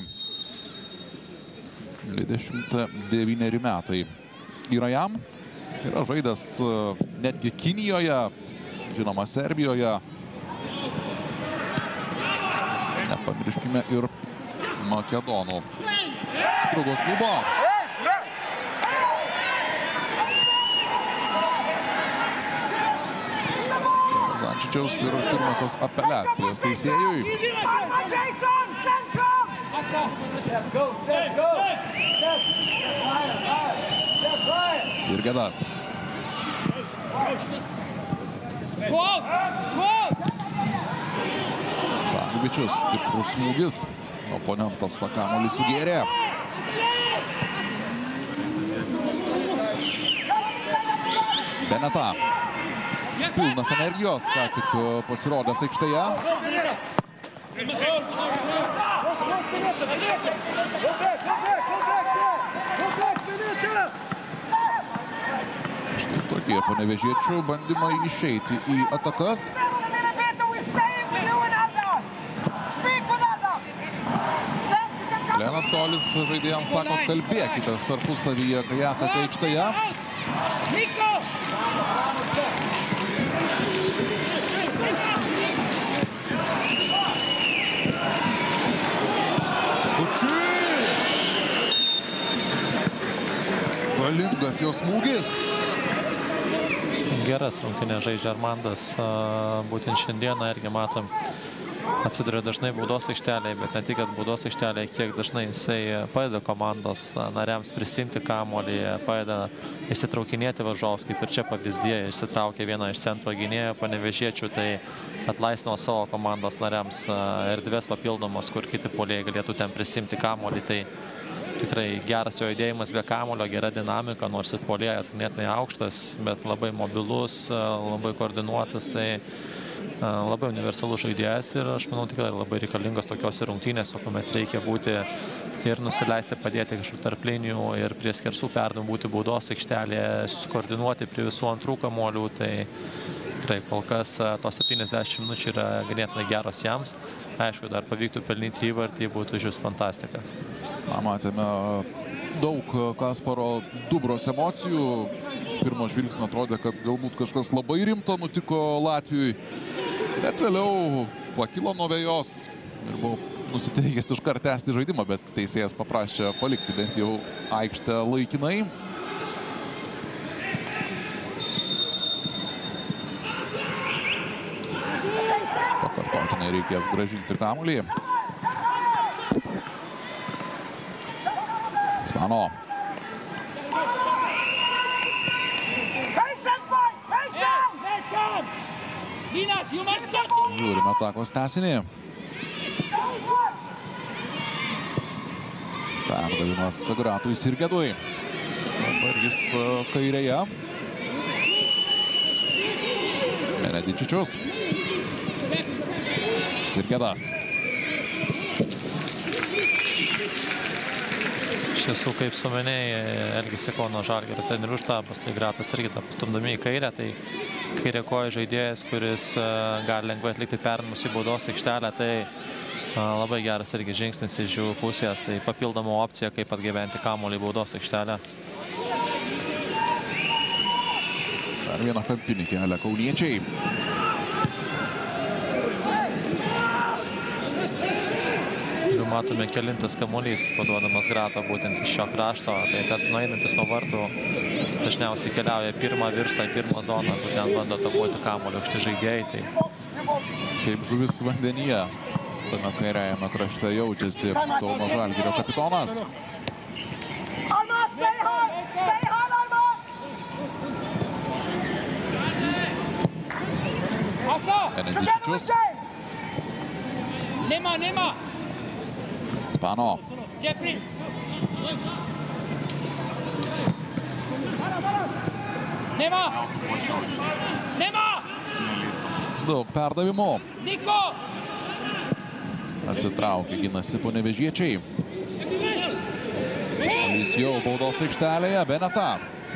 C: dvidešimt devyneri metai yra jam. Yra žaidęs netgi Kinijoje, žinoma Serbijoje. Nepamirškime ir Makedonų Strugos klubo. Zančičiaus ir pirmosios apeliacijos teisėjui. Sirgedas. Kangubičius, stiprus smūgis. Oponentas tą kamuolį sugėrė. Beneta. Pilnas energijos, ką tik pasirodęs aikštėje. Štai tokie panevėžiečių bandymai išeiti į atakas. Lenas Tolis žaidėjams sako, kalbėkite tarpusavyje, kai esate aikštėje. Galingas jos smūgis.
D: Geras rungtynės žaidžia Armandas. Būtent šiandieną irgi matom, atsiduria dažnai baudos aikštelėje, bet ne tik kad baudos aikštelėje, kiek dažnai jisai padeda komandos nariams prisimti kamuolį, padeda išsitraukinėti varžovus, kaip ir čia pavyzdėje, išsitraukė vieną iš centro gynėjo panevėžiečių, tai atlaisvino savo komandos nariams erdvės papildomos, kur kiti puolėjai galėtų ten prisimti kamuolį. Tai tikrai geras jo judėjimas be kamuolio, gera dinamika, nors ir puolėjas ganėtinai aukštas, bet labai mobilus, labai koordinuotas, tai labai universalus žaidėjas ir aš manau tikrai labai reikalingas tokios rungtynės, kuomet reikia būti ir nusileisti, padėti kažkur tarp linijų ir prie skersų perdavimų būti baudos aikštelėje, susikoordinuoti prie visų antrų kamuolių. Tai tikrai kol kas tos septyniasdešimt minučių yra ganėtinai geros jiems. Aišku, dar pavyktų pelnyti įvartį, būtų iš fantastika.
C: Matėme daug Kasparo Dubros emocijų. Iš pirmo žvilgsnio atrodė, kad galbūt kažkas labai rimto nutiko Latvijui. Bet vėliau pakilo nuo vejos ir buvo nusiteikęs iškart tęsti žaidimą, bet teisėjas paprašė palikti bent jau aikštę laikinai. Pakartotinai reikės grąžinti kamuolį. Smano. Žiūrime atakos tęsinį. Perdavimas Gratui Sirgedui. Dabar jis kairėje. Menedičičius. Sirgedas.
D: Iš tiesų, kaip sumenėjai, elgėsi Kauno Žalgirio trenerių štabas, tai Gratas irgi tą pastumdami į kairę, tai kairėkojo žaidėjas, kuris gali lengvai atlikti perdavimus į baudos aikštelę, tai labai geras irgi žingsnis iš jų pusės, tai papildoma opcija, kaip atgabenti kamuolį į baudos aikštelę.
C: Dar vieną kampinį kelia kauniečiai.
D: Jau matome kelintas kamuolys paduodamas Grato būtent iš šio krašto, tai tas nueinantis nuo vartų dažniausiai keliauja pirmą virstą į pirmą zoną, kur ten bando atakuoti kamuolį aukšti žaidėjai. Tai...
C: Kaip žuvis vandenyje, tame kairiajame krašte jaučiasi Kauno Žalgirio kapitonas. Enedičičius.
G: Nema, nema.
C: Spano.
G: Jeffrey. Nema. Nema.
C: Daug perdavimų.
G: Niko.
C: Atsitraukia, ginasi Panevėžiečiai. Jis jau baudos aikštelėje, Beneta.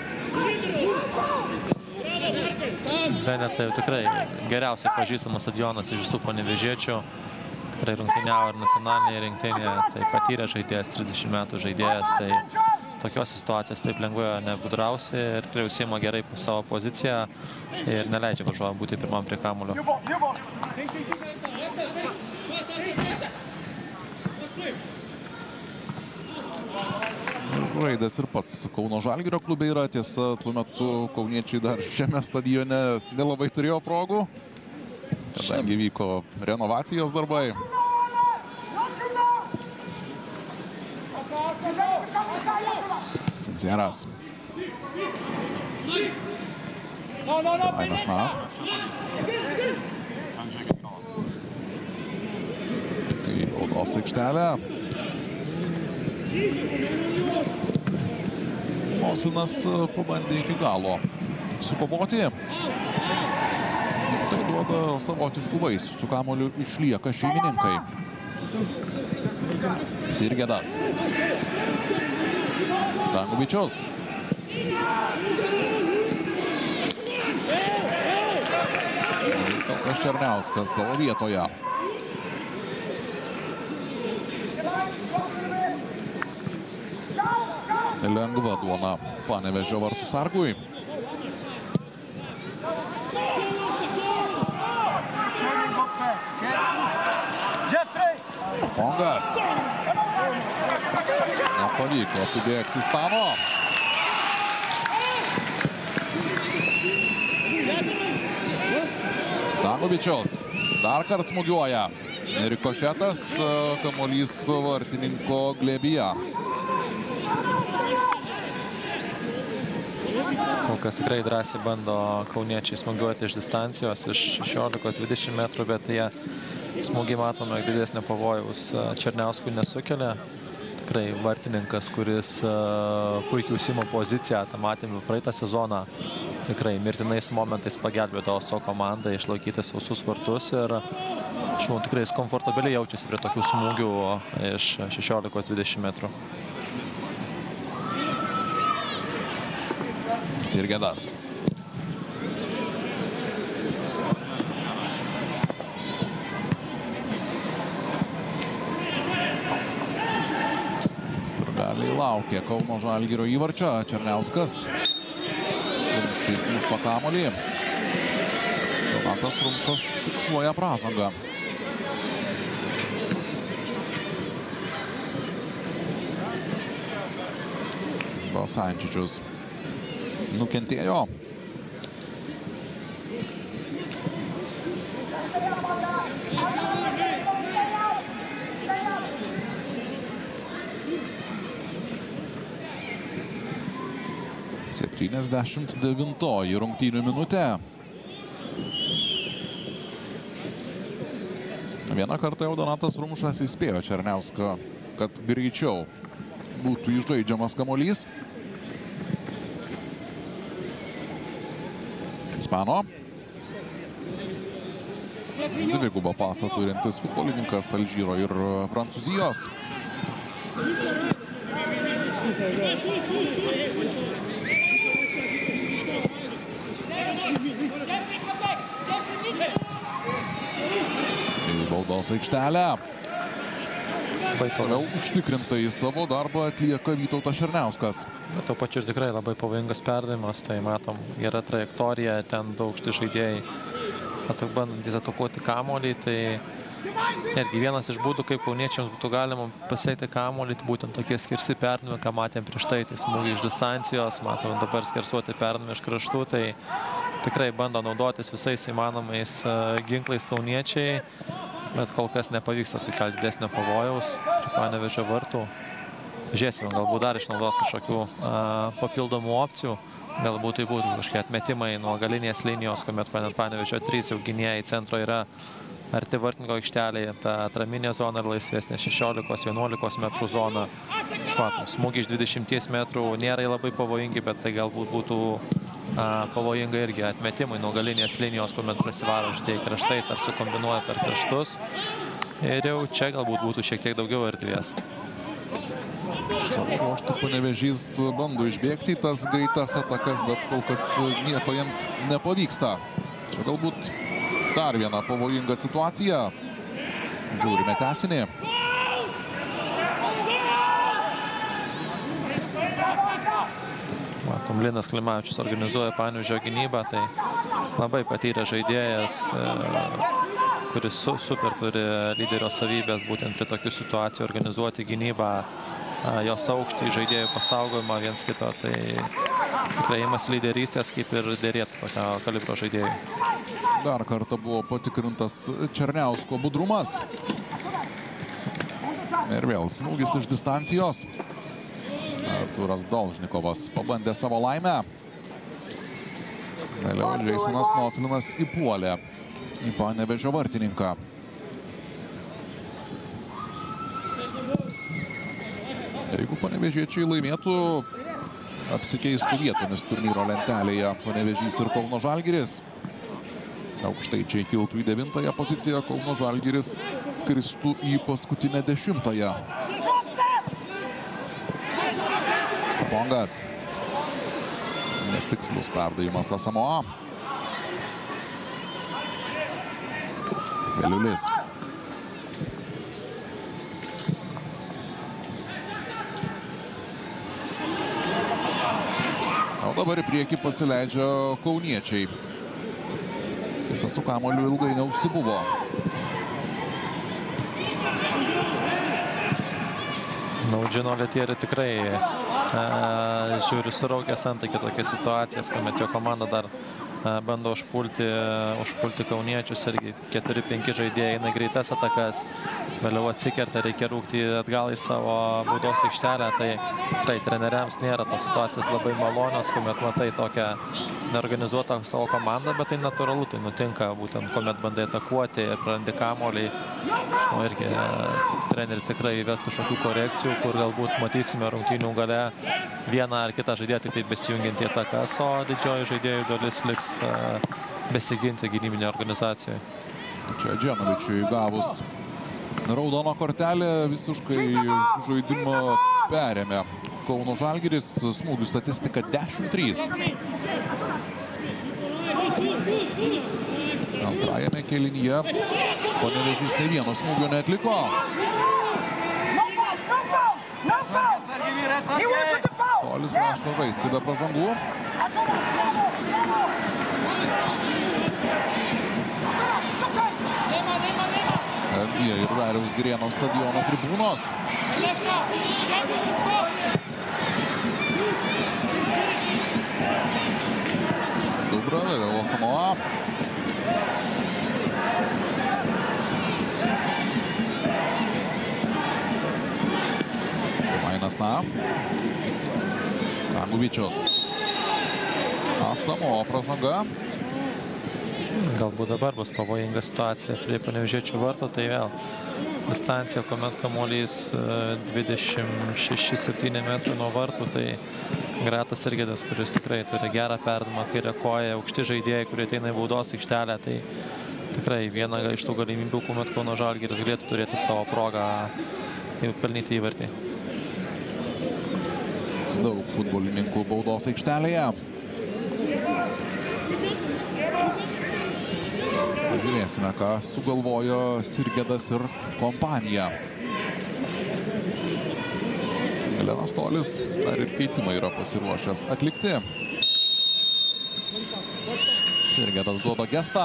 D: Beneta jau tikrai geriausiai pažįstamas stadionas iš visų Panevėžiečių. Tikrai rungtyniavo ir nacionalinėje rinktinėje, tai patyrė žaidėjas, trisdešimt metų žaidėjas, tai tokios situacijos taip lengvai negudrausi ir tikrai užsiima gerai po savo poziciją ir neleidžia varžovui būti pirmam prie kamuolio.
C: Žaidas ir pats Kauno Žalgirio klube yra, tiesa, tuo metu kauniečiai dar šiame stadione nelabai turėjo progų, kadangi vyko renovacijos darbai. Sincieras. Ainas na. Į baudos aikštelę. Osvinas pabandė iki galo sukovoti. Tai duoda savotiškų vaisių. Su kamuoliu išlieka šeimininkai. Sirgedas. Tangubičius. Vytautas Černiauskas savo vietoje. Lengva duona Panevėžio vartų sargui. Pongas. Nepavyko apibėgti Spano. Tangubičius dar kart smūgiuoja. Rikošetas, kamuolys vartininko glėbyje.
D: Kol kas tikrai drąsiai bando kauniečiai smūgiuoti iš distancijos, iš šešiolikos dvidešimt metrų, bet jie smūgiai matome didesnio pavojaus Černiauskui nesukelia. Tikrai vartininkas, kuris puikiai užsima poziciją, tą matėme praeitą sezoną. Tikrai mirtinais momentais pagelbėdavo savo komandą išlaikyti sausus vartus ir aš manau, tikrai jis komfortabiliai jaučiasi prie tokių smūgių iš šešiolikos dvidešimt metrų.
C: Sirgedas. Sirgaliai laukia Kauno Žalgirio įvarčio. Černiauskas. Rumšys muša kamuolį. Donatas Rumšas fiksuoja pražangą. Sančičius nukentėjo. septyniasdešimt devintoji rungtynių minutė. Vieną kartą jau Donatas Rumšas įspėjo Černiauską, kad greičiau būtų išžaidžiamas kamuolys. Spano. Dvigubą pasą turintis futbolininkas Alžyro ir Prancūzijos. Į baudos aikštelę. Toliau užtikrintai savo darbą atlieka Vytautas Černiauskas.
D: Bet tuo pačiu ir tikrai labai pavojingas perdavimas, tai matom, gera trajektorija, ten daug aukšti žaidėjai bandantys atakuoti kamuolį, tai irgi vienas iš būdų, kaip kauniečiams būtų galima pasiekti kamuolį, tai būtent tokie skersi perdavimai, ką matėm prieš tai, tai smūgiai iš distancijos, matom dabar skersuoti perdavimai iš kraštų, tai tikrai bando naudotis visais įmanomais ginklais kauniečiai, bet kol kas nepavyksta sukelti didesnio pavojaus prie Panevėžio vartų. Žiūrėsime, galbūt dar išnaudos kažkokių papildomų opcijų. Galbūt tai būtų kažkokie atmetimai nuo galinės linijos, kuomet Panevėžio trys jau gynėjai centro yra arti vartininko aikštelėje. Ta atraminė zona ir laisvesnė šešiolikos vienuolikos metrų zona. Matom, smūgiai iš dvidešimties metrų nėra labai pavojingi, bet tai galbūt būtų pavojinga irgi atmetimai nuo galinės linijos, kuomet prasivaro žaidėjai kraštais ar sukombinuoja per kraštus. Ir jau čia galbūt būtų šiek tiek daugiau erdvės.
C: Savo ruožtų Panevėžys bando išbėgti į tas greitas atakas, bet kol kas nieko jiems nepavyksta. Čia galbūt dar viena pavojinga situacija. Žiūrime tęsinį.
D: Matom, Linas Klimavičius organizuoja Panevėžio gynybą, tai labai patyręs žaidėjas, kuris super turi lyderio savybės būtent prie tokių situacijų organizuoti gynybą, jos aukštį, žaidėjų pasaugojimą viens kito, tai tikrai imas lyderystės, kaip ir dėrėtų tokio kalibro žaidėjų.
C: Dar kartą buvo patikrintas Černiausko budrumas. Ir vėl smūgis iš distancijos. Artūras Dolžnikovas pabandė savo laimę. Vėliau Džeisonas Noslinas įpuolė į Panevėžio vartininką. Jeigu panevėžiečiai laimėtų, apsikeistų vietomis turnyro lentelėje Panevėžys ir Kauno Žalgiris. Aukštaičiai kiltų į devintąją poziciją, Kauno Žalgiris kristų į paskutinę dešimtąją. Pongas. Netikslus perdavimas Asamoa. Veliulis. O dabar į priekį pasileidžia kauniečiai. Tiesa, su kamuoliu ilgai neužsibuvo.
D: Naudžino Letieri tikrai žiūri suraukęs antakį tokias situacijas, kuomet jo komanda dar bando užpulti, užpulti kauniečius, irgi keturi penki žaidėjai eina greitas atakas, vėliau atsikerta, reikia rūkti atgal į savo baudos aikštelę, tai tai treneriams nėra tos situacijos labai malonios, kuomet matai tokią neorganizuotą savo komandą, bet tai natūralu, tai nutinka būtent, kuomet bandai atakuoti ir prarandi kamuolį. O irgi treneris tikrai įves kažkokių korekcijų, kur galbūt matysime rungtynių gale vieną ar kitą žaidėją tik tai besijungiantį atakas, o didžioji žaidėjų dalis liks besiginti gynybinė organizacijoje.
C: Čia Dženovičiui gavus raudoną kortelę visiškai žaidimą perėmė Kauno Žalgiris, smūgių statistika dešimt trys. Antrajame kėlinyje Panevėžys nei vieno smūgio neatliko. Solis prašo žaisti be pražangų. Edija ir Dariaus Girėno stadiono tribūnos. Dubra, vėliau Asamoa. Mainasna. Tanguvičius. Asamoa pražanga.
D: Galbūt dabar bus pavojinga situacija prie panevėžiečių varto, tai vėl distancija, kuomet kamuolys dvidešimt šeši septyni metrų nuo vartų, tai Gratas Irgidas, kuris tikrai turi gerą perdavimą, kairę koją, aukšti žaidėjai, kurie ateina į baudos aikštelę, tai tikrai viena iš tų galimybių, kuomet Kauno Žalgiris galėtų turėti savo progą pelnyti įvartį.
C: Daug futbolininkų baudos aikštelėje. Pažiūrėsime, ką sugalvojo Sirgedas ir kompanija. Elenas Tolis dar ir keitimai yra pasiruošęs atlikti. Sirgedas duoda gestą.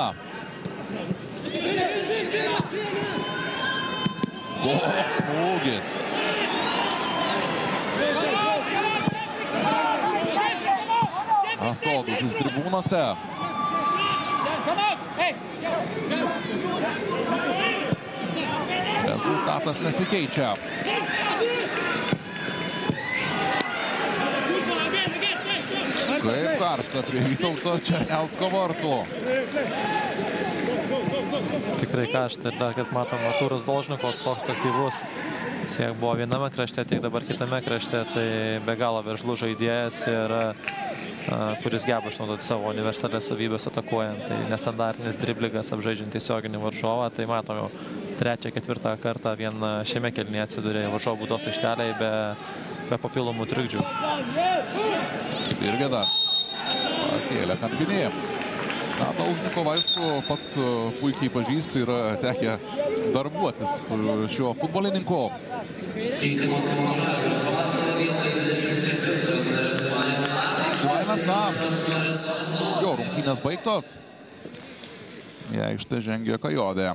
C: Koks smūgis. Atodūsis tribūnose. Rezultatas nesikeičia. Kaip karšta prie Vytauto Černiausko vartų.
D: Tikrai karšta ir dar, kad matom, Artūras Dolžnikovas toks aktyvus. Tiek buvo viename krašte, tiek dabar kitame krašte. Tai be galo veržlus žaidėjas ir kuris geba išnaudoti savo universalės savybės atakuojant. Tai nestandartinis dribligas apžaidžiant tiesioginį varžovą. Tai matom jau trečią, ketvirtą kartą vien šiame kėlinyje atsidūrė varžovų baudos aikštelėje be, be papildomų trikdžių.
C: Sirgedas pakėlė kampinį. Na, Dolžnikovą, aišku, pats puikiai pažįsti ir tekę darbuotis šiuo futbolininku. Štvainas, na, jo rungtynės baigtos. Į aikštę žengė Kajodė.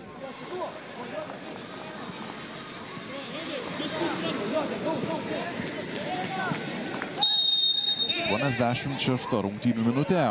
C: aštuoniasdešimt šešta rungtynių minutė.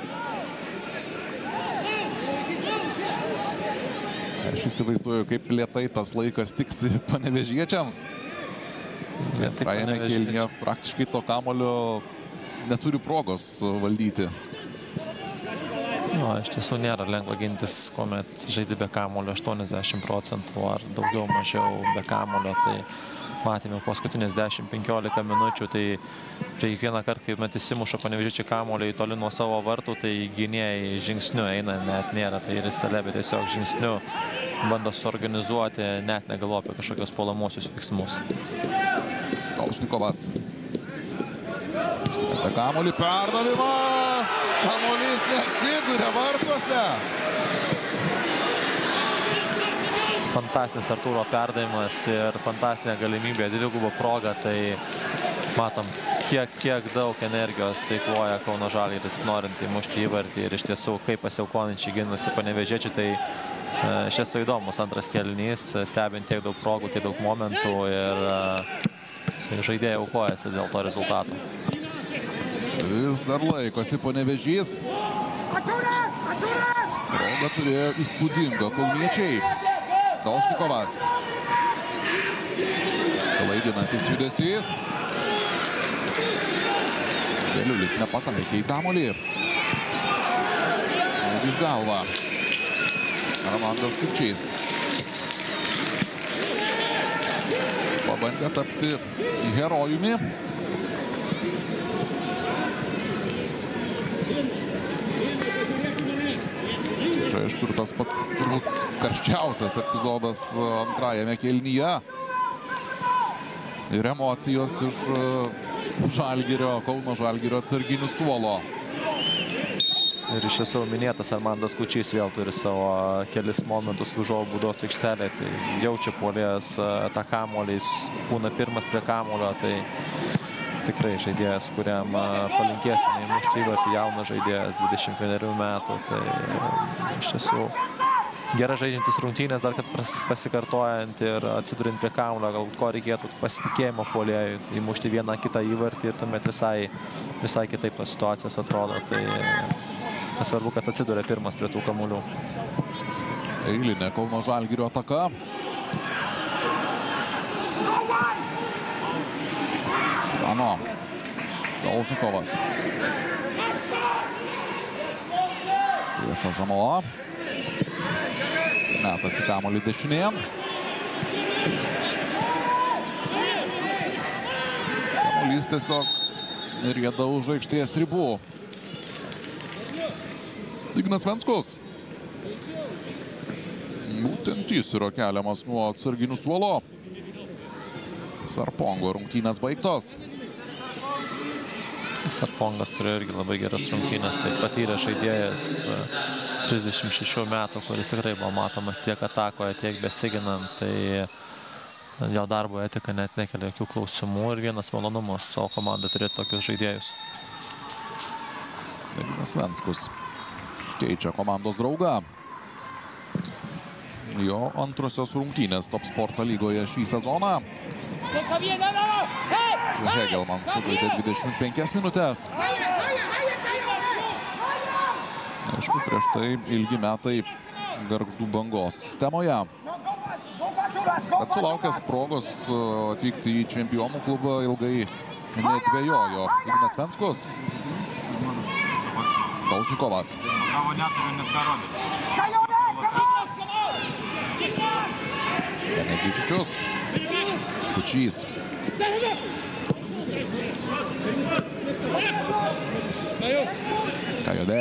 C: Aš įsivaizduoju, kaip lėtai tas laikas tiksi panevėžiečiams. Antrajame kėlinyje praktiškai to kamuolio neturi progos valdyti.
D: Nu, iš tiesų nėra lengva gintis, kuomet žaidi be kamuolio aštuoniasdešimt procentų ar daugiau mažiau be kamuolio. Tai matėme paskutinės dešimt penkiolika minučių, tai prie kiekvieną kartą, kai met įsimuša panevėžiečiai kamuolį toli nuo savo vartų, tai gynėjai žingsniu eina, net nėra tai ir stale, bet tiesiog žingsniu bando suorganizuoti, net negalvo apie kažkokios puolamosius veiksmus.
C: Dolžnikovas. Užsimetė kamuolį, perdavimas! Kamuolys neatsiduria vartuose!
D: Fantastinis Artūro perdavimas ir fantastinė galimybė, dvigubo proga, tai matom, kiek, kiek daug energijos eikvoja Kauno Žalgiris norint įmušti įvartį ir iš tiesų, kaip pasiaukojančiai ginasi panevėžiečiai, tai iš tiesų įdomus antras kėlinys, stebint tiek daug progų, tiek daug momentų ir žaidėjai aukojasi dėl to rezultato.
C: Vis dar laikosi panevėžys. Progą turėjo įspūdingą kauniečiai. Dolžnikovas. Klaidinantis judesys. Vėliulis nepataikė į kamuolį. Smūgis galva. Romandas Kupčys. Pabandė tapti herojumi. Aišku, ir tas pats turbūt karščiausias epizodas antrajame kėlinyje. Ir emocijos iš Žalgirio, Kauno Žalgirio atsarginių suolo.
D: Ir iš tiesų minėtas Armandas Kučys vėl turi savo kelis momentus varžovų baudos aikštelėje. Tai jaučia puolėjas tą kamuolį, būna pirmas prie kamuolio. Tai tikrai žaidėjas, kuriam palinkėsime įmušti įvartį, jaunas žaidėjas, dvidešimt vienerių metų. Tai iš tiesų gera žaidžiantis rungtynės, dar kad pasikartojant ir atsidurint prie kamuolio, galbūt ko reikėtų pasitikėjimo puolėjui, įmušti vieną kitą įvartį ir tuomet visai, visai kitaip tos situacijos atrodo. Tai nesvarbu, kad atsiduria pirmas prie tų kamuolių.
C: Eilinė Kauno Žalgirio ataka. Spano. Dolžnikovas. Prieš Asamoa. Metas į kamuolį dešinėn. Kamuolys tiesiog rieda už aikštės ribų. Ignas Venskus. Būtent jis yra keliamas nuo atsarginių suolo. Sarpongo rungtynės baigtos.
D: Sarpongas turėjo irgi labai geras rungtynės, tai patyrė žaidėjas trisdešimt šešių metų, kuris tikrai buvo matomas tiek atakoje, tiek besiginant, tai jo darbo etika net nekelia jokių klausimų ir vienas malonumas savo komandą turėti tokius žaidėjus.
C: Devynas Venskus keičia komandos draugą. Jo antrosios rungtynės Top Sporto lygoje šį sezoną. Hegelman sužaidė dvidešimt penkias minutės. Aišku, prieš tai ilgi metai Gargždų Bangos sistemoje. Bet sulaukęs progos atvykti į čempionų klubą ilgai nedvejojo Ignas Venskus. Dolžnikovas. Benedičičius. Kučys. Kajodė.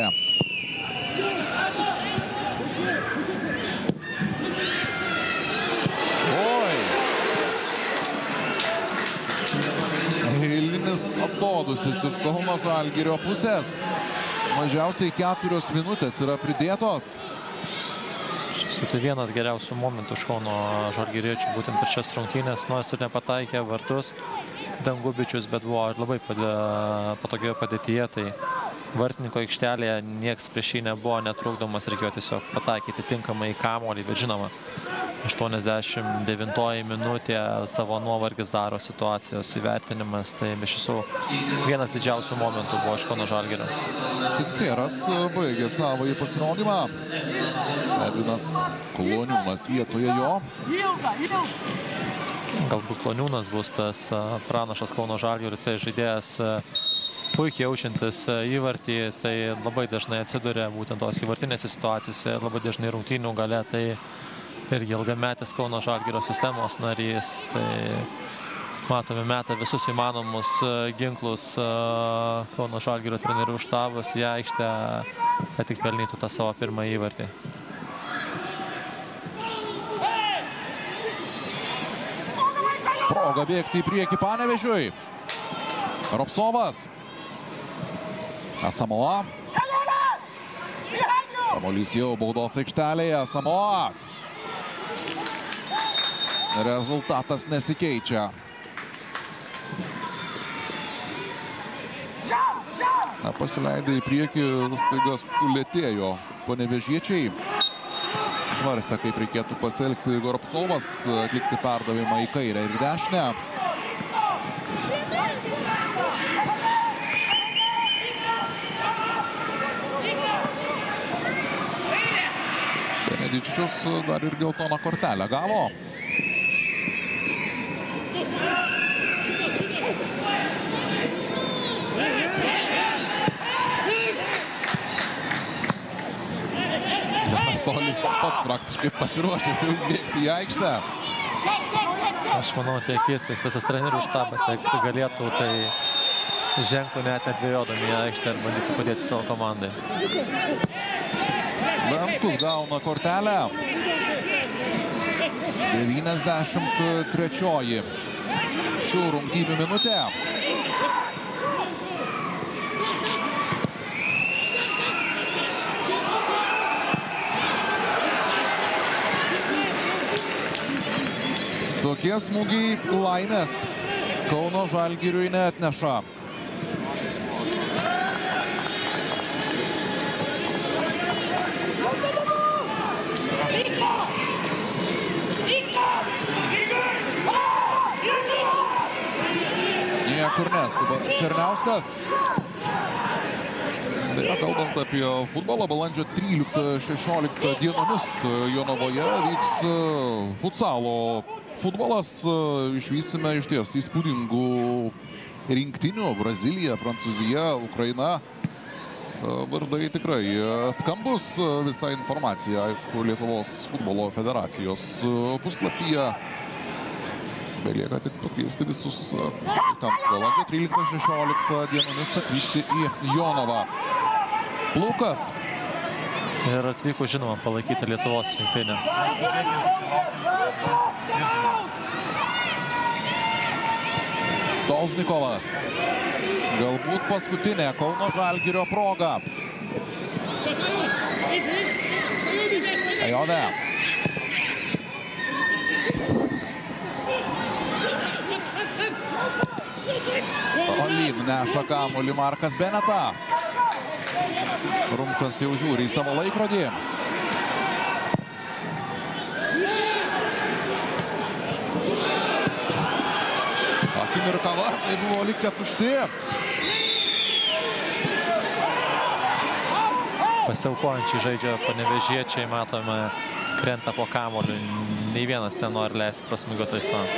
C: Oi. Eilinis atodusis iš Kauno Žalgirio pusės. Mažiausiai keturios minutės yra pridėtos.
D: Tai vienas geriausių momentų iš Kauno žalgiriečių, būtent per šias rungtynės, nors ir nepataikė vartus Dangubičius, bet buvo labai patogioje padėtyje, tai vartininko aikštelėje nieks prieš jį nebuvo netrukdomas, reikėjo tiesiog pataikyti tinkamai į kamuolį, bet žinoma, aštuoniasdešimt devintoji minutė savo nuovargis daro situacijos įvertinimas, tai iš tiesų vienas didžiausių momentų buvo iš Kauno Žalgirio.
C: Sicieras baigė savo į pasirodymą. Edvinas Kloniūnas vietoje jo.
D: Galbūt Kloniūnas bus tas pranašas Kauno Žalgirio, tai žaidėjas puikiai jaučiantis įvartį, tai labai dažnai atsiduria būtent tos įvartinėse situacijose, labai dažnai rungtynių gale, tai irgi ilgametis Kauno Žalgirio sistemos narys, tai matome metą visus įmanomus ginklus Kauno Žalgirio trenerių štabas į aikštę, kad tik pelnytų tą savo pirmą įvartį.
C: Proga bėgti į priekį Panevėžiui. Robsovas. Asamoa. Kamuolys jau baudos aikštelėje. Asamoa. Rezultatas nesikeičia. Na, pasileidę į priekį, staiga sulėtėjo panevėžiečiai. Svarstė, kaip reikėtų pasielgti Goropsovas, atlikti perdavimą į kairę ir dešinę. Benedičičius dar ir geltoną kortelę gavo. Stolis pats praktiškai pasiruošęs jau bėgti į aikštę.
D: Aš manau, tiek jis, tiek visas trenerių štabas, jeigu galėtų, tai žengtų net nedvejodami į aikštę ir bandytų padėti savo komandai.
C: Venskus gauna kortelę. devyniasdešimt trečioji šių rungtynių minutė. Tokie smūgiai laimės Kauno Žalgiriui neatneša. Niekur neskuba Černiauskas. Tai kalbant apie futbolą, balandžio tryliktą šešioliktą dienomis Jonavoje vyks futsalo futbolas. Išvysime iš ties įspūdingų rinktinių. Brazilija, Prancūzija, Ukraina. Vardai tikrai skambus. Visa informacija, aišku, Lietuvos futbolo federacijos puslapyje. Belieka tik pakviesti visus būtent balandžio tryliktą šešioliktą dienomis atvykti į Jonavą. Lukas.
D: Ir atvyko, žinoma, palaikyti Lietuvos rinktinę.
C: Dolžnikovas. Galbūt paskutinė Kauno Žalgirio proga. Ajove. Tolyn neša kamuolį Markas Beneta. Rumšas jau žiūri į savo laikrodį. Akimirką vartai buvo likę tušti.
D: Pasiaukojančiai žaidžia panevėžiečiai, matome, krenta po kamuoliu. Nei vienas nenori leisti prasmigoti Tyson.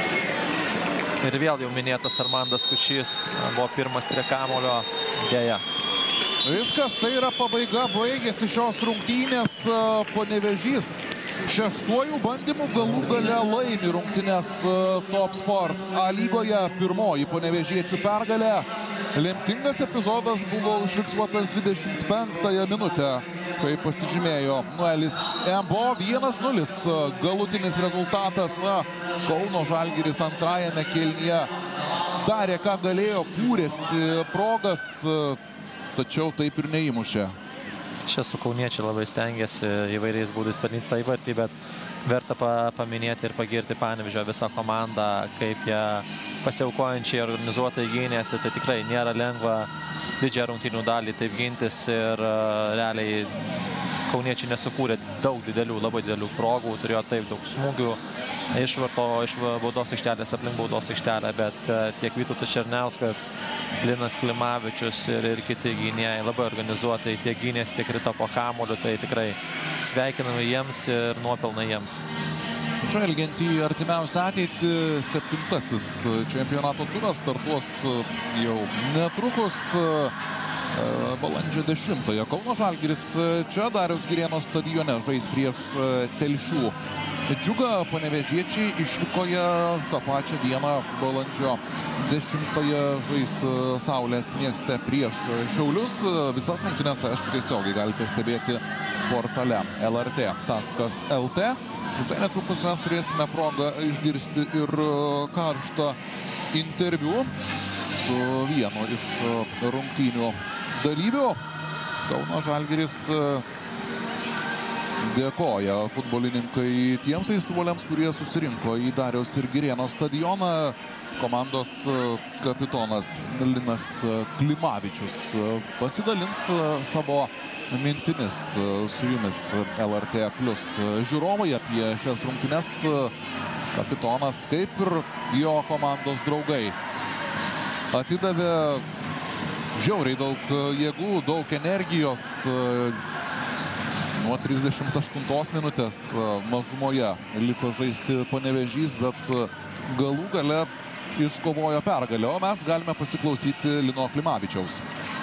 D: Ir vėl jau minėtas Armandas Kučys buvo pirmas prie kamuolio, dėja.
C: Viskas, tai yra pabaiga, baigėsi šios rungtynės. Panevėžys šeštuoju bandymu galų gale laimi rungtynės Top Sports A lygoje. Pirmoji panevėžiečių pergalė. Lemtingas epizodas buvo užfiksuotas dvidešimt penktąją minutę, kai pasižymėjo Noelis Embo. vienas nulis galutinis rezultatas. Na, Kauno Žalgiris antrajame kėlinyje darė, ką galėjo, kūrėsi progas, tačiau taip ir neįmušė.
D: Čia su kauniečiai labai stengiasi įvairiais būdais pelnyti tą įvartį, bet verta paminėti ir pagirti Panevėžio visą komandą, kaip jie pasiaukojančiai organizuotai gynėsi. Tai tikrai nėra lengva didžiąją rungtynių dalį taip gintis ir realiai kauniečiai nesukūrė daug didelių, labai didelių progų, turėjo taip daug smūgių išvarto iš baudos aikštelės aplink baudos aikštelę, bet tiek Vytautas Černiauskas, Linas Klimavičius ir, ir kiti gynėjai labai organizuotai tiek gynėsi, tiek rita po kamuoliu, tai tikrai sveikiname jiems ir nuopelnai jiems.
C: Žvelgiant į artimiausią ateitį, septintasis čempionato turas startuos jau netrukus. Balandžio dešimtąją Kauno Žalgiris čia Dariaus Girėno stadione žais prieš Telšių Džiugą. Panevėžiečiai išvykoje tą pačią dieną balandžio dešimtąją žais Saulės mieste prieš Šiaulius. Visas rungtynes, aišku, tiesiogiai galite stebėti portale L R T taškas L T. Visai netrukus mes turėsime progą išgirsti ir karštą interviu su vienu iš rungtynių dalyvių. Kauno Žalgiris dėkoja futbolininkai tiems aistruoliams, kurie susirinko į Dariaus ir Girėno stadioną. Komandos kapitonas Linas Klimavičius pasidalins savo mintimis su jumis L R T plus žiūrovai apie šias rungtynes. Kapitonas, kaip ir jo komandos draugai, atidavė žiauriai daug jėgų, daug energijos. Nuo trisdešimt aštuntos minutės mažumoje liko žaisti Panevėžys, bet galų gale iškovojo pergalę. O mes galime pasiklausyti Lino Klimavičiaus.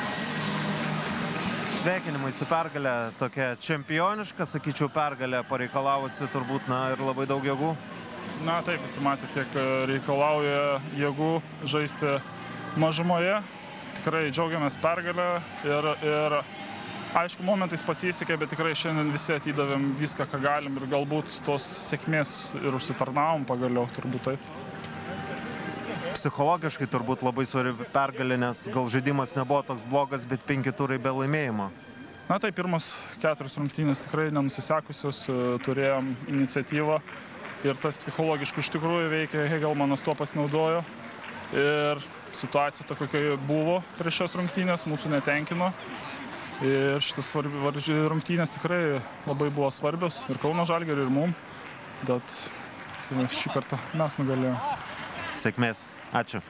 E: Sveikinimai su pergalė, tokia čempioniška, sakyčiau, pergalė pareikalavusi turbūt na, ir labai daug jėgų.
K: Na taip, visi matėt, kiek reikalauja jėgų žaisti mažumoje. Tikrai džiaugiamės pergalę ir, ir aišku, momentais pasisekė, bet tikrai šiandien visi atidavėm viską, ką galim ir galbūt tos sėkmės ir užsitarnavom pagaliau, turbūt taip.
E: Psichologiškai turbūt labai svarbi pergalė, nes gal žaidimas nebuvo toks blogas, bet penki turai be laimėjimo.
K: Na tai pirmas keturios rungtynės tikrai nenusisekusios, turėjom iniciatyvą ir tas psichologiškai iš tikrųjų veikia, Hegelmanas tuo pasinaudojo. Ir situacija ta, kokia buvo prieš šios rungtynės, mūsų netenkino. Ir šitas rungtynės tikrai labai buvo svarbios ir Kauno Žalgiriui, ir mum. Bet tai šį kartą mes nugalėjome.
E: Sėkmės. Ačiū.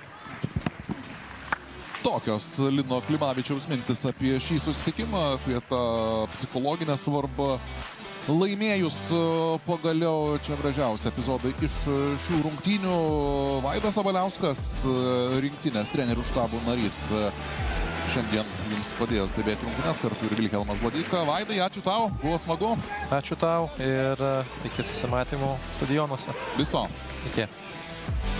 C: Tokios Lino Klimavičiaus mintis apie šį susitikimą, apie tą psichologinę svarbą. Laimėjus pagaliau čia gražiausi epizodai iš šių rungtynių. Vaidas Sabaliauskas, rinktinės trenerių štabų narys, šiandien jums padėjo stebėti rungtynes, kartu ir Vilhelmas Bladyka. Vaidai, ačiū tau, buvo smagu.
D: Ačiū tau ir iki susimatymų stadionuose.
C: Viso.
D: Iki.